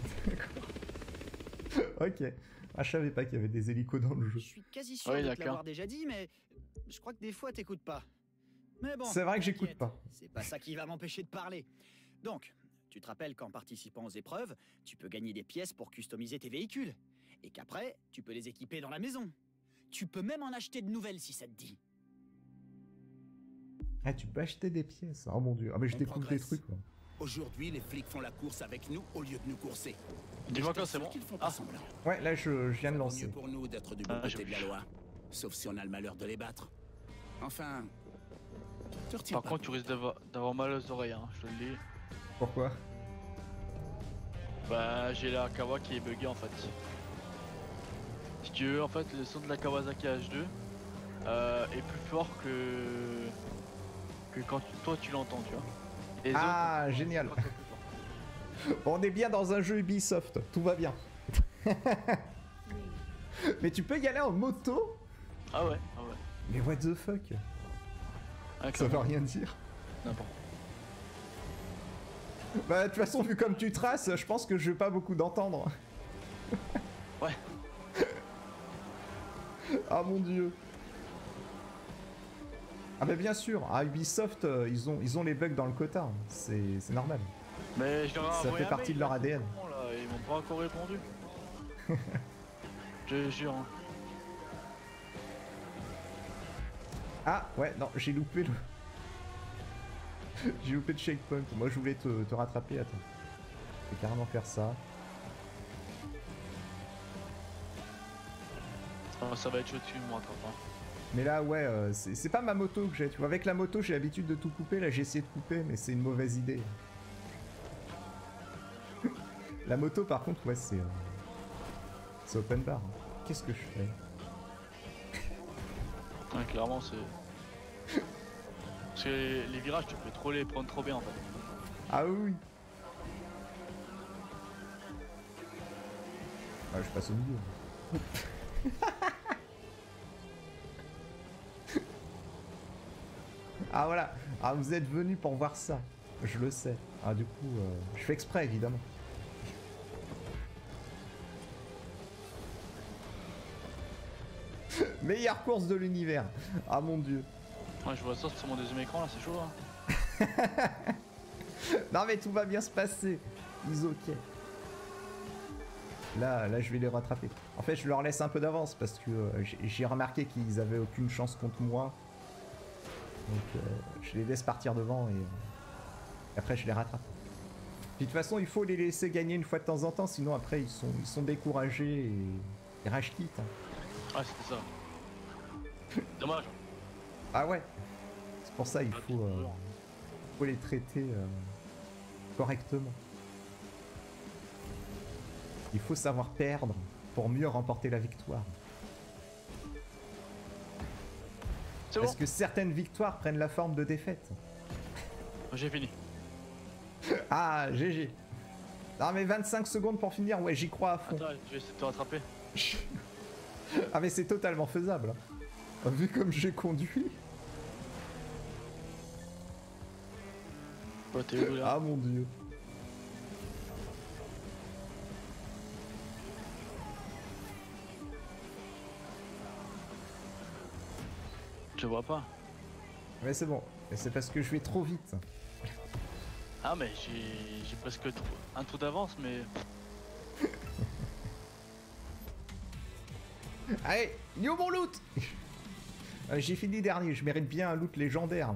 Ok. Ah, je savais pas qu'il y avait des hélicos dans le jeu. Je suis quasi sûr Ouais, de te d'accord. l'avoir déjà dit, mais je crois que des fois t'écoutes pas. Mais bon, C'est vrai que j'écoute t'inquiète, pas. C'est pas ça qui va m'empêcher de parler. Donc, tu te rappelles qu'en participant aux épreuves, tu peux gagner des pièces pour customiser tes véhicules. Et qu'après, tu peux les équiper dans la maison. Tu peux même en acheter de nouvelles si ça te dit. Ah, tu peux acheter des pièces. Oh mon dieu. Ah, mais je On découvre des progresse. trucs, quoi. Aujourd'hui, les flics font la course avec nous au lieu de nous courser. Dis-moi Je quand c'est t'assure bon. qu'ils font pas Ah. semblant. Ouais, là, je, je viens de Vaut lancer. mieux pour nous d'être du bon Ah, j'ai côté de la oublié. loi. Sauf si on a le malheur de les battre. Enfin... Te retiens Par pas contre, tu risques d'avoir d'avoir mal aux oreilles, hein, je te le dis. Pourquoi? Bah, j'ai la Kawa qui est buggée en fait. Si tu veux, en fait, le son de la Kawasaki H deux euh, est plus fort que que quand tu- toi tu l'entends, tu vois. Les Ah, autres, génial. c'est pas trop plus fort. On est bien dans un jeu Ubisoft. Tout va bien. Mais tu peux y aller en moto? Ah ouais, ah ouais. Mais what the fuck? Ah, Ça veut clairement. rien dire. N'importe. Bah, de toute façon, vu comme tu traces, je pense que je vais pas beaucoup d'entendre. Ouais. Ah mon dieu. Ah bah bien sûr, à Ubisoft, euh, ils ont, ils ont les bugs dans le quota. C'est c'est normal. Mais je leur ai Ça envoyé fait un partie mail, de leur là, A D N. c'est bon, là, ils m'ont pas encore répondu. Je jure. Hein. Ah ouais, non, j'ai loupé le... j'ai loupé le checkpoint. Moi je voulais te, te rattraper, attends. Je vais carrément faire ça. Ah, ça va être chaud dessus, moi, attends. Mais là, ouais, euh, c'est c'est pas ma moto que j'ai, tu vois. Avec la moto, j'ai l'habitude de tout couper. Là, j'ai essayé de couper, mais c'est une mauvaise idée. La moto, par contre, ouais, c'est... euh, C'est open bar. hein. Qu'est-ce que je fais? Ouais, clairement, c'est. Parce que les, les virages, tu peux trop les prendre trop bien en fait. Ah oui, oui. Ah, je passe au milieu. Ah voilà. Ah, vous êtes venus pour voir ça. Je le sais. Ah, du coup, euh, je fais exprès, évidemment. Meilleure course de l'univers. Ah mon dieu. Ouais, je vois ça sur mon deuxième écran là, c'est chaud hein. Non mais tout va bien se passer. Ils ok. Là, là, je vais les rattraper. En fait, je leur laisse un peu d'avance parce que euh, j'ai remarqué qu'ils avaient aucune chance contre moi. Donc, euh, je les laisse partir devant et, euh, et après, je les rattrape. Puis de toute façon, il faut les laisser gagner une fois de temps en temps, sinon après, ils sont, ils sont découragés et ils rage quittent. Hein. Ouais, c'était ça. Dommage. Ah ouais. C'est pour ça il faut, euh, faut les traiter euh, correctement. Il faut savoir perdre pour mieux remporter la victoire. Parce bon. que certaines victoires prennent la forme de défaites. J'ai fini. Ah, G G. Non mais vingt-cinq secondes pour finir, ouais j'y crois à fond. Attends, je vais essayer de te rattraper. Ah mais c'est totalement faisable. Hein. Vu comme j'ai conduit. Oh, t'es où là? Ah mon dieu. Je vois pas. Mais c'est bon, c'est parce que je vais trop vite. Ah mais j'ai presque un tour d'avance mais... Allez, il est où mon loot? euh, J'ai fini dernier, je mérite bien un loot légendaire.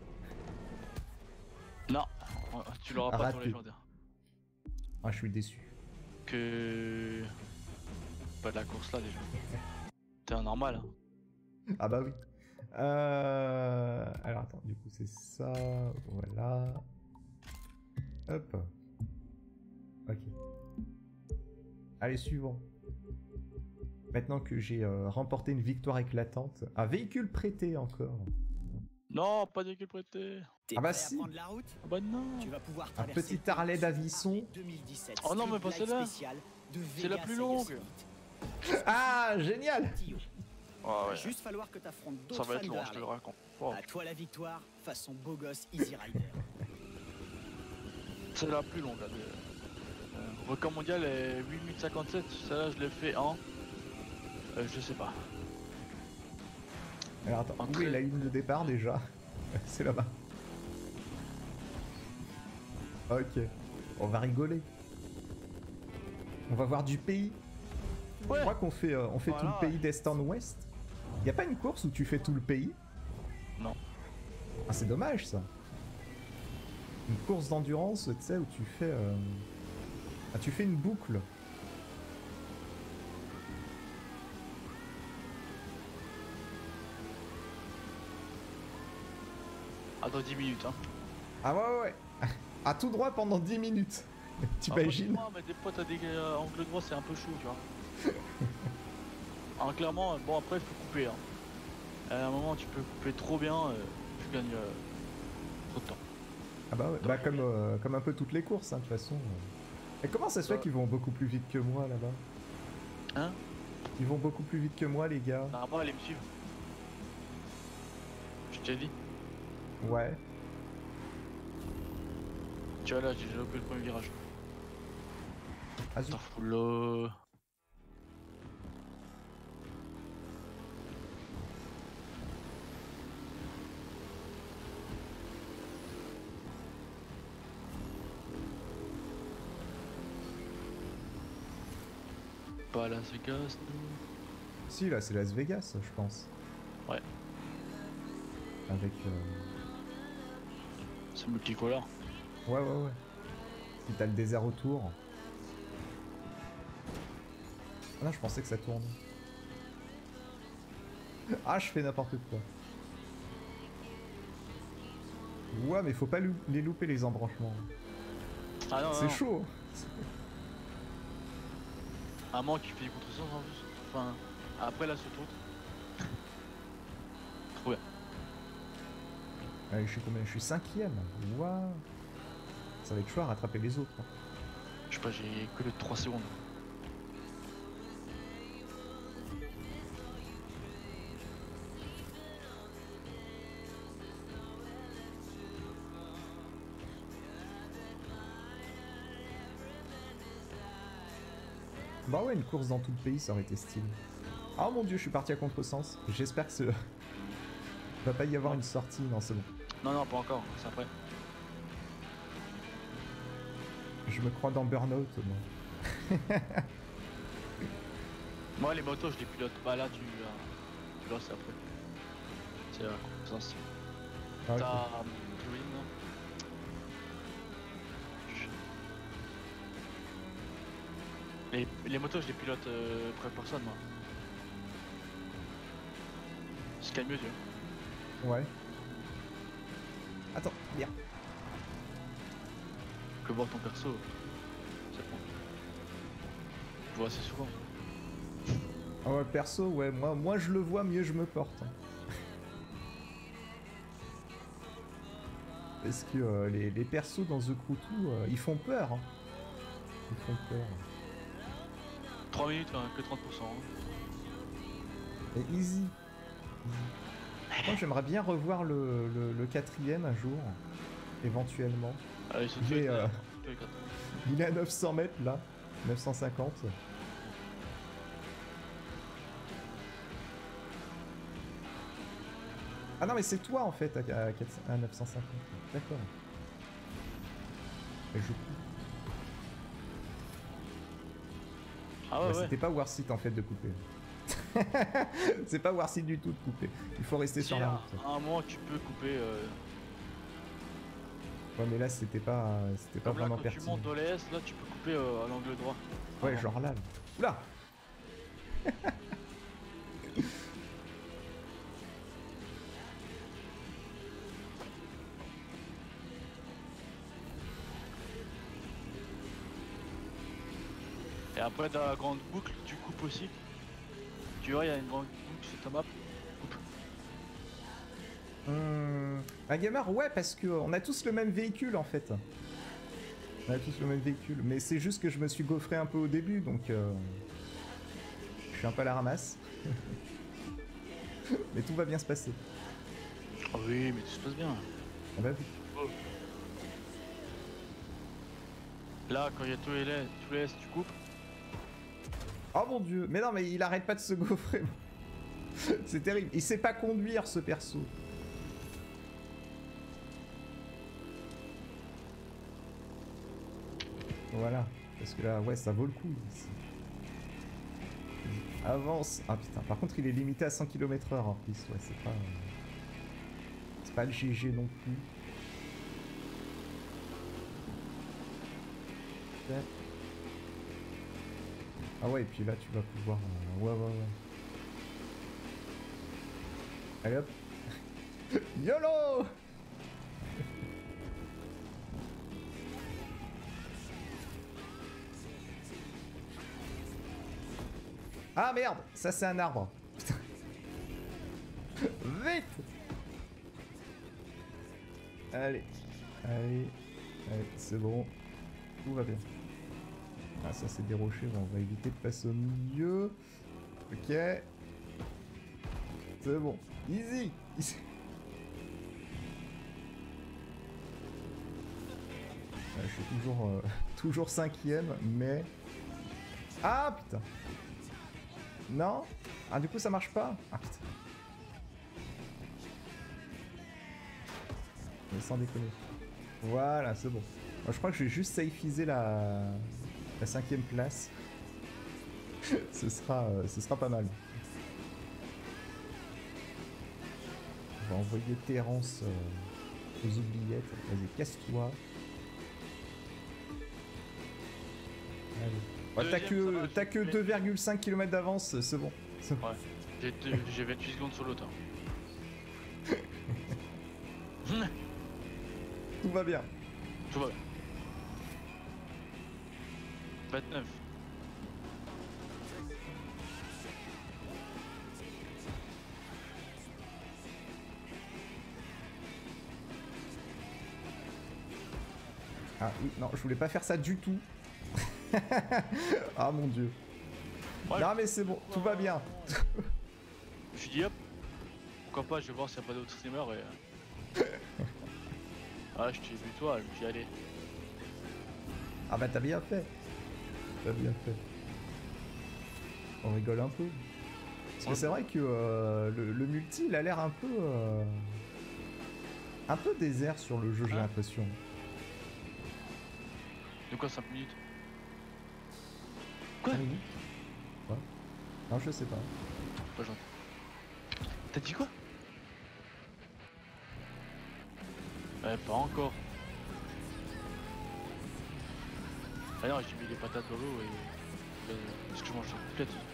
Non, tu l'auras pas ton légendaire. Ah, je suis déçu. Que... Pas de la course là déjà. T'es un normal hein. Ah bah oui. Euh... Alors attends, du coup c'est ça, voilà. Hop. Ok. Allez, suivant. Maintenant que j'ai euh, remporté une victoire éclatante. Un véhicule prêté encore. Non, pas de véhicule prêté. Ah bah si. La route Ah bah non. tu vas pouvoir Un petit Harley Davidson. Oh non mais pas celle-là. C'est la plus longue. Ah génial. Oh, ouais. Juste falloir que t'affrontes Ça d'autres va être fans long, de je te le Harley. raconte. Oh. À toi la victoire, façon beau gosse Easy Rider. C'est la plus longue là. Le euh, record mondial est huit mille cinquante-sept. Celle-là je l'ai fait en... Euh, je sais pas. Alors attends, Entrée. où est la ligne de départ déjà? C'est là-bas. Ok, on va rigoler. On va voir du pays. Ouais. Je crois qu'on fait, euh, on fait Voilà. tout le pays d'est en ouest. Y a pas une course où tu fais tout le pays? Non. Ah c'est dommage ça. Une course d'endurance, tu sais, où tu fais... Euh... Ah, tu fais une boucle. Ah dans dix minutes hein. Ah ouais ouais ouais. À tout droit pendant dix minutes. T'imagines? Ah, mais des fois t'as des euh, angles droits c'est un peu chaud tu vois. Alors clairement, bon après il faut couper hein. À un moment tu peux couper trop bien, euh, tu gagnes euh, trop de temps. Ah bah ouais, bah comme, euh, comme un peu toutes les courses hein, de toute façon. Et comment ça se fait Ouais. qu'ils vont beaucoup plus vite que moi là-bas? Hein? Ils vont beaucoup plus vite que moi les gars. Normalement allez me suivre. Je t'ai dit. Ouais. Tu vois là j'ai loupé le premier virage. Ah zut. T'en fous là. Pas Las Vegas, nous. Si là c'est Las Vegas je pense. Ouais. Avec... Euh... C'est multicolore. Ouais ouais ouais. Si t'as le désert autour. Ah non je pensais que ça tourne. Ah je fais n'importe quoi. Ouais mais faut pas lou les louper les embranchements. Ah non, C'est non. chaud. À moins qu'il fait du contre-sens en plus. Enfin, après là, ce tour. Trop bien. Allez, je suis combien? Je suis cinquième. Waouh. Ça va être chaud à rattraper les autres. Hein. Je sais pas, j'ai que le trois secondes. Bah ouais, une course dans tout le pays, ça aurait été stylé. Oh mon dieu, je suis parti à contresens. J'espère que ce... Il va pas y avoir une sortie, non c'est bon. Non, non, pas encore, c'est après. Je me crois dans Burnout, moi. Moi, les motos, je les pilote. Bah là, tu, euh, tu lances après. C'est la contresens. Ah, ok. T'as euh, Twin. Les, les motos, je les pilote euh, près de personne, moi. C'est quand même mieux, tu vois. Ouais. Attends, viens. Que voir ton perso. C'est bon. Je vois assez souvent. Ah ouais, perso, ouais, moi, moi je le vois, mieux je me porte. Parce que euh, les, les persos dans The Crew deux, euh, ils font peur. Hein. Ils font peur. trois minutes, hein, que trente pour cent. Hein. Et easy. Moi j'aimerais bien revoir le, le, le quatrième un jour, éventuellement. Ah, ils sont il, tous est, les- euh, tous les quatre. il est à neuf cents mètres là, neuf cent cinquante. Ah non mais c'est toi en fait à, à, quatre- à neuf cent cinquante. D'accord. Et je... Ah ouais, Bah, ouais. C'était pas worth it en fait de couper. C'est pas worth it du tout de couper. Il faut rester Si, sur la à, route. à un moment, tu peux couper. Euh, Ouais mais là c'était pas c'était pas comme là, vraiment quand tu pertinent. montes dans les S, là, tu peux couper euh, à l'angle droit. Ouais Avant. genre là. Oula. Et après, dans la grande boucle, tu coupes aussi. Tu vois, il y a une grande boucle sur ta map. Coupe. Hum, un gamer, ouais, parce que on a tous le même véhicule en fait. On a tous le même véhicule, mais c'est juste que je me suis gaufré un peu au début, donc euh, je suis un peu à la ramasse. Mais tout va bien se passer. Ah oui, mais tout se passe bien. On va vu. Là, quand il y a tous les, tous les S, tu coupes. Oh mon dieu, mais non, mais il arrête pas de se gaufrer. C'est terrible. Il sait pas conduire ce perso. Voilà, parce que là, ouais, ça vaut le coup ici. Avance. Ah putain, par contre, il est limité à cent kilomètres heure en plus. Ouais, c'est pas. C'est pas le G G non plus. Ouais. Ah ouais, et puis là, tu vas pouvoir. euh, Ouais, ouais, ouais. Allez hop. YOLO! Ah merde, ça c'est un arbre. Putain. Vite. Allez, allez, allez, c'est bon. Tout va bien. Ah ça c'est des rochers, bon, on va éviter de passer au milieu. Ok. C'est bon. Easy. Easy. Ouais, je suis toujours, euh, toujours cinquième, mais... Ah putain. Non? Ah du coup ça marche pas? Ah putain. Mais sans déconner. Voilà, c'est bon. Moi, je crois que je vais juste safeiser la, la cinquième place. ce, sera, euh, ce sera pas mal. On va envoyer Terrence euh, aux oubliettes. Vas-y, casse-toi. Allez. Ouais, t'as Deuxième, ça que, va, t'as que je- deux virgule cinq kilomètres d'avance, c'est bon. C'est bon. Ouais. J'ai deux- j'ai vingt-huit secondes sur l'autre. hein. Tout va bien. Tout va bien. vingt-neuf. Ah oui, non, je voulais pas faire ça du tout. Ah mon dieu. Ouais, Non mais c'est bon, tout va bien. Je me suis dit hop, pourquoi pas, je vais voir s'il n'y a pas d'autres streamers et... euh, ah, je t'ai vu toi, je me suis dit allez. Ah bah t'as bien fait. T'as bien fait. On rigole un peu. Parce que Ouais. c'est vrai que euh, le, le multi, il a l'air un peu... euh, un peu désert sur le jeu, j'ai Hein l'impression. De quoi cinq minutes? Quoi Quoi Non, je sais pas. Pas gentil. T'as dit quoi? Ouais, pas encore. D'ailleurs, j'ai mis les patates dans l'eau et. euh, Parce que je mange des poulettes.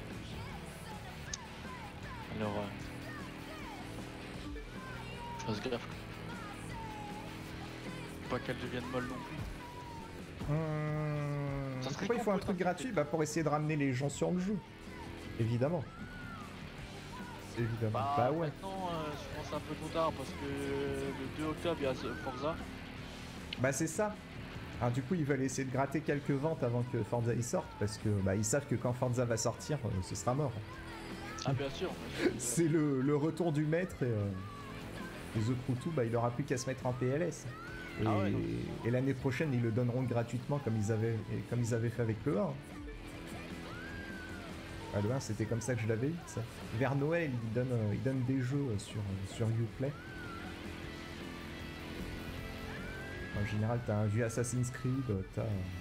Alors. Euh... Je fasse gaffe. Pas qu'elle devienne molle non plus. Hum... Ça serait Pourquoi il faut un con, truc peut-être. gratuit? Bah pour essayer de ramener les gens sur le jeu. Évidemment. Évidemment. Bah, Bah ouais. maintenant, euh, je pense un peu trop tard parce que le deux octobre, il y a ce Forza. Bah c'est ça. Alors du coup ils veulent essayer de gratter quelques ventes avant que Forza y sorte parce que bah ils savent que quand Forza va sortir euh, ce sera mort. Ah, bien sûr. bien sûr. C'est le, le retour du maître et, euh, et The Crew deux, bah il aura plus qu'à se mettre en P L S. Et, Ah ouais, non. et l'année prochaine ils le donneront gratuitement comme ils avaient, et comme ils avaient fait avec le un. Ah, le un c'était comme ça que je l'avais eu ça. Vers Noël ils donnent, euh, ils donnent des jeux euh, sur, euh, sur Uplay. En général, t'as un vieux Assassin's Creed, t'as...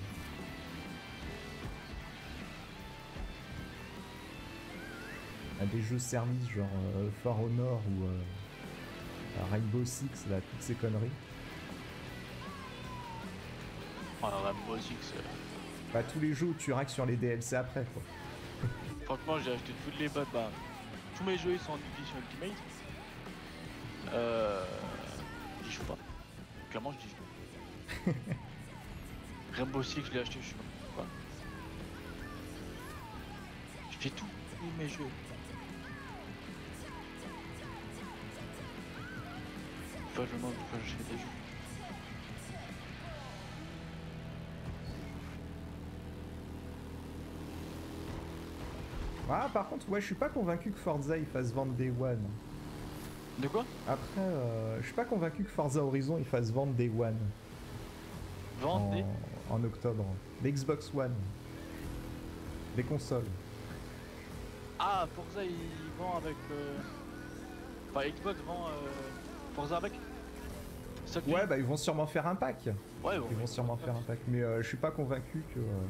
t'as des jeux services genre euh, For Honor ou euh, Rainbow Six, là, toutes ces conneries. Oh, Rainbow Six. euh, Bah, tous les jeux où tu racks sur les D L C après, quoi. Franchement, j'ai acheté toutes les bottes. Bah, tous mes jeux ils sont en édition Ultimate. Euh. Je dis pas. Clairement, je dis pas. Rainbow Six, je l'ai acheté, je sais pas pourquoi. Je fais tout, tous mes jeux. Enfin, je me demande pourquoi je fais des jeux. Ah, par contre, ouais, je suis pas convaincu que Forza il fasse vendre Day One. De quoi? Après, euh, je suis pas convaincu que Forza Horizon il fasse vendre Day One. Vendre des. En, en octobre. Les Xbox One. Les consoles. Ah, Forza il vend avec. Euh... Enfin, Xbox vend euh... Forza avec. Ça que tu Ouais, dis bah ils vont sûrement faire un pack. Ouais, bon, Ils vont sûrement faire un pack. Mais euh, je suis pas convaincu que. euh,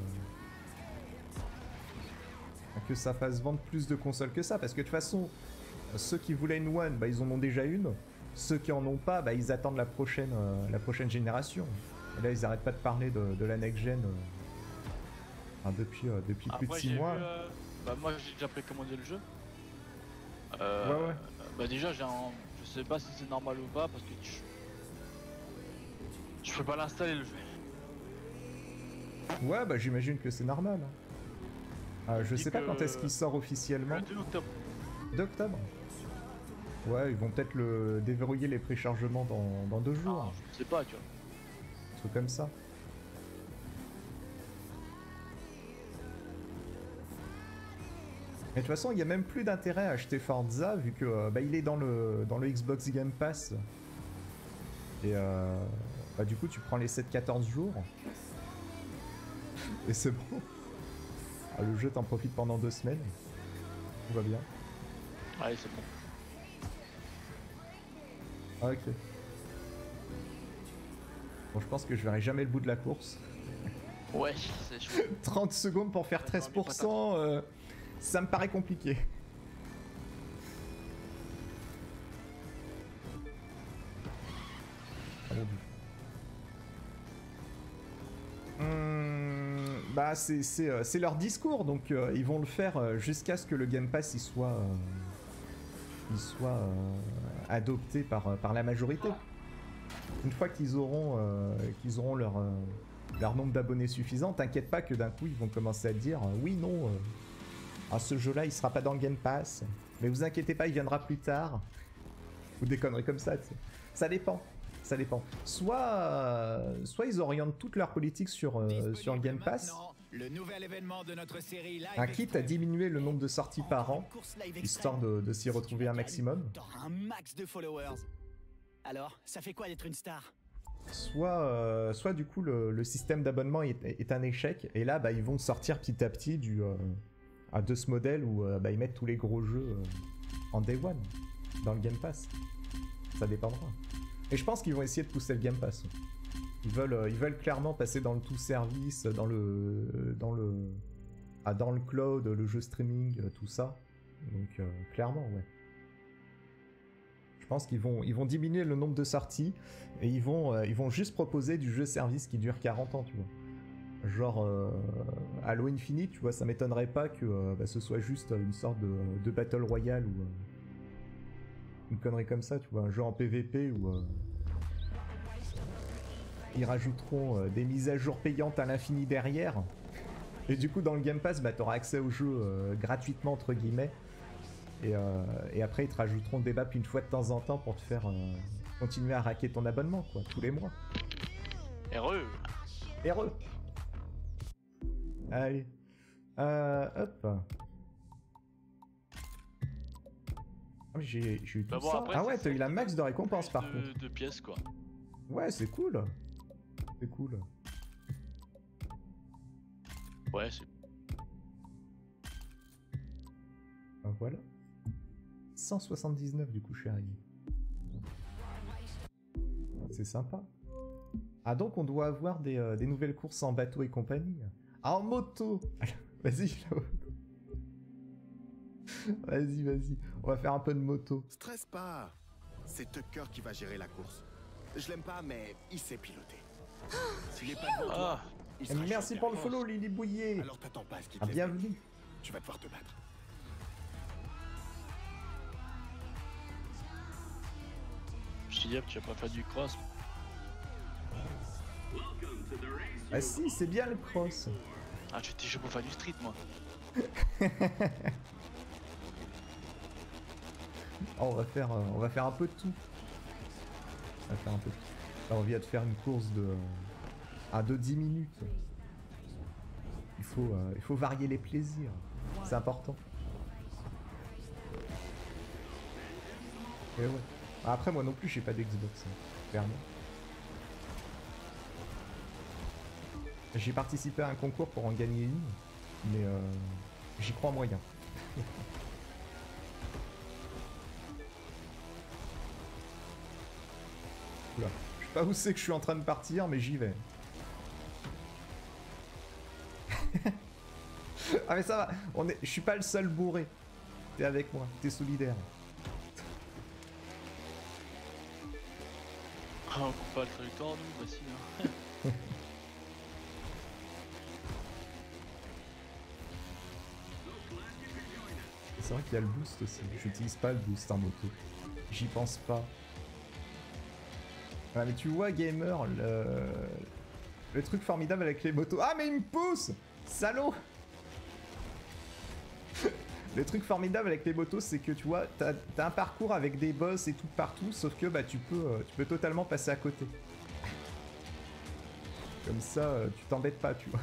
que ça fasse vendre plus de consoles que ça. Parce que de toute façon, ceux qui voulaient une One, bah ils en ont déjà une. Ceux qui en ont pas, bah ils attendent la prochaine, euh, la prochaine génération. Et là, ils arrêtent pas de parler de, de la next-gen euh, enfin, depuis, euh, depuis plus de Après, six j'ai mois. vu, euh, Bah, moi j'ai déjà précommandé le jeu. Euh... Ouais, ouais. Bah, déjà, j'ai un. Je sais pas si c'est normal ou pas parce que tu. Je peux pas l'installer le jeu. Ouais, bah j'imagine que c'est normal. Ah, je Dis sais pas que- quand est-ce qu'il sort officiellement. Le deux octobre. deux octobre. Ouais, ils vont peut-être le déverrouiller les préchargements dans, dans deux jours. Ah, je sais pas, tu vois. Un truc comme ça. Et de toute façon, il n'y a même plus d'intérêt à acheter Forza vu que euh, bah, il est dans le, dans le Xbox Game Pass. Et euh, bah, du coup, tu prends les sept quatorze jours. Et c'est bon. Ah, le jeu, t'en profites pendant deux semaines. Tout va bien. Allez, c'est bon. Ah, ok. Bon, je pense que je verrai jamais le bout de la course. Ouais, c'est chaud. trente secondes pour faire treize pour cent, euh, ça me paraît compliqué. Ah, mon Dieu. Hum, bah c'est c'est, euh, c'est leur discours, donc euh, ils vont le faire euh, jusqu'à ce que le Game Pass il soit, euh, il soit euh, adopté par, euh, par la majorité. Une fois qu'ils auront, euh, qu'ils auront leur, euh, leur nombre d'abonnés suffisant, t'inquiète pas que d'un coup ils vont commencer à dire euh, oui, non, euh, ah, ce jeu-là il sera pas dans le Game Pass, mais vous inquiétez pas, il viendra plus tard. Ou des conneries comme ça, tu sais. Ça dépend. Ça dépend. Soit, euh, soit ils orientent toute leur politique sur, euh, sur le Game Pass, Le nouvel événement de notre série live. un quitte à diminuer le nombre de sorties par an, histoire de, de s'y retrouver un maximum. T'auras un max de followers. Alors, ça fait quoi d'être une star? Soit, euh, soit du coup le, le système d'abonnement est, est un échec, et là bah, ils vont sortir petit à petit du... euh, à de ce modèle où euh, bah, ils mettent tous les gros jeux euh, en Day One, dans le Game Pass. Ça dépendra. Et je pense qu'ils vont essayer de pousser le Game Pass. Ils veulent, euh, ils veulent clairement passer dans le tout service, dans le, dans le, ah, dans le cloud, le jeu streaming, euh, tout ça. Donc euh, clairement, ouais. Je pense qu'ils vont, ils vont diminuer le nombre de sorties et ils vont, euh, ils vont juste proposer du jeu service qui dure quarante ans, tu vois. Genre euh, Halo Infinite, tu vois, ça m'étonnerait pas que euh, bah, ce soit juste une sorte de, de Battle Royale ou euh, une connerie comme ça, tu vois, un jeu en P V P où euh, ils rajouteront euh, des mises à jour payantes à l'infini derrière. Et du coup, dans le Game Pass, bah, t'auras accès au jeu euh, gratuitement, entre guillemets. Et, euh, et après, ils te rajouteront des maps une fois de temps en temps pour te faire euh, continuer à raquer ton abonnement, quoi, tous les mois. Heureux. Heureux. Allez. Euh, hop. Ah, j'ai eu tout bah bon, ça. après, Ah ouais, c'est- t'as eu la max de récompenses par de, contre. de pièces quoi. Ouais, c'est cool. C'est cool. Ouais, c'est. Ah, voilà. cent soixante-dix-neuf du coup, je suis arrivé. C'est sympa. Ah, donc on doit avoir des, euh, des nouvelles courses en bateau et compagnie. Ah, en moto. Vas-y, là. Vas-y, vas-y. On va faire un peu de moto. Stresse pas. C'est Tucker qui va gérer la course. Je l'aime pas, mais il sait piloter. S'il est pas devant toi, Ah, il sera Merci champion. pour le follow, Lily Bouillet. Alors t'attends pas à ce qu'il te Ah, laisse bienvenue. gagner. Tu vas devoir te battre. je t'ai dit que tu vas pas faire du cross. Ah si, c'est bien le cross. Ah, tu t'es chaud pour faire du street, moi. Oh, on va faire, euh, on va faire un peu de tout. On va faire un peu de tout. Là, on vient de faire une course de, à de dix minutes. Il faut, euh, il faut varier les plaisirs. C'est important. Et ouais. Après, moi non plus, j'ai pas d'Xbox, hein, clairement. J'ai participé à un concours pour en gagner une, mais euh, j'y crois moyen. Oula. Je sais pas où c'est que je suis en train de partir, mais j'y vais. Ah mais ça va, on est... je suis pas le seul bourré. T'es avec moi, t'es solidaire. Ah, on coupe pas le territoire, nous, bah si, hein. C'est vrai qu'il y a le boost aussi. J'utilise pas le boost en moto. J'y pense pas. Ah mais tu vois, gamer, le... le truc formidable avec les motos. Ah mais il me pousse, salaud. Le truc formidable avec les motos, c'est que tu vois, t'as t'as un parcours avec des boss et tout partout, sauf que bah tu peux, euh, tu peux totalement passer à côté. Comme ça, euh, tu t'embêtes pas, tu vois.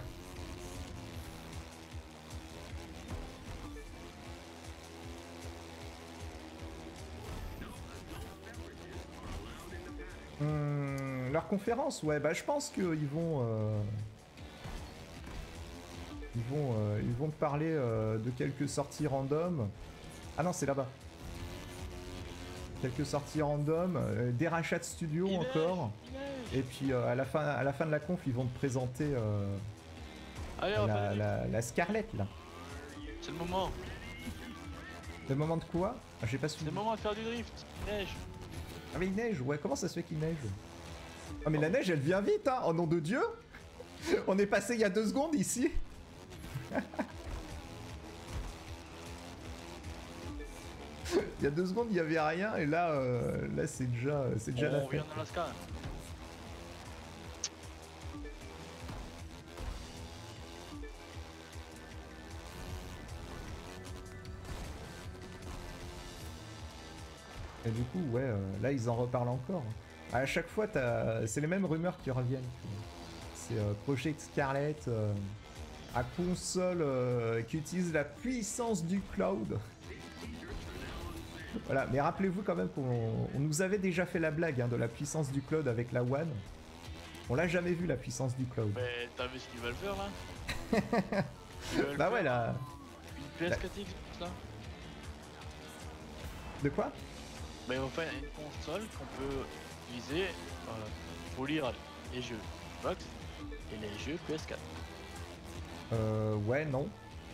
Hum, leur conférence, ouais, bah je pense qu'ils vont, euh, ils vont, euh, ils vont te parler euh, de quelques sorties random. Ah non, c'est là-bas. Quelques sorties random, euh, des rachats de studio Il encore. neige, il neige. Et puis euh, à la fin, à la fin de la conf, ils vont te présenter euh, Allez, on va la, faire du- la, la Scarlett là. C'est le moment. Le moment de quoi? Ah, j'ai pas C'est suivi. le moment de faire du drift. Il neige. Ah mais il neige, ouais, comment ça se fait qu'il neige? Ah mais la neige elle vient vite hein, oh nom de Dieu. On est passé il y a deux secondes ici. Il y a deux secondes il y avait rien et là, euh, là c'est déjà, c'est déjà la On revient fête. d'Alaska. Et du coup ouais, euh, là ils en reparlent encore. À chaque fois t'as- c'est les mêmes rumeurs qui reviennent. tu vois. C'est euh, Project Scarlett euh, à console euh, qui utilise la puissance du cloud. Voilà, mais rappelez-vous quand même qu'on on nous avait déjà fait la blague hein, de la puissance du cloud avec la One. On l'a jamais vu la puissance du cloud. Mais t'as vu ce qu'ils veulent faire là? Ils veulent Bah faire ouais là. Une P S quatre X là. De quoi? Bah ils vont faire une console qu'on peut utiliser euh, pour lire les jeux Xbox et les jeux P S quatre. Euh, ouais, non.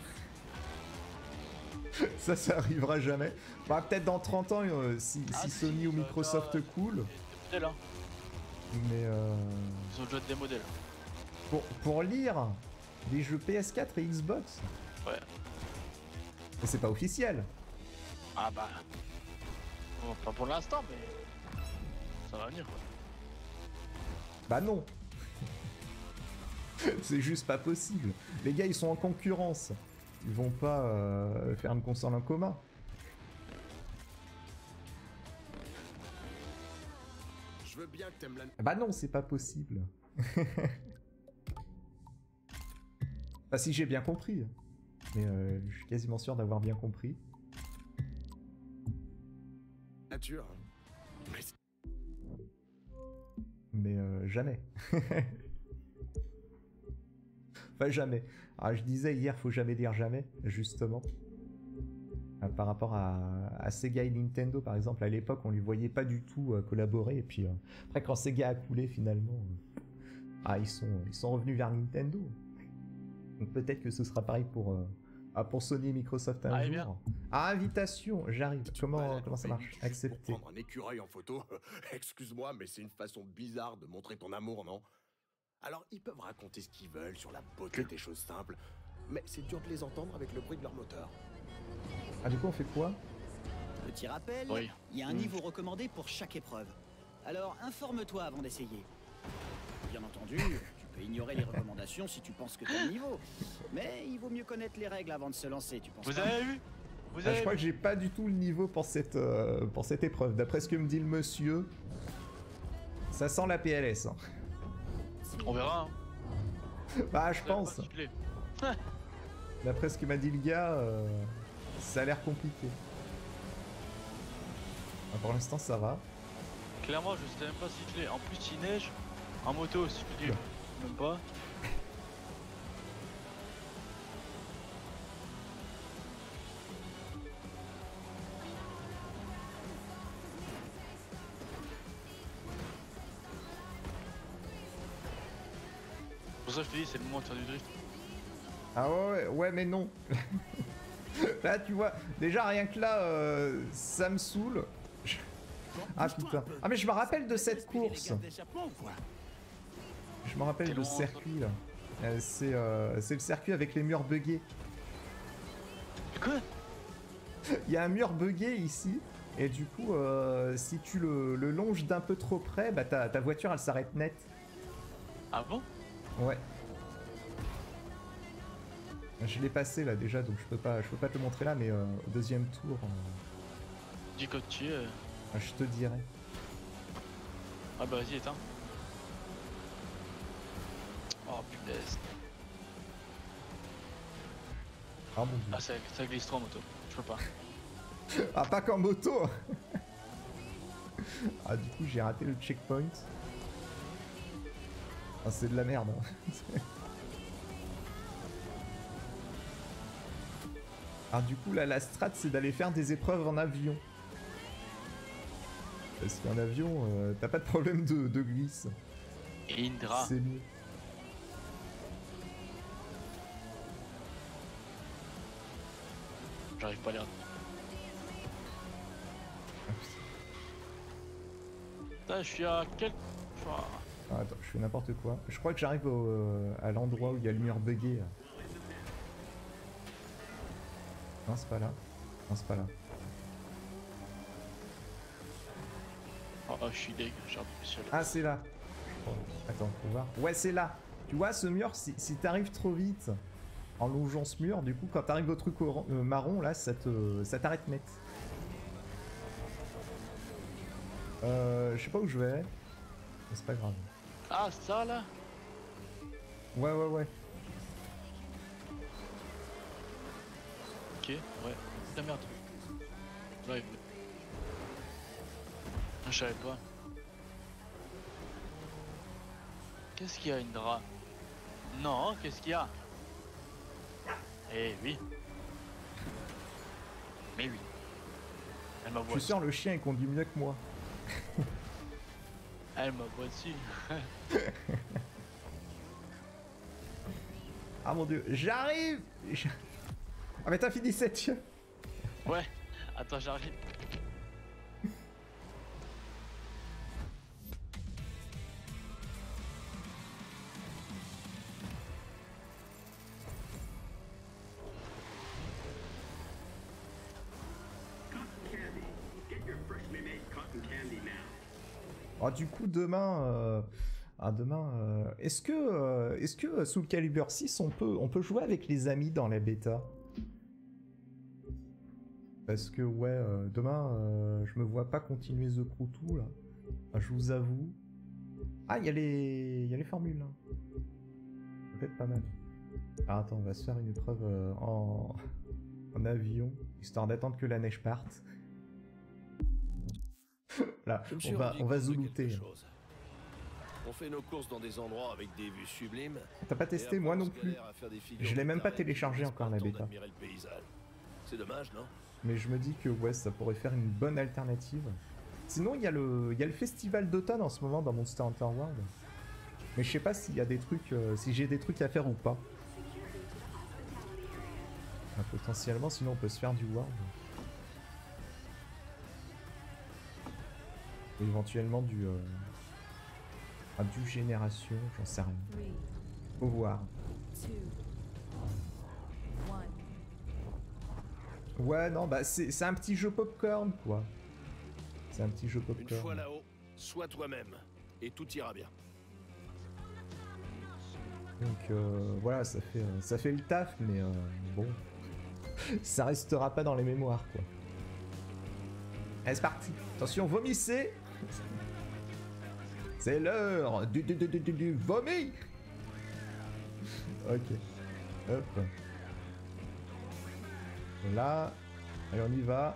Ça, ça arrivera jamais. Bah, peut-être dans trente ans, euh, si, Ah, si si, Sony ou euh, Microsoft là, cool. Modèles, hein. Mais euh, Ils ont déjà des modèles. pour, pour lire les jeux P S quatre et Xbox. Ouais. Mais c'est pas officiel. Ah bah. Bon, pas pour l'instant, mais. Ça va venir quoi. Bah non. C'est juste pas possible. Les gars, ils sont en concurrence. Ils vont pas euh, faire une console en commun. Je veux bien que t'aimes la... Bah non, c'est pas possible. Bah si j'ai bien compris. Mais euh, je suis quasiment sûr d'avoir bien compris. nature. Mais Mais euh, jamais. Enfin jamais. Alors je disais hier, faut jamais dire jamais, justement. Euh, par rapport à, à Sega et Nintendo, par exemple, à l'époque, on les voyait pas du tout euh, collaborer. Et puis euh, après, quand Sega a coulé, finalement, euh, ah, ils sont, ils sont revenus vers Nintendo. Donc peut-être que ce sera pareil pour, euh, ah, pour Sony et Microsoft un Ah, jour. bien. Ah, invitation, j'arrive. tu Comment, balades comment ça au marche? pays, juste Accepter. Pour prendre un écureuil en photo, excuse-moi, mais c'est une façon bizarre de montrer ton amour, non? Alors, ils peuvent raconter ce qu'ils veulent sur la beauté des choses simples, mais c'est dur de les entendre avec le bruit de leur moteur. Ah, du coup, on fait quoi? Petit rappel, Oui. il y a un Mm. niveau recommandé pour chaque épreuve. Alors informe-toi avant d'essayer. Bien entendu, tu peux ignorer les recommandations si tu penses que t'as le niveau. Mais il vaut mieux connaître les règles avant de se lancer, tu penses Vous pas? avez vu Vous Ah, avez je crois vu que j'ai pas du tout le niveau pour cette, euh, pour cette épreuve. D'après ce que me dit le monsieur, ça sent la P L S. hein. On verra. Hein. Bah, je Vous avez pense. pas sifflé. D'après ce que m'a dit le gars, euh, ça a l'air compliqué. Ah, pour l'instant, ça va. Clairement, je sais même pas siffler. En plus, il neige. En moto, si je dis. Même pas. Pour ça, je te dis, c'est le moment de faire du drift. Ah ouais, ouais, ouais, mais non. Là, tu vois, déjà rien que là, euh, ça me saoule. Je- Ah putain. Ah mais je me rappelle de cette course. Je me rappelle T'es de loin, ce circuit là. Euh, c'est euh, c'est le circuit avec les murs buggés. Quoi? Il y a un mur buggé ici. Et du coup, euh, si tu le, le longes d'un peu trop près, bah ta, ta voiture elle s'arrête net. Ah bon? Ouais. Je l'ai passé là déjà, donc je peux pas, je peux pas te montrer là, mais euh, au deuxième tour, euh, Dis quand tu es. euh, je te dirai. Ah bah vas-y, éteins. Oh punaise. Ah mon dieu. Ah, ça, ça glisse trop en moto. Je peux pas. Ah, pas qu'en moto. Ah, du coup, j'ai raté le checkpoint. Ah, c'est de la merde. hein. Alors du coup, là, la strat, c'est d'aller faire des épreuves en avion. Parce qu'en avion, euh, t'as pas de problème de, de glisse. Et Indra. C'est mieux. J'arrive pas à les. Putain, je suis à quel. Je suis à- Ah, attends, je fais n'importe quoi. Je crois que j'arrive au, euh, à l'endroit où il y a le mur buggé. là. Non, c'est pas là. Non, c'est pas là. Oh, oh, je suis deg, j'ai un peu sur le. Ah, c'est là. Oh, attends, faut voir. Ouais, c'est là. Tu vois, ce mur, si, si t'arrives trop vite en longeant ce mur, du coup, quand t'arrives au truc oran- euh, marron, là, ça te, ça t'arrête net. Euh, je sais pas où je vais. Mais c'est pas grave. Ah, ça là? Ouais, ouais, ouais. Ok, ouais. Putain, merde. Là, il veut. Ah, je savais pas. Qu'est-ce qu'il y a, Indra? Non, qu'est-ce qu'il y a? Eh oui. Mais oui. Elle m'envoie Je suis sûr, le chien il conduit mieux que moi. Elle m'envoie dessus. Ah mon dieu, j'arrive. Ah mais t'as fini cette. Ouais, attends, j'arrive. Oh, du coup, demain, euh... ah, demain, euh... est-ce que, euh... est-ce que euh, Soul Calibur six, on peut, on peut jouer avec les amis dans la bêta? Parce que ouais, euh, demain, euh, je me vois pas continuer The Crew deux là. Enfin, je vous avoue. Ah, il y a les, il y a les formules. Hein. Ça peut être pas mal. Ah, attends, on va se faire une épreuve euh, en... en avion, histoire d'attendre que la neige parte. Là, on va, on va zoulouter. On fait nos courses dans des endroits avec des vues sublimes. T'as pas testé, moi non plus. Je l'ai même pas téléchargé encore la bêta. C'est dommage, non? Mais je me dis que ouais, ça pourrait faire une bonne alternative. Sinon, il y a le, il y a le festival d'automne en ce moment dans Monster Hunter World. Mais je sais pas s'il y a des trucs, euh, si j'ai des trucs à faire ou pas. Ah, potentiellement, sinon on peut se faire du World. Ou éventuellement du, euh, ah, du Génération, j'en sais rien. Faut voir. Ouais, non, bah c'est un petit jeu popcorn, quoi. C'est un petit jeu popcorn. Une fois là-haut, sois toi-même, et tout ira bien. Donc euh, voilà, ça fait, euh, ça fait le taf, mais euh, bon, ça restera pas dans les mémoires, quoi. Allez, c'est parti. Attention, vomissez. C'est l'heure du, du, du, du, du, du vomi. Ok. Hop. Là. Allez, on y va.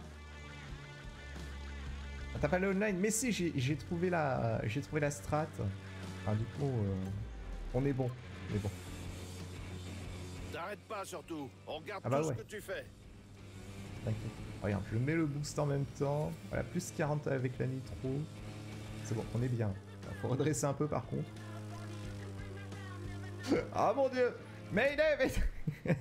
Ah, t'as pas le online? Mais si, j'ai trouvé la, j'ai trouvé la strat. Ah, du coup, euh, on est bon. On est bon. T'arrêtes pas surtout. On regarde ah bah tout ouais. ce que tu fais. T'inquiète. Regarde, je mets le boost en même temps. Voilà, plus quarante avec la nitro. C'est bon, on est bien. Il faut redresser un peu par contre. Ah oh, mon dieu! Mayday, mais...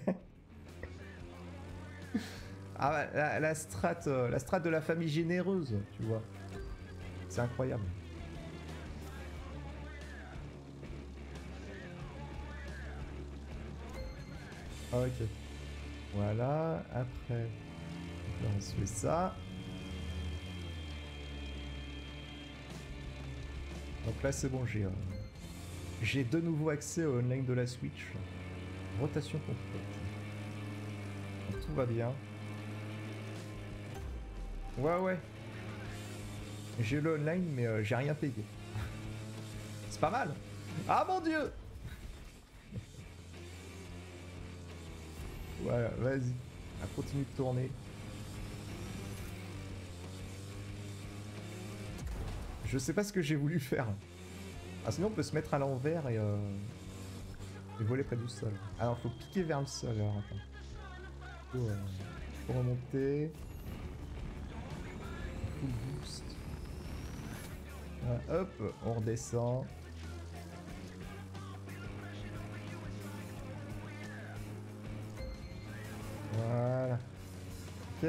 Ah bah, la, la strat, euh, la strat de la famille généreuse, tu vois. C'est incroyable. Ok. Voilà, après... Là, on se fait ça. Donc là c'est bon, j'ai euh, j'ai de nouveau accès au online de la Switch. Rotation complète. Donc, tout va bien. Ouais ouais. J'ai le online mais euh, j'ai rien payé. C'est pas mal. Ah mon dieu. Voilà, vas-y. On continue de tourner. Je sais pas ce que j'ai voulu faire. Ah sinon on peut se mettre à l'envers et, euh, et voler près du sol. Alors faut piquer vers le sol. Alors attends. Faut, euh, faut remonter. Full boost. Voilà, hop, on redescend. Voilà. Ok.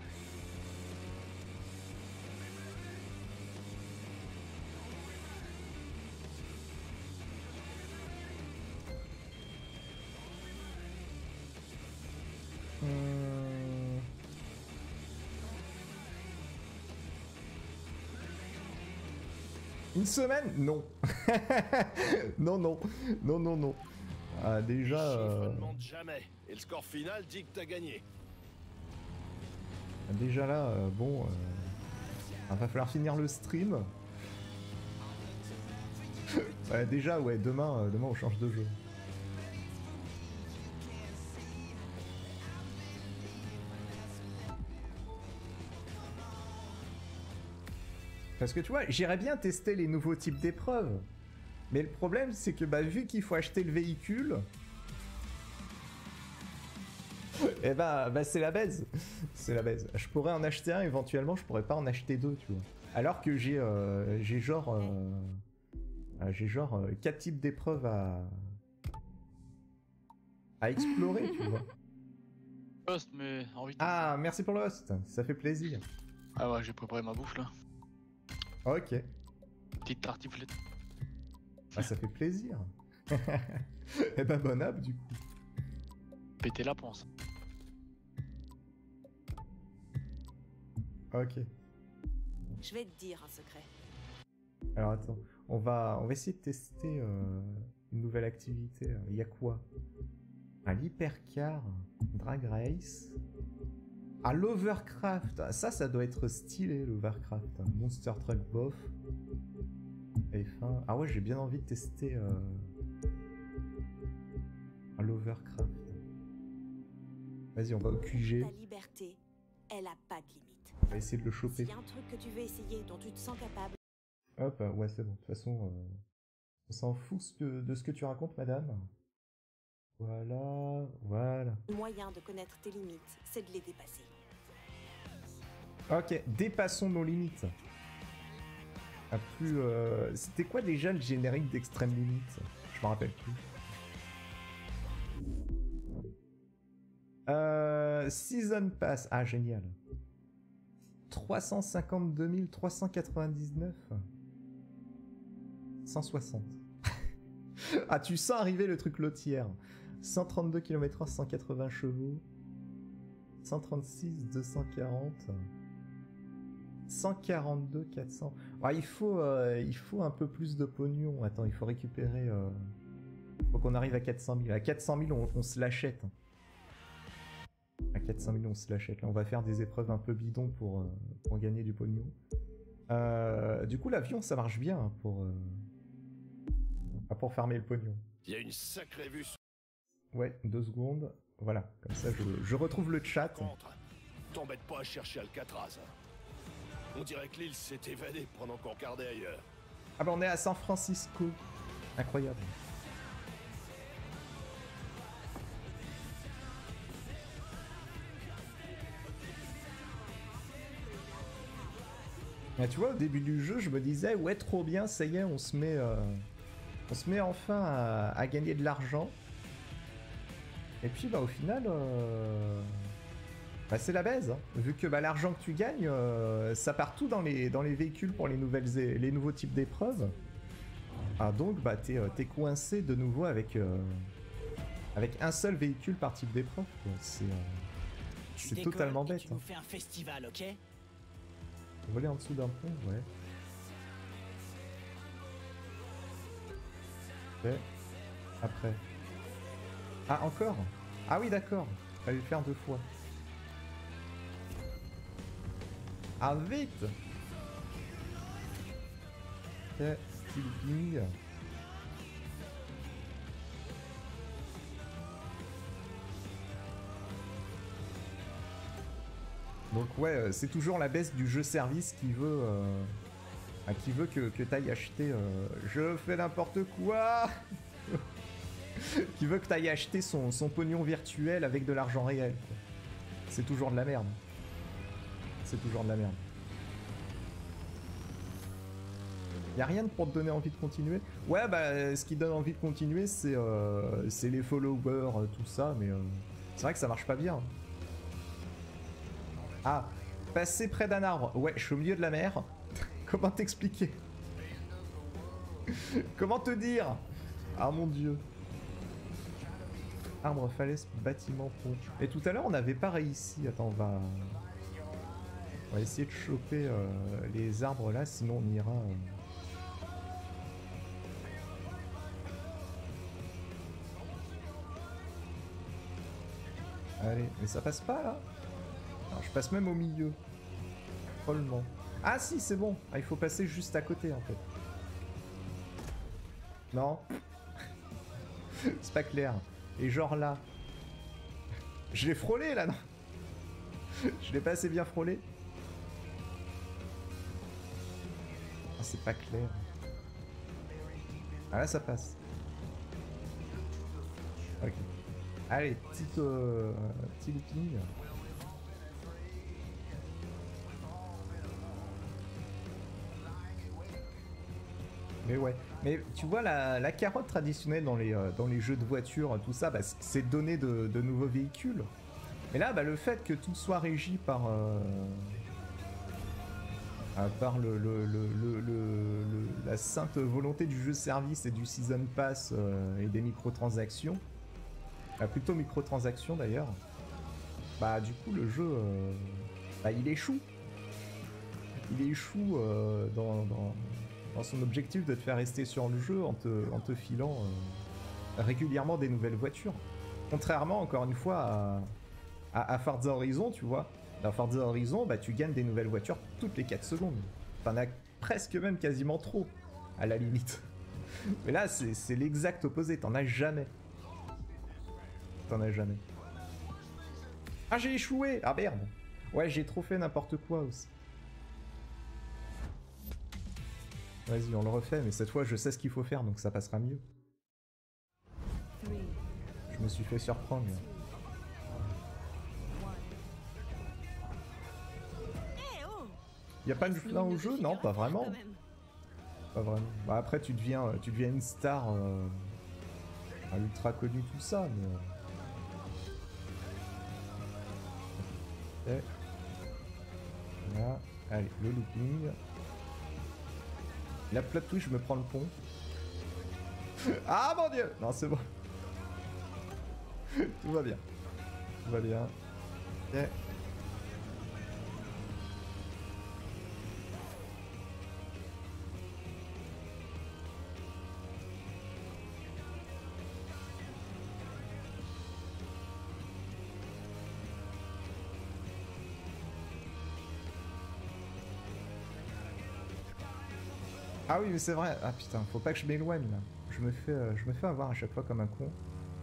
Hum... Une semaine? Non. non, non. Non, non, non. Ah, déjà... Les chiffres euh... ne mentent jamais. Et le score final dit que t'as gagné. Déjà là, euh, bon... Euh... Il va falloir finir le stream. Ouais, déjà, ouais, demain, euh, demain on change de jeu. Parce que tu vois, j'irais bien tester les nouveaux types d'épreuves. Mais le problème, c'est que bah, vu qu'il faut acheter le véhicule, Eh bah, bah c'est la baise. C'est la baise. Je pourrais en acheter un éventuellement, je pourrais pas en acheter deux, tu vois. Alors que j'ai euh, j'ai genre euh, euh, j'ai genre euh, quatre types d'épreuves à à explorer, tu vois. Host, mais envie de... Ah, merci pour le host, ça fait plaisir. Ah ouais, j'ai préparé ma bouffe là. Ok. Petite tartiflette. Ah, ça fait plaisir. Eh ben bon app du coup. Péter la panse. Ok. Je vais te dire un secret. Alors attends, on va, on va essayer de tester euh, une nouvelle activité. Il y a quoi? Ah, l'hypercar, drag race. Ah, l'overcraft. Ah, ça, ça doit être stylé, l'overcraft. Monster truck bof. F un. Ah ouais, j'ai bien envie de tester euh... ah, l'overcraft. Vas-y, on va au Q G. Ta liberté, elle a pas de limite. On va essayer de le choper. S'il y a un truc que tu veux essayer, dont tu te sens capable. Hop, euh, ouais, c'est bon. De toute façon, euh, on s'en fout ce que- de ce que tu racontes, madame. Voilà, voilà. Le moyen de connaître tes limites, c'est de les dépasser. Ok, dépassons nos limites. Ah, plus, euh, c'était quoi déjà le générique d'Extrême Limite? Je me rappelle plus. Euh, Season Pass. Ah, génial. trois cent cinquante-deux mille trois cent quatre-vingt-dix-neuf. cent soixante. Ah, tu sens arriver le truc lotière. cent trente-deux kilomètres heure, cent quatre-vingts chevaux. cent trente-six, deux cent quarante. cent quarante-deux, quatre cents. Ah, il faut, euh, il faut un peu plus de pognon. Attends, il faut récupérer... Euh... Faut qu'on arrive à quatre cent mille. À quatre cent mille, on, on se l'achète. À quatre cent mille, on se l'achète. Là, on va faire des épreuves un peu bidons pour, euh, pour gagner du pognon. Euh, du coup, l'avion, ça marche bien hein, pour, euh, pour farmer le pognon. Il y a une sacrée vue sur Ouais, deux secondes. Voilà, comme ça, je, je retrouve le chat. contre. T'embête pas à chercher Alcatraz. On dirait que l'île s'est évadée pendant qu'on regardait ailleurs. Ah bah, on est à San Francisco. Incroyable. Ah, tu vois, au début du jeu, je me disais, ouais, trop bien, ça y est, on se met, euh, on se met enfin à, à gagner de l'argent. Et puis, bah, au final, euh, bah, c'est la baise. Hein. Vu que bah, l'argent que tu gagnes, euh, ça part tout dans les, dans les véhicules pour les, nouvelles é- les nouveaux types d'épreuves. Ah, donc, bah, t'es, euh, t'es coincé de nouveau avec, euh, avec un seul véhicule par type d'épreuve. quoi. C'est, euh, Tu c'est décolles totalement et bête. Tu hein. nous fais un festival, ok? Voler en dessous d'un pont, ouais. Ok. Après. Ah, encore? Ah oui, d'accord. Fallait le faire deux fois. Ah, vite! Ok, petit looping. Donc ouais, euh, c'est toujours la baisse du jeu service qui veut, euh, ah, qui veut que, que t'ailles acheter. Euh, je fais n'importe quoi. Qui veut que t'ailles acheter son, son pognon virtuel avec de l'argent réel. quoi. C'est toujours de la merde. C'est toujours de la merde. Y a rien pour te donner envie de continuer. Ouais, bah ce qui donne envie de continuer, c'est euh, c'est les followers, euh, tout ça, mais euh, c'est vrai que ça marche pas bien. Ah, passer près d'un arbre. Ouais, je suis au milieu de la mer. Comment t'expliquer? Comment te dire? Ah mon dieu. Arbre, falaise, bâtiment, pont. Et tout à l'heure, on avait pareil ici. Attends, on va... On va essayer de choper euh, les arbres là, sinon on ira... euh, Allez, mais ça passe pas là? Alors, je passe même au milieu. Follement. Ah si, c'est bon. Ah, il faut passer juste à côté en fait. Non. C'est pas clair. Et genre là. Je l'ai frôlé là, non? Je l'ai pas assez bien frôlé. Ah, c'est pas clair. Ah là, ça passe. Ok. Allez, petite, euh, petit looping. Mais ouais, mais tu vois la, la carotte traditionnelle dans les, euh, dans les jeux de voiture, tout ça, bah, c'est de donner de, de nouveaux véhicules. Mais là, bah, le fait que tout soit régi par, euh, euh, par le, le, le, le, le, le- la sainte volonté du jeu service et du season pass euh, et des microtransactions, euh, plutôt microtransactions d'ailleurs, bah du coup le jeu, euh, bah, il échoue. Il échoue euh, dans, dans, dans son objectif de te faire rester sur le jeu en te, en te filant euh, régulièrement des nouvelles voitures. Contrairement encore une fois à, à, à Forza Horizon, tu vois. Dans Forza Horizon, bah, tu gagnes des nouvelles voitures toutes les quatre secondes. T'en as presque même quasiment trop, à la limite. Mais là, c'est c'est l'exact opposé, t'en as jamais. T'en as jamais. Ah, j'ai échoué! Ah merde! Ouais, j'ai trop fait n'importe quoi aussi. Vas-y, on le refait, mais cette fois, je sais ce qu'il faut faire, donc ça passera mieux. Three, Je me suis fait surprendre. là. Eh oh! Y a pas de fin au jeu? Non, pas vraiment. Quand même. Pas vraiment. Bah après, tu deviens, euh, tu deviens une star euh, euh, ultra connue, tout ça, mais... euh, ok. Voilà. Allez, le looping. La plot twist, je me prends le pont. Ah mon dieu! Non, c'est bon. Tout va bien. Tout va bien. Ok. Ah oui, mais c'est vrai. Ah putain, faut pas que je m'éloigne là. Je me fais, euh, je me fais avoir à chaque fois comme un con.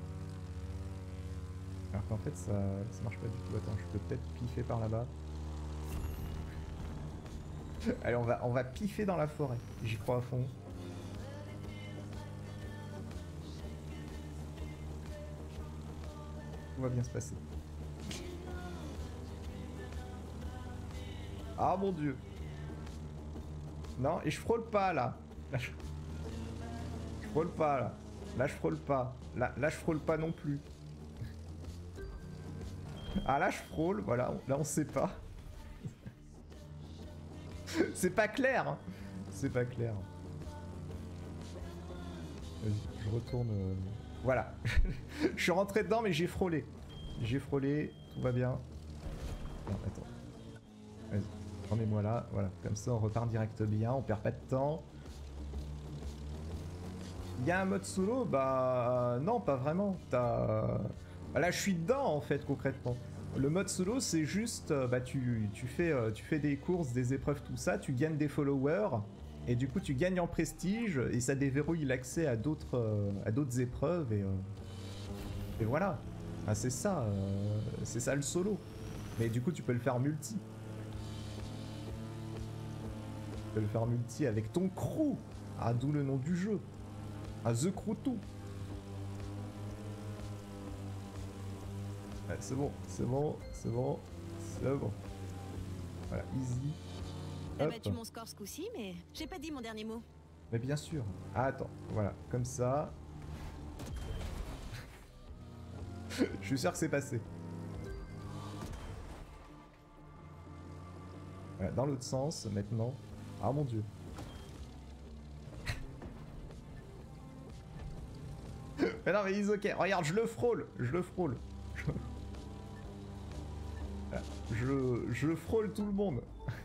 Alors qu'en fait, ça, ça marche pas du tout. Attends, je peux peut-être piffer par là-bas. Allez, on va, on va piffer dans la forêt. J'y crois à fond. Tout va bien se passer. Ah mon dieu. Non, et je frôle pas là. Là je... je frôle pas là. Là je frôle pas. Là, là je frôle pas non plus. Ah là je frôle, voilà. Là on sait pas. C'est pas clair. Hein. C'est pas clair. Vas-y, je retourne. euh, Voilà. Je suis rentré dedans mais j'ai frôlé. J'ai frôlé, tout va bien. Non, attends. Vas-y. Remets-moi là, voilà, comme ça on repart direct bien, on perd pas de temps. Il y a un mode solo? Bah non, pas vraiment. T'as... Bah, là je suis dedans en fait concrètement. Le mode solo c'est juste, euh, bah tu, tu, fais, euh, tu fais des courses, des épreuves, tout ça, tu gagnes des followers, et du coup tu gagnes en prestige, et ça déverrouille l'accès à d'autres euh, à d'autres épreuves, et, euh, et voilà. Ah, c'est ça, euh, c'est ça le solo. Mais du coup tu peux le faire multi. Tu peux le faire multi avec ton crew. Ah, d'où le nom du jeu. Ah, The Crew deux. Ouais, c'est bon, c'est bon, c'est bon, c'est bon. Voilà, easy. T'as Hop. battu mon score ce coup-ci, mais j'ai pas dit mon dernier mot. Mais bien sûr. Ah, attends, voilà, comme ça. Je suis sûr que c'est passé. Voilà, dans l'autre sens, maintenant. Ah mon dieu. Mais non mais ils ok, regarde, je le frôle, je le frôle. Je, je frôle tout le monde.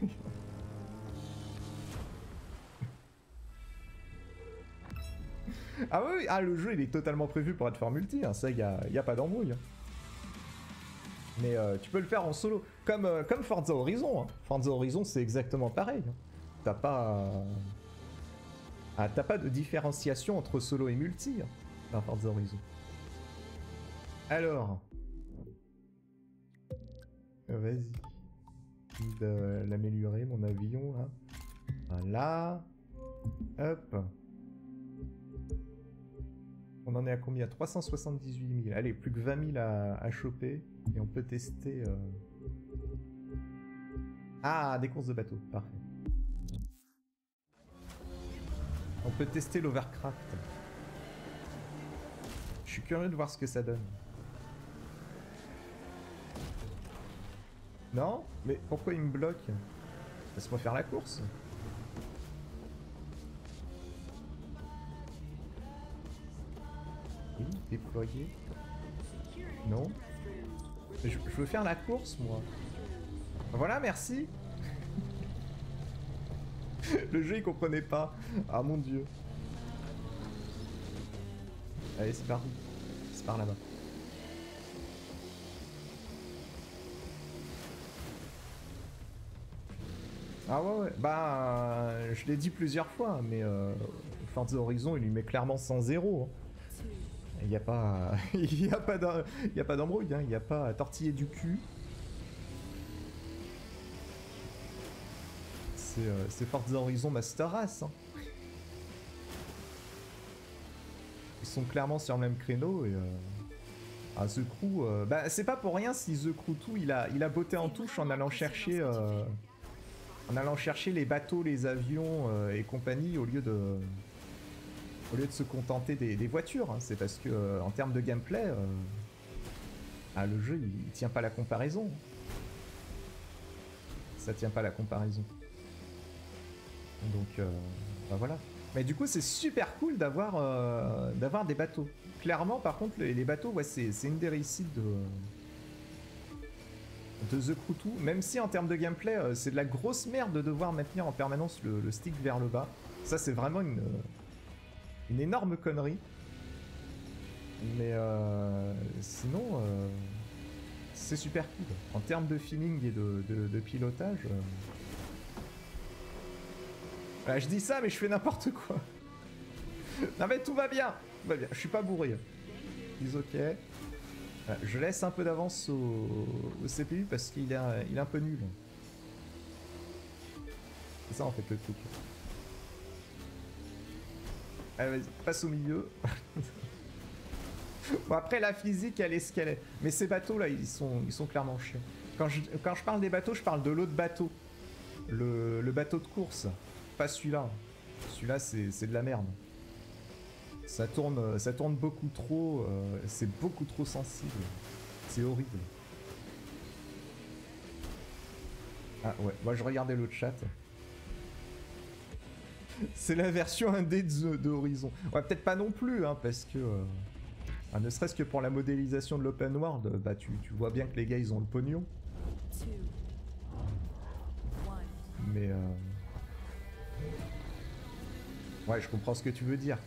Ah oui, oui, ah le jeu il est totalement prévu pour être fait en multi, hein. Ça y a, y a pas d'embrouille. Mais euh, tu peux le faire en solo, comme, euh, comme Forza Horizon. Hein. Forza Horizon c'est exactement pareil. Hein. T'as pas... Ah, t'as pas de différenciation entre solo et multi hein, dans Forza Horizon. Alors... Euh, Vas-y. Je vais l'améliorer mon avion là. Voilà. Hop. On en est à combien? Trois cent soixante-dix-huit mille. Allez, plus que vingt mille à, à choper. Et on peut tester... Euh... Ah, des courses de bateau. Parfait. On peut tester l'Overcraft. Je suis curieux de voir ce que ça donne. Non? Mais pourquoi il me bloque? Laisse-moi faire la course. Oui, déployer. Non. Je, je veux faire la course, moi. Voilà, merci. Le jeu, il comprenait pas. Ah, mon dieu. Allez, c'est par où? C'est par là-bas. Ah ouais, ouais. Bah, euh, je l'ai dit plusieurs fois, mais euh, Forza Horizon, il lui met clairement cent zéro. Il n'y a pas, il y a pas d'embrouille, hein. Il n'y a pas à tortiller du cul. C'est euh, Forza Horizon Master Race. Hein. Ils sont clairement sur le même créneau et... Euh... Ah, The Crew, euh... bah, c'est pas pour rien si The Crew deux, il a, il a botté en touche en allant chercher... Euh... En allant chercher les bateaux, les avions euh, et compagnie au lieu de... Au lieu de se contenter des, des voitures. Hein. C'est parce que euh, en termes de gameplay, euh... ah, le jeu il, il tient pas la comparaison. Ça tient pas la comparaison. Donc euh... bah voilà. Mais du coup c'est super cool d'avoir euh, d'avoir des bateaux. Clairement par contre les, les bateaux, ouais, c'est une des réussites de... de The Crew deux, même si en termes de gameplay euh, c'est de la grosse merde de devoir maintenir en permanence le, le stick vers le bas. Ça c'est vraiment une, une énorme connerie. Mais euh, sinon euh, c'est super cool. En termes de feeling et de, de, de pilotage... Euh... Bah, je dis ça mais je fais n'importe quoi. Non mais tout va bien, tout va bien. Je suis pas bourré. Dis ok. Voilà, je laisse un peu d'avance au, au C P U parce qu'il est, il est un peu nul. C'est ça en fait le truc. Allez vas-y, passe au milieu. Bon après la physique elle est ce qu'elle est. Mais ces bateaux là ils sont, ils sont clairement chiants. Quand je, quand je parle des bateaux je parle de l'autre bateau. Le, le bateau de course. Pas celui-là. Celui-là c'est de la merde. Ça tourne, ça tourne beaucoup trop. Euh, c'est beaucoup trop sensible. C'est horrible. Ah ouais, moi je regardais le chat. C'est la version indé de, de Horizon. Ouais, peut-être pas non plus, hein, parce que... Euh, ah, ne serait-ce que pour la modélisation de l'open world, bah tu, tu vois bien que les gars ils ont le pognon. Mais... Euh... Ouais, je comprends ce que tu veux dire.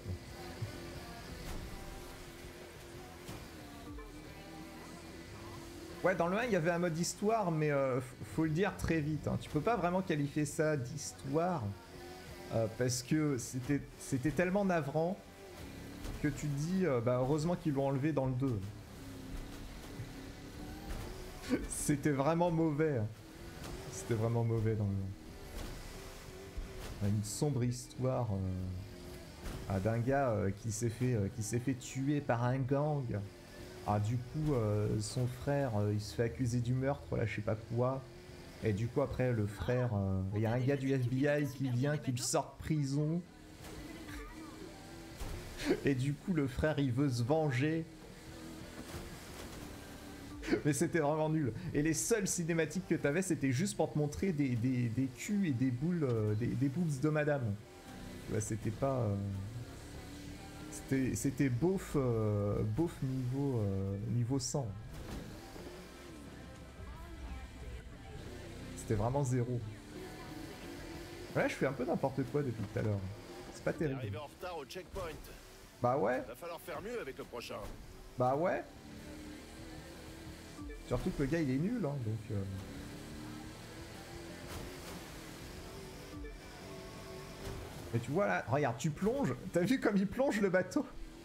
Ouais, dans le un, il y avait un mode histoire, mais euh, faut le dire très vite. Hein. Tu peux pas vraiment qualifier ça d'histoire, euh, parce que c'était c'était tellement navrant que tu te dis, euh, bah heureusement qu'ils l'ont enlevé dans le deux. C'était vraiment mauvais. Hein. C'était vraiment mauvais dans le un. Une sombre histoire euh, d'un gars euh, qui s'est fait, euh, qui s'est fait tuer par un gang. Ah, du coup, euh, son frère, euh, il se fait accuser du meurtre, là, je sais pas quoi. Et du coup, après, le frère, il euh, y a un gars du F B I qui vient, qui le sort de prison. Et du coup, le frère, il veut se venger. Mais c'était vraiment nul. Et les seules cinématiques que t'avais, c'était juste pour te montrer des, des, des culs et des boules, euh, des, des boobs de madame. Tu vois, c'était pas... Euh... C'était beauf, euh, beauf niveau, euh, niveau cent. C'était vraiment zéro. Ouais, je fais un peu n'importe quoi depuis tout à l'heure. C'est pas terrible. Arrivé en retard au checkpoint. Bah ouais. Va falloir faire mieux avec le prochain. Bah ouais. Surtout que le gars il est nul, hein, donc... Euh... Et tu vois là, regarde, tu plonges, t'as vu comme il plonge le bateau?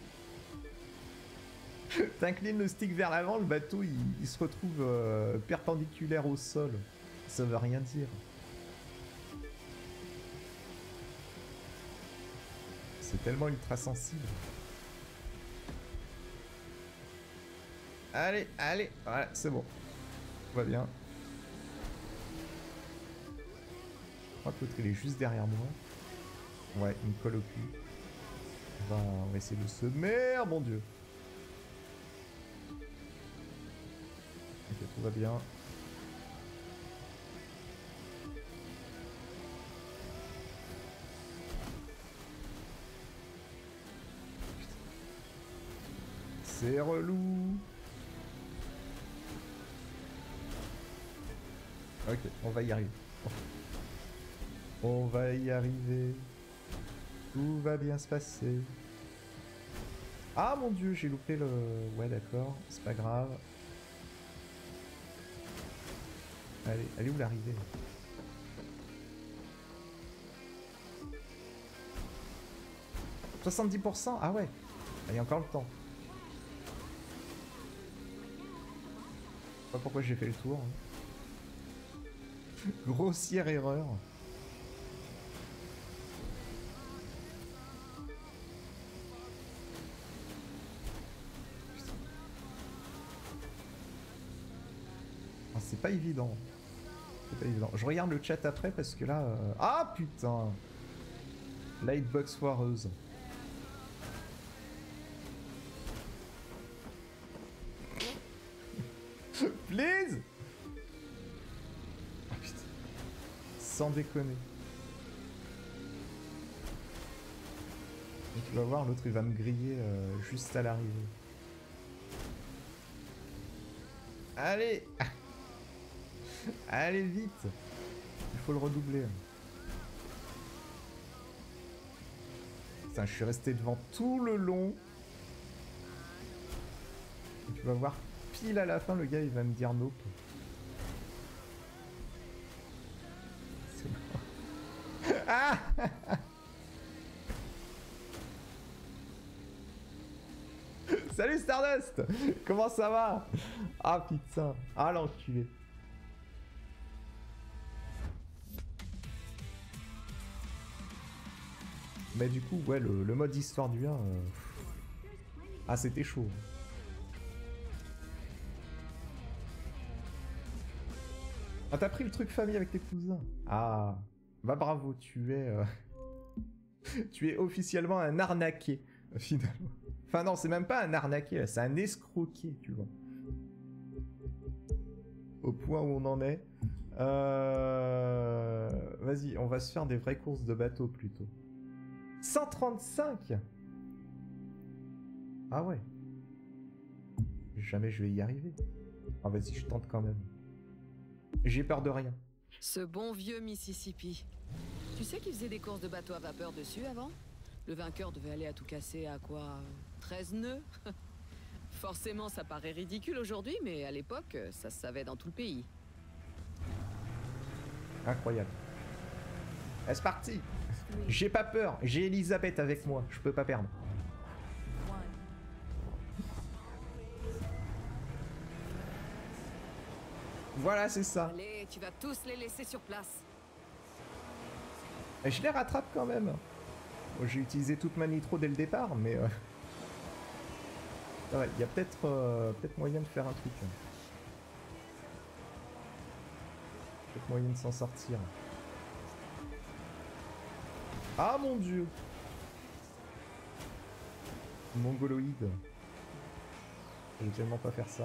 T'inclines le stick vers l'avant, le bateau il, il se retrouve euh, perpendiculaire au sol. Ça veut rien dire. C'est tellement ultra sensible. Allez, allez. Voilà, c'est bon. Tout va bien. Je crois que l'autre il est juste derrière moi. Ouais, il me colle au cul. On va, on va essayer de se... Merde, mon dieu. Ok, tout va bien. C'est relou. Ok, on va y arriver. On va y arriver. Tout va bien se passer. Ah mon dieu, j'ai loupé le... Ouais d'accord, c'est pas grave. Allez, allez où l'arrivée? soixante-dix pour cent. Ah ouais, il y a encore le temps. Je sais pas pourquoi j'ai fait le tour. Grossière erreur. Ah, c'est pas évident. C'est pas évident. Je regarde le chat après parce que là... Euh... Ah putain! Lightbox foireuse. Please! Ah putain. Sans déconner. Et tu vas voir, l'autre il va me griller euh, juste à l'arrivée. Allez! Allez vite! Il faut le redoubler. Putain, je suis resté devant tout le long. Et tu vas voir, pile à la fin, le gars il va me dire nope. C'est bon. Ah! Salut Stardust! Comment ça va? Ah putain! Ah l'enculé! Mais du coup, ouais, le, le mode histoire du un... Euh... Ah, c'était chaud. Ah, t'as pris le truc famille avec tes cousins. Ah, bah bravo, tu es... Euh... tu es officiellement un arnaqué, finalement. Enfin non, c'est même pas un arnaqué, c'est un escroqué, tu vois. Au point où on en est. Euh... Vas-y, on va se faire des vraies courses de bateau, plutôt. cent trente-cinq. Ah ouais. Jamais je vais y arriver. Ah vas-y, je tente quand même. J'ai peur de rien. Ce bon vieux Mississippi. Tu sais qu'il faisait des courses de bateaux à vapeur dessus avant? Le vainqueur devait aller à tout casser à quoi? treize nœuds? Forcément, ça paraît ridicule aujourd'hui, mais à l'époque, ça se savait dans tout le pays. Incroyable. C'est parti. J'ai pas peur, j'ai Elisabeth avec moi, je peux pas perdre. Voilà, c'est ça. Allez, tu vas tous les laisser sur place. Et je les rattrape quand même. Bon, j'ai utilisé toute ma nitro dès le départ, mais... Euh... Il y a peut-être euh, peut-être moyen de faire un truc. Peut-être moyen de s'en sortir. Ah mon dieu! Mongoloïde. Je vais tellement pas faire ça.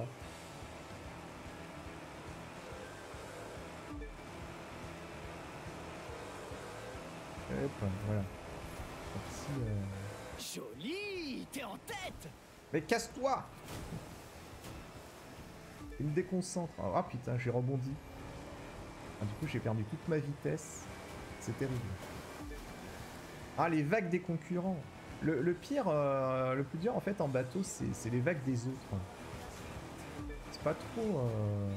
Hop, voilà. Merci, euh... Joli! T'es en tête! Mais casse-toi! Il me déconcentre. Ah oh, putain, j'ai rebondi. Ah, du coup, j'ai perdu toute ma vitesse. C'est terrible. Ah, les vagues des concurrents. Le, le pire, euh, le plus dur en fait en bateau, c'est les vagues des autres. C'est pas trop... Euh...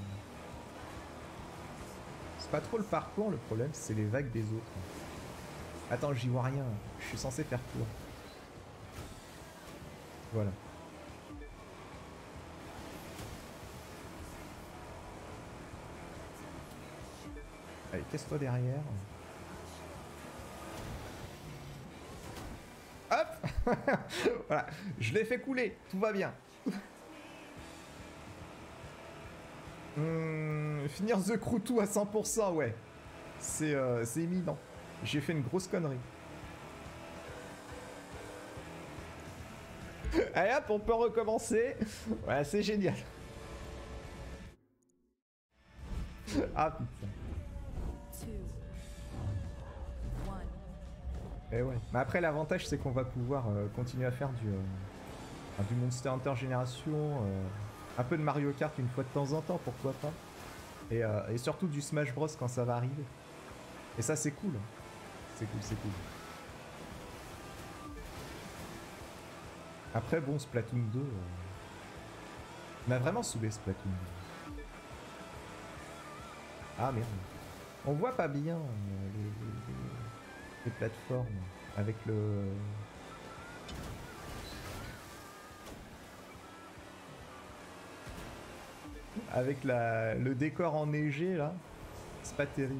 C'est pas trop le parcours, le problème, c'est les vagues des autres. Attends, j'y vois rien. Je suis censé faire tour. Voilà. Allez, casse-toi derrière. Hop. Voilà, je l'ai fait couler, tout va bien. Hum, finir The Crew deux à cent pour cent, ouais. C'est euh, c'est éminent. J'ai fait une grosse connerie. Allez hop, on peut recommencer. Ouais, c'est génial. Ah putain. Et ouais. Mais après, l'avantage, c'est qu'on va pouvoir euh, continuer à faire du, euh, du Monster Hunter Génération, euh, un peu de Mario Kart une fois de temps en temps, pourquoi pas. Et, euh, et surtout du Smash Bros quand ça va arriver. Et ça, c'est cool. C'est cool, c'est cool. Après, bon, Splatoon deux... Euh... On a vraiment saoulé Splatoon deux. Ah merde. On voit pas bien euh, les, les, les plateformes avec le... Avec la, le décor enneigé là. C'est pas terrible.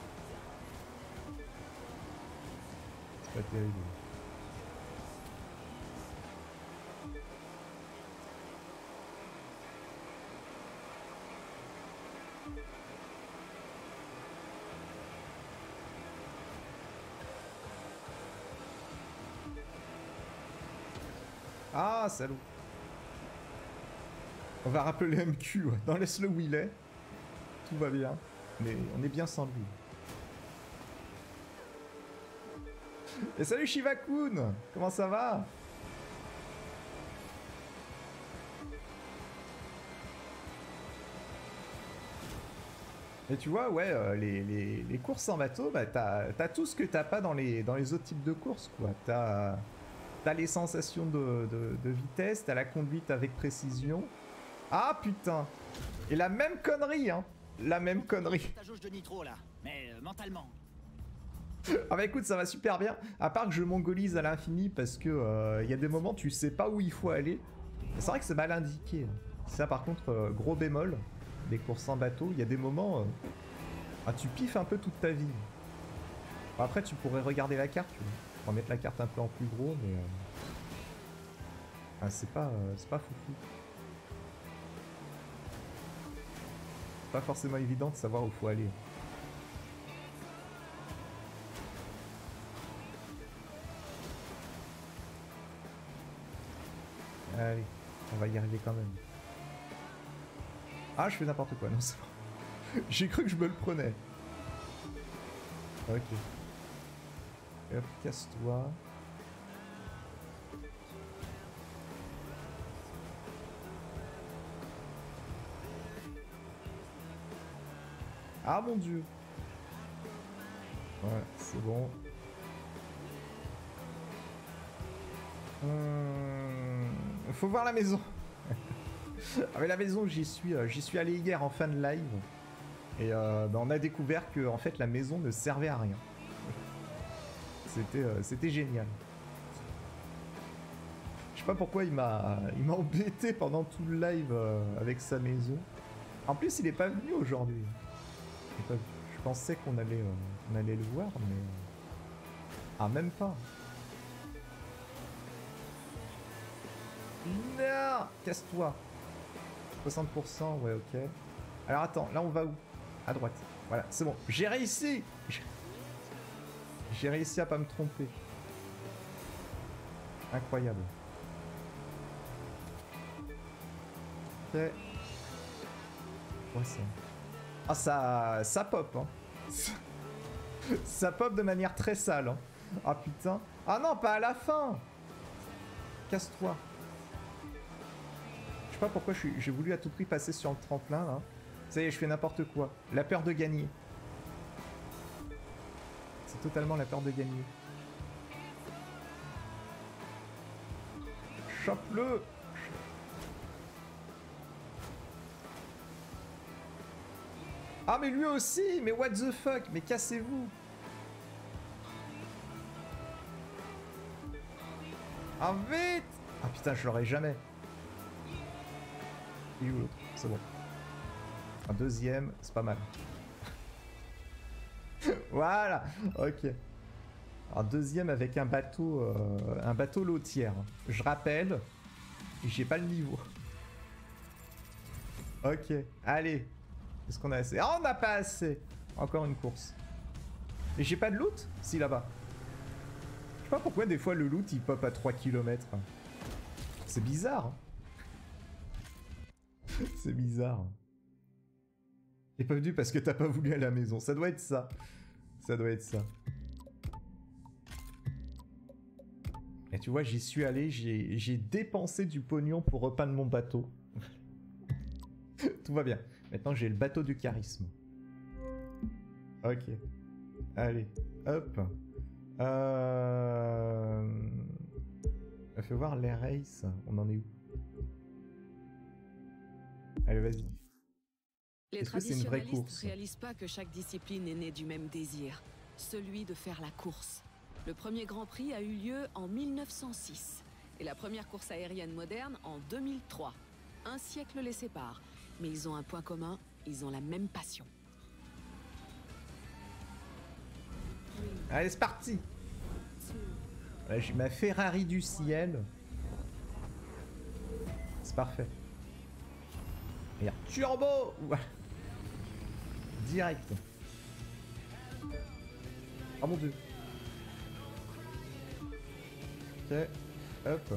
C'est pas terrible. Ah, salaud. On va rappeler le M Q, ouais. Non, laisse-le où il est. Tout va bien. Mais on est bien sans lui. Et salut Shiva-kun. Comment ça va? Et tu vois, ouais, euh, les, les, les courses en bateau, bah, t'as t'as tout ce que t'as pas dans les, dans les autres types de courses, quoi. T'as t'as les sensations de, de, de vitesse, t'as la conduite avec précision. Ah putain! Et la même connerie, hein! La même connerie. Ta jauge de nitro là, mais euh, mentalement. Ah bah écoute, ça va super bien. À part que je mongolise à l'infini parce que il euh, y a des moments tu sais pas où il faut aller. C'est vrai que c'est mal indiqué. Ça par contre, euh, gros bémol. Les courses en bateau, il y a des moments... Euh, ah, tu piffes un peu toute ta vie. Bon, après, tu pourrais regarder la carte. Tu vois. On va mettre la carte un peu en plus gros, mais... Euh... Ah, c'est pas, euh, c'est pas foufou. Pas forcément évident de savoir où faut aller. Allez, on va y arriver quand même. Ah, je fais n'importe quoi, non, c'est bon. J'ai cru que je me le prenais. Ok. Et hop, casse-toi. Ah mon dieu. Ouais, c'est bon. Hum... Faut voir la maison. Ah mais la maison, j'y suis, euh, j'y suis allé hier en fin de live. Et euh, bah, on a découvert que en fait la maison ne servait à rien. C'était euh, c'était génial. Je sais pas pourquoi il m'a il m'a embêté pendant tout le live euh, avec sa maison. En plus il est pas venu aujourd'hui. Je pensais qu'on allait, euh, on allait le voir, mais... Ah, même pas. Non, casse-toi. soixante pour cent, ouais, ok. Alors attends, là on va où? À droite. Voilà, c'est bon. J'ai réussi. J'ai réussi à pas me tromper. Incroyable. Ok. Ouais, ça... Ah, ça, ça pop, hein. Ça pop de manière très sale, hein. Ah, putain. Ah non, pas à la fin. Casse-toi. Je sais pas pourquoi j'ai voulu à tout prix passer sur le tremplin, là. Ça y est, je fais n'importe quoi. La peur de gagner. C'est totalement la peur de gagner. Chope-le. Ah mais lui aussi, mais what the fuck, mais cassez-vous. Ah vite. Ah putain, je l'aurai jamais. Il est où l'autre? C'est bon. Un deuxième, c'est pas mal. Voilà, ok. Un deuxième avec un bateau, euh, un bateau lotière. Je rappelle, j'ai pas le niveau. Ok, allez. Est-ce qu'on a assez? Ah, on n'a pas assez. Encore une course. Et j'ai pas de loot? Si, là-bas. Je sais pas pourquoi des fois le loot il pop à trois kilomètres. C'est bizarre. C'est bizarre. T'es pas venu parce que t'as pas voulu aller à la maison. Ça doit être ça. Ça doit être ça. Et tu vois, j'y suis allé, j'ai dépensé du pognon pour repeindre mon bateau. Tout va bien. Maintenant, j'ai le bateau du charisme. Ok. Allez, hop. Euh... Fais voir les races. On en est où? Allez, vas-y. Les Est-ce que c'est une vraie traditionalistes course? réalisent pas que chaque discipline est née du même désir, celui de faire la course. Le premier Grand Prix a eu lieu en mille neuf cent six et la première course aérienne moderne en deux mille trois. Un siècle les sépare, mais ils ont un point commun, ils ont la même passion. Allez, c'est parti. Là, j'ai ma Ferrari du ciel. C'est parfait. Regarde, turbo. Direct. Oh mon dieu. Ok, hop.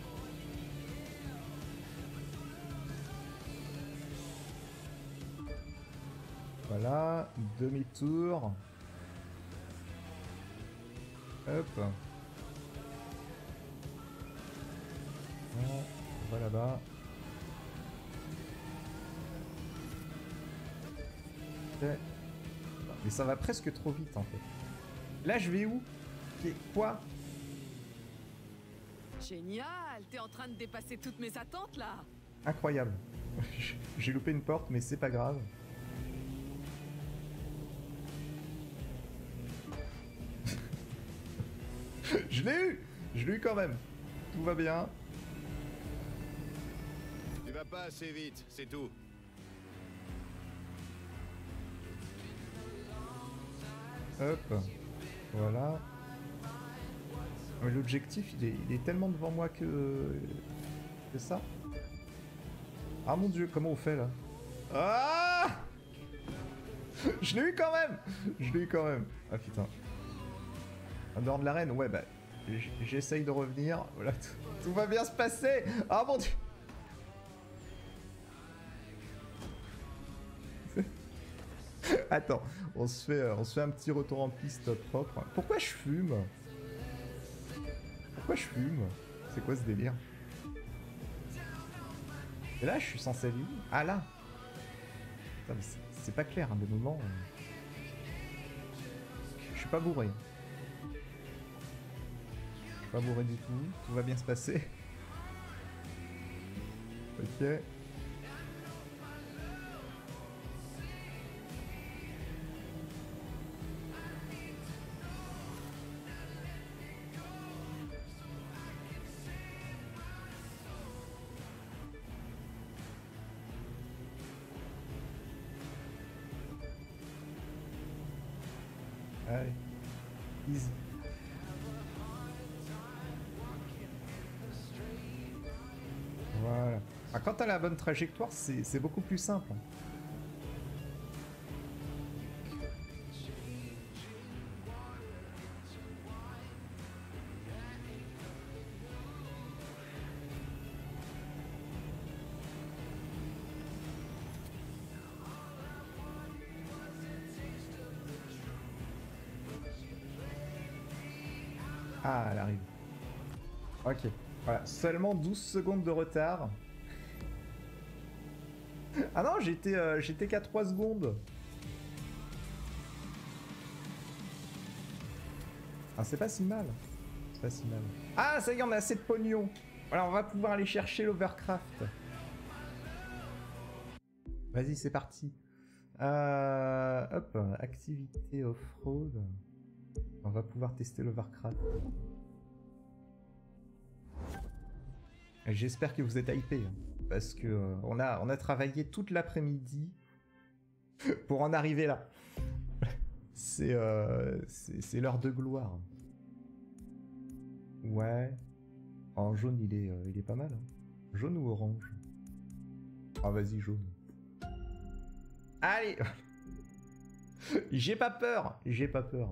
Voilà, demi-tour. Hop. On va là-bas. Ok. Mais ça va presque trop vite en fait. Là je vais où? Quoi? Génial, t'es en train de dépasser toutes mes attentes là. Incroyable. J'ai loupé une porte mais c'est pas grave. Je l'ai eu. Je l'ai eu quand même. Tout va bien. Tu vas pas assez vite, c'est tout. Hop. Voilà. Mais l'objectif, il est, il est tellement devant moi que... que ça. Ah mon dieu, comment on fait là? Ah! Je l'ai eu quand même! Je l'ai eu quand même. Ah putain. En dehors de l'arène, ouais bah... J'essaye de revenir. Voilà, tout, tout va bien se passer! Ah mon dieu! Attends, on se fait, on se fait un petit retour en piste propre. Pourquoi je fume? Pourquoi je fume? C'est quoi ce délire? Et là, je suis censé aller où? Ah là! C'est pas clair, hein, de moment. Je suis pas bourré. Je suis pas bourré du tout. Tout va bien se passer. Ok. Allez, easy. Voilà. Ah, quand t'as la bonne trajectoire, c'est beaucoup plus simple. Ah, elle arrive. Ok. Voilà, seulement douze secondes de retard. Ah non, j'étais euh, j'étais qu'à trois secondes. Ah, c'est pas si mal. C'est pas si mal. Ah, ça y est, on a assez de pognon. Voilà, on va pouvoir aller chercher l'Overcraft. Vas-y, c'est parti. Euh, hop, activité off-road. On va pouvoir tester l'Overcraft. J'espère que vous êtes hypés, hein, parce que euh, on a on a travaillé toute l'après-midi pour en arriver là. C'est euh, c'est l'heure de gloire. Ouais. En jaune, il est euh, il est pas mal. Hein. Jaune ou orange? Ah vas-y, jaune. Allez. J'ai pas peur, j'ai pas peur.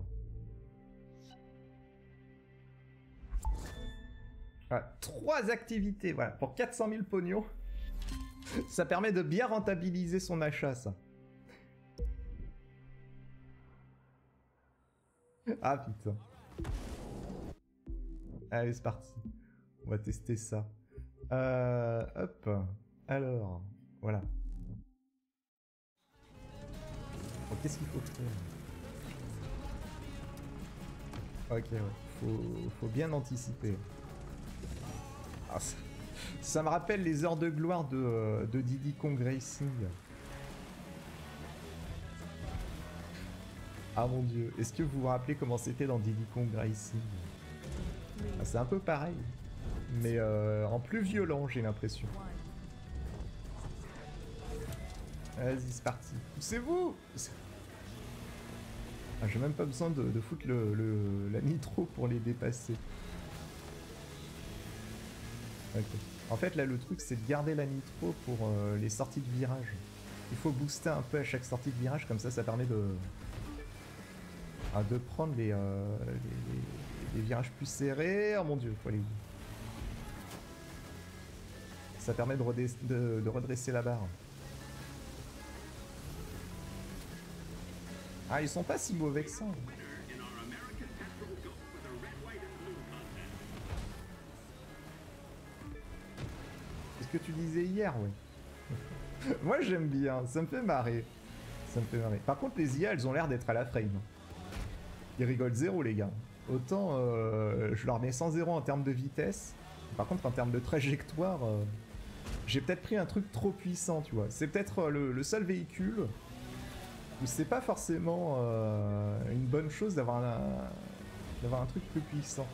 Voilà, trois activités, voilà, pour quatre cent mille pognons. Ça permet de bien rentabiliser son achat, ça. Ah putain. Allez, c'est parti. On va tester ça. Euh, hop. Alors, voilà. Bon, qu'est-ce qu'il faut faire? Ok, ouais. Faut, faut bien anticiper. Ah, ça, ça me rappelle les heures de gloire de, de Diddy Kong Racing. Ah mon dieu. Est-ce que vous vous rappelez comment c'était dans Diddy Kong Racing? Ah, c'est un peu pareil. Mais euh, en plus violent, j'ai l'impression. Vas-y, c'est parti. Poussez-vous! Ah, j'ai même pas besoin de, de foutre le, le, la nitro pour les dépasser. Ok. En fait, là, le truc, c'est de garder la nitro pour euh, les sorties de virage. Il faut booster un peu à chaque sortie de virage, comme ça, ça permet de... Ah, de prendre les, euh, les, les, les virages plus serrés. Oh mon dieu, faut aller où? Ça permet de, redresser, de, de redresser la barre. Ah, ils sont pas si mauvais que ça. C'est ce que tu disais hier, ouais. Moi j'aime bien, ça me fait marrer. Ça me fait marrer. Par contre, les I A, elles ont l'air d'être à la frame. Ils rigolent zéro, les gars. Autant euh, je leur mets cent zéro en termes de vitesse. Par contre, en termes de trajectoire, euh, j'ai peut-être pris un truc trop puissant, tu vois. C'est peut-être euh, le, le seul véhicule où c'est pas forcément euh, une bonne chose d'avoir un, d'avoir un truc plus puissant.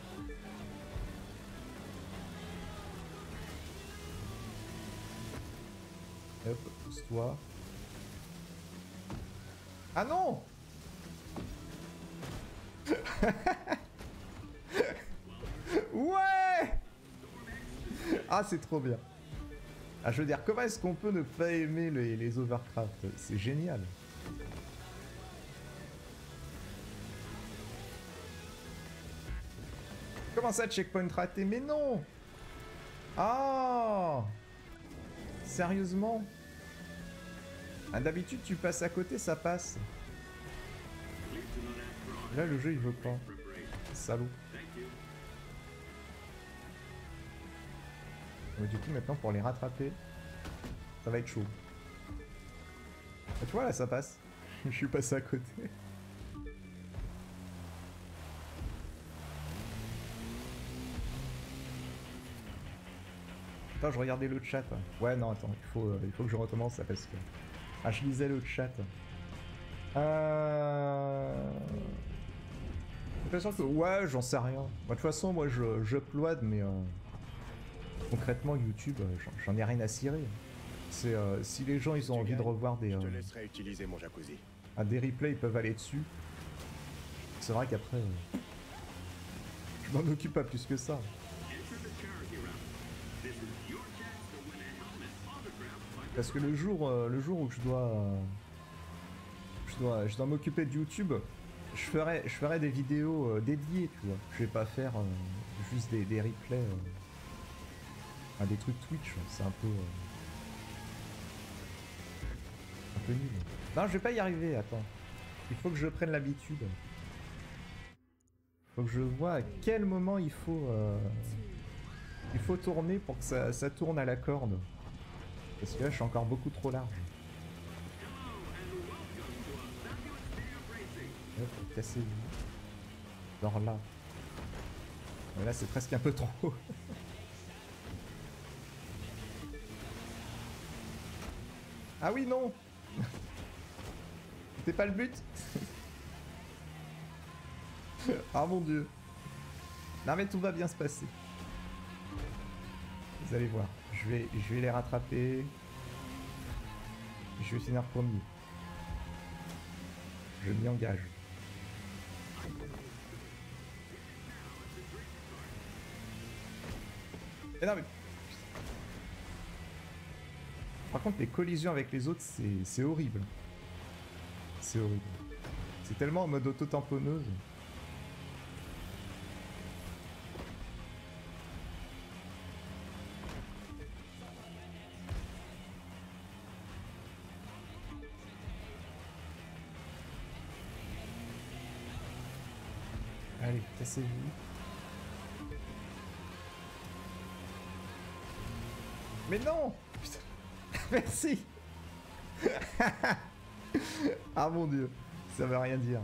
Hop, pousse-toi. Ah non! Ouais! Ah, c'est trop bien. Ah, je veux dire, comment est-ce qu'on peut ne pas aimer les, les Overcraft? C'est génial. Comment ça, checkpoint raté? Mais non! Ah! Sérieusement? Ah, d'habitude, tu passes à côté, ça passe. Là, le jeu, il veut pas. Salaud. Mais du coup, maintenant, pour les rattraper, ça va être chaud. Ah, tu vois, là, ça passe. Je suis passé à côté. Attends, je regardais le chat. Ouais, non, attends, il faut, euh, il faut que je recommence ça parce que... Ah, je lisais le chat. Euh... J'ai l'impression que... Ouais, j'en sais rien. Moi, de toute façon, moi, je, je upload, mais... Euh... Concrètement, YouTube, euh, j'en ai rien à cirer. C'est euh, si les gens, ils ont envie de revoir des... Euh... Je te laisserai utiliser mon jacuzzi. Ah, des replays, ils peuvent aller dessus. C'est vrai qu'après... Euh... Je m'en occupe pas plus que ça. Parce que le jour, euh, le jour où je dois, euh, je dois, je dois m'occuper de YouTube, je ferai, je ferai des vidéos euh, dédiées, tu vois. Je vais pas faire euh, juste des, des replays, euh, ah, des trucs Twitch. C'est un peu, euh, un peu nul. Non, je vais pas y arriver. Attends, il faut que je prenne l'habitude. Il faut que je vois à quel moment il faut, euh, il faut tourner pour que ça, ça tourne à la corde. Parce que là, je suis encore beaucoup trop large. Hop, cassez-vous. Genre là. Mais là, c'est presque un peu trop. Ah oui, non. C'était pas le but. Ah mon dieu. Non mais tout va bien se passer. Vous allez voir. Je vais, je vais les rattraper. Je vais finir premier. Je m'y engage. Mais non mais... Par contre les collisions avec les autres c'est horrible. C'est horrible. C'est tellement en mode auto-tamponneuse. Allez, cassez-vous. Mais non! Putain. Merci! Ah mon dieu, ça veut rien dire.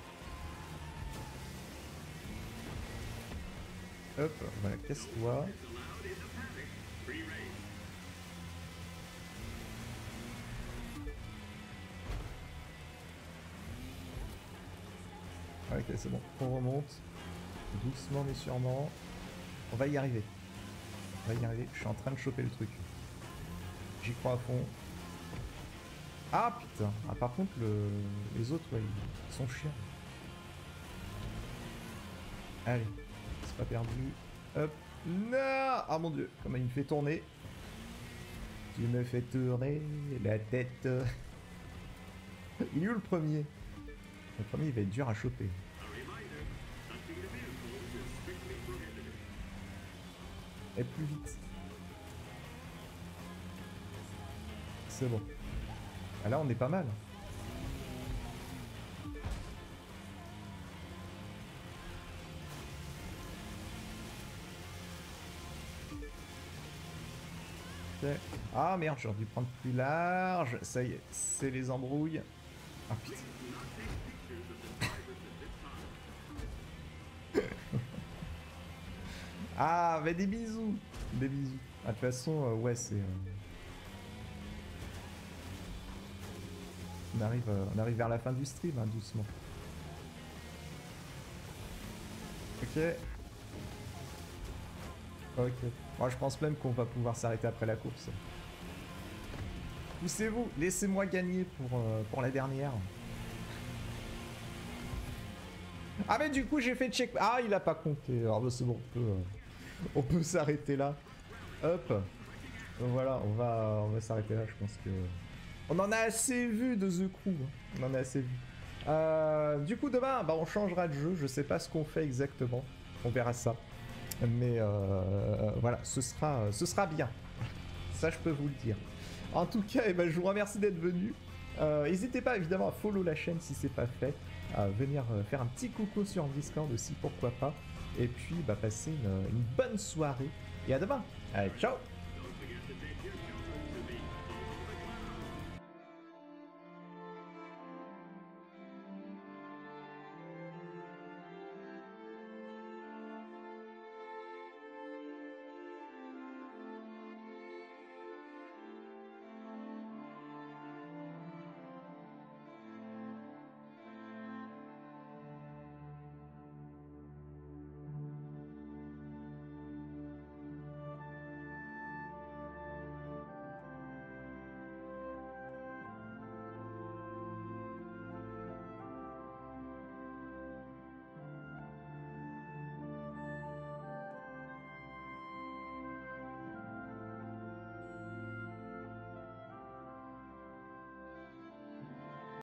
Hop, voilà, casse-toi. Ok, c'est bon, on remonte. Doucement mais sûrement. On va y arriver. On va y arriver, je suis en train de choper le truc. J'y crois à fond. Ah putain, ah, par contre le... les autres ouais, ils sont chiants. Allez, c'est pas perdu. Hop, non. Ah mon dieu, comment il me fait tourner. Tu me fais tourner la tête. Il est où le premier? Le premier il va être dur à choper. Et plus vite. C'est bon. Ah là on est pas mal. Okay. Ah merde, j'aurais dû prendre plus large. Ça y est, c'est les embrouilles. Ah putain. Ah mais des bisous. Des bisous. Ah, de toute façon, euh, ouais c'est... Euh... On arrive, euh, on arrive vers la fin du stream, hein, doucement. Ok. Ok. Moi, je pense même qu'on va pouvoir s'arrêter après la course. Poussez-vous, laissez-moi gagner pour, euh, pour la dernière. Ah mais du coup, j'ai fait check... Ah, il a pas compté. Alors bah, c'est bon, on peut, euh, on peut s'arrêter là. Hop. Voilà, on va, on va s'arrêter là, je pense que... On en a assez vu de The Crew, on en a assez vu. Euh, du coup demain, bah, on changera de jeu, je sais pas ce qu'on fait exactement, on verra ça. Mais euh, voilà, ce sera, ce sera bien, ça je peux vous le dire. En tout cas, eh ben, je vous remercie d'être venu. Euh, N'hésitez pas évidemment à follow la chaîne si c'est pas fait, à venir euh, faire un petit coucou sur Discord aussi, pourquoi pas. Et puis bah, passer une, une bonne soirée, et à demain, allez ciao.